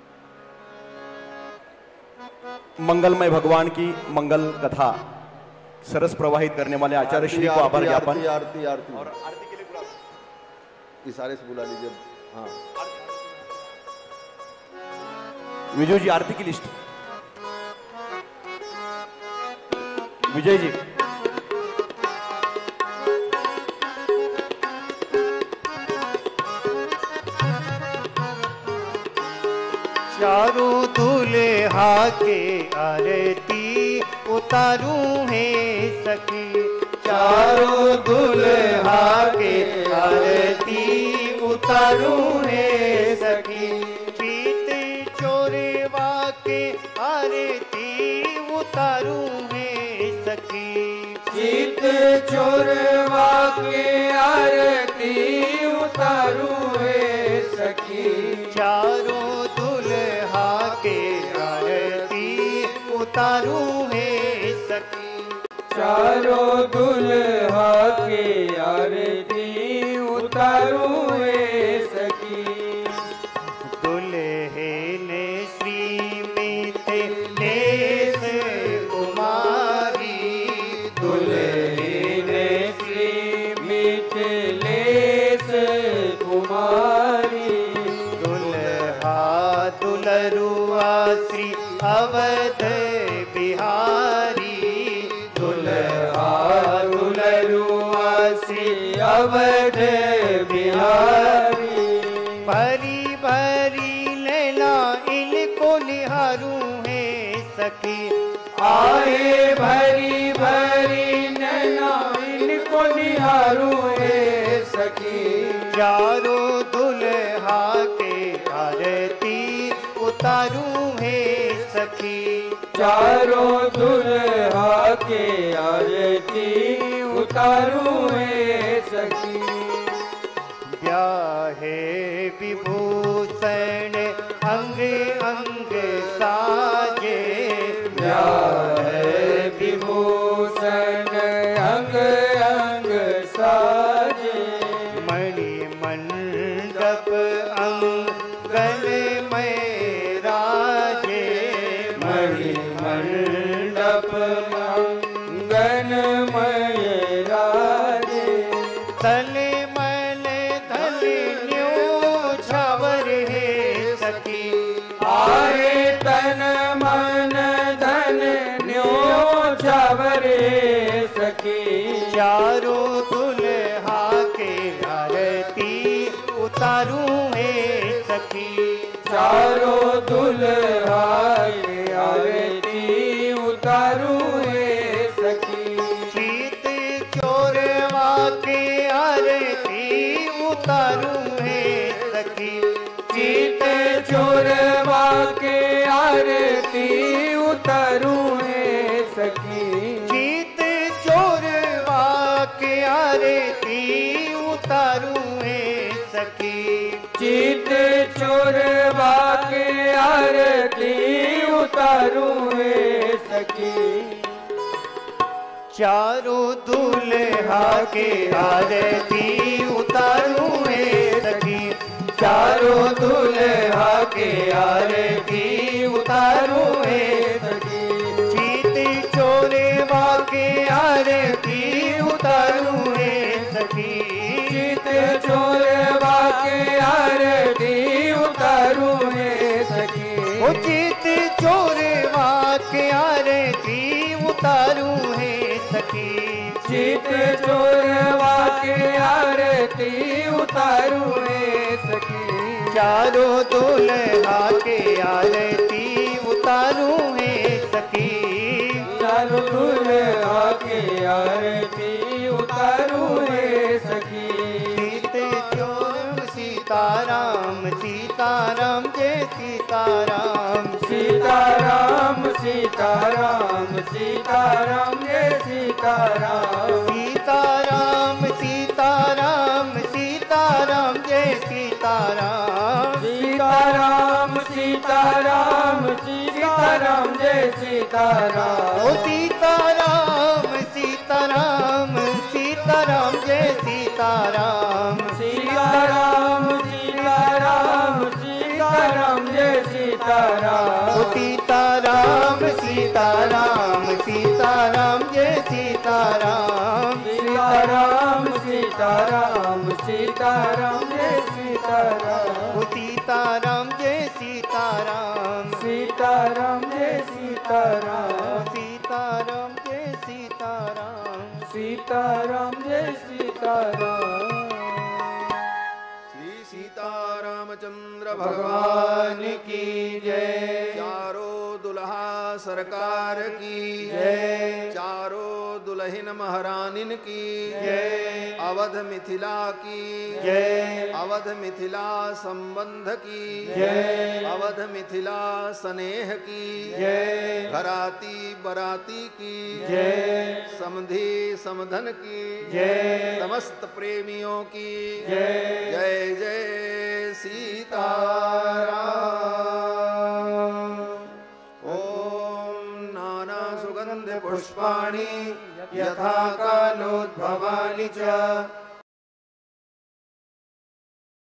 D: मंगलमय भगवान की मंगल कथा सरस प्रवाहित करने वाले आचार्य श्री को आभार ज्ञापन।
A: आरती आरती आरती
D: और आरती के लिए बुला
A: इशारे से बुला लीजिए। हाँ
D: विजय जी आरती की लिस्ट। विजय जी
B: चारों दूल्हा के आरती उतारूं है सखी, चारों दूल्हा के आरती उतारूं है सखी, पीत चोरवा के आरती उतारूं है सखी,
C: चित चोरवा के आरती उतारूं है सखी,
B: चारों दूल्हा के आरती उतारूं है सखी,
C: चारों दुल्हा के आरती उतारूं है सखी,
B: दुल्हे ने श्रीमित लेस कुमारी,
C: दुल्हे ने श्रीमित लेस कुमारी,
B: दुल्हा दुलरुआ श्री अवध बिहारी,
C: दुल्हा दुलरुआ श्री अवध बिहारी,
B: भरी भरी लैला इनको निहारूं है सखी,
C: आए भरी भरी नैना इनको निहारूं है सखी,
B: चारों दुल्हा के आरती उतारूं है सखी,
C: चारों दुल्हा के आरती उतारूं है सखी,
B: ब्याहे विभूषण अंग अंग साजे,
C: ब्याहे विभूषण अंग अंग साजे,
B: मणि मंडप अंगन में राजे,
C: मणि मंडप मंगनमय राजे,
B: तले मल धल न्यो छावर है सखी,
C: आए तन मन धन न्यो छावरे सखी,
B: चारों दुल्हा के आरती उतारूं है सखी,
C: चारों दुल्हा के आरती उतारूं है सखी,
B: चीत चोरवा के आरती उतारूं है सखी,
C: चित चोरवा के आरती उतारूं है सखी,
B: चीत चोरवा के आरती उतारूं है सखी,
C: चित चोरवा के आरती उतारूं है सखी,
B: चारों दूल्हा के आरती उतारूं है सखी, चारों दूल्हा के आरती उतारूं है सखी, चीत चोरवा के आरती उतारूं है सखी,
C: चित चोरवा के आरती उतारूं है सखी,
B: ओ चीत चोरवा के आरती उतारूं है सखी,
C: चित चोरवा के आरती उतारूं है सखी,
B: चारों दुल्हा के आरती उतारूं है सखी,
C: चारों दुल्हा के आरती उतारूं है सखी,
B: सीत चोर सीताराम सीताराम जय सीताराम,
C: सीताराम सीताराम सीताराम जय सीताराम,
B: सीताराम सीताराम सीताराम जय जय सीताराम
C: सीताराम सीताराम सीताराम जय सीताराम
B: ओ सीताराम सीताराम सीताराम जय सीताराम
C: सीताराम सीताराम सीताराम जय सीताराम
B: ओ सीताराम सीताराम सीताराम जय सीताराम
C: सीताराम सीताराम सीताराम जय सीताराम
B: ओ सीताराम जय सीताराम
C: सीताराम जय सीताराम
B: सीताराम जय सीताराम
C: सीताराम जय सीताराम
A: श्री सीतारामचंद्र
C: भगवान की जय
A: चारों दुल्हा सरकार की
C: जय
A: चारों दुल्हन महारानिन की
C: जय
A: अवध मिथिला की
C: जय
A: अवध मिथिला संबंध की
C: जय
A: अवध मिथिला स्नेह की
C: जय
A: घराती बराती की
C: जय
A: समधि समधन की
C: जय
A: समस्त प्रेमियों की
C: जय
A: जय जय सीताराम। ओम नाना सुगंध पुष्पाणि यथा कालोद्भवानि च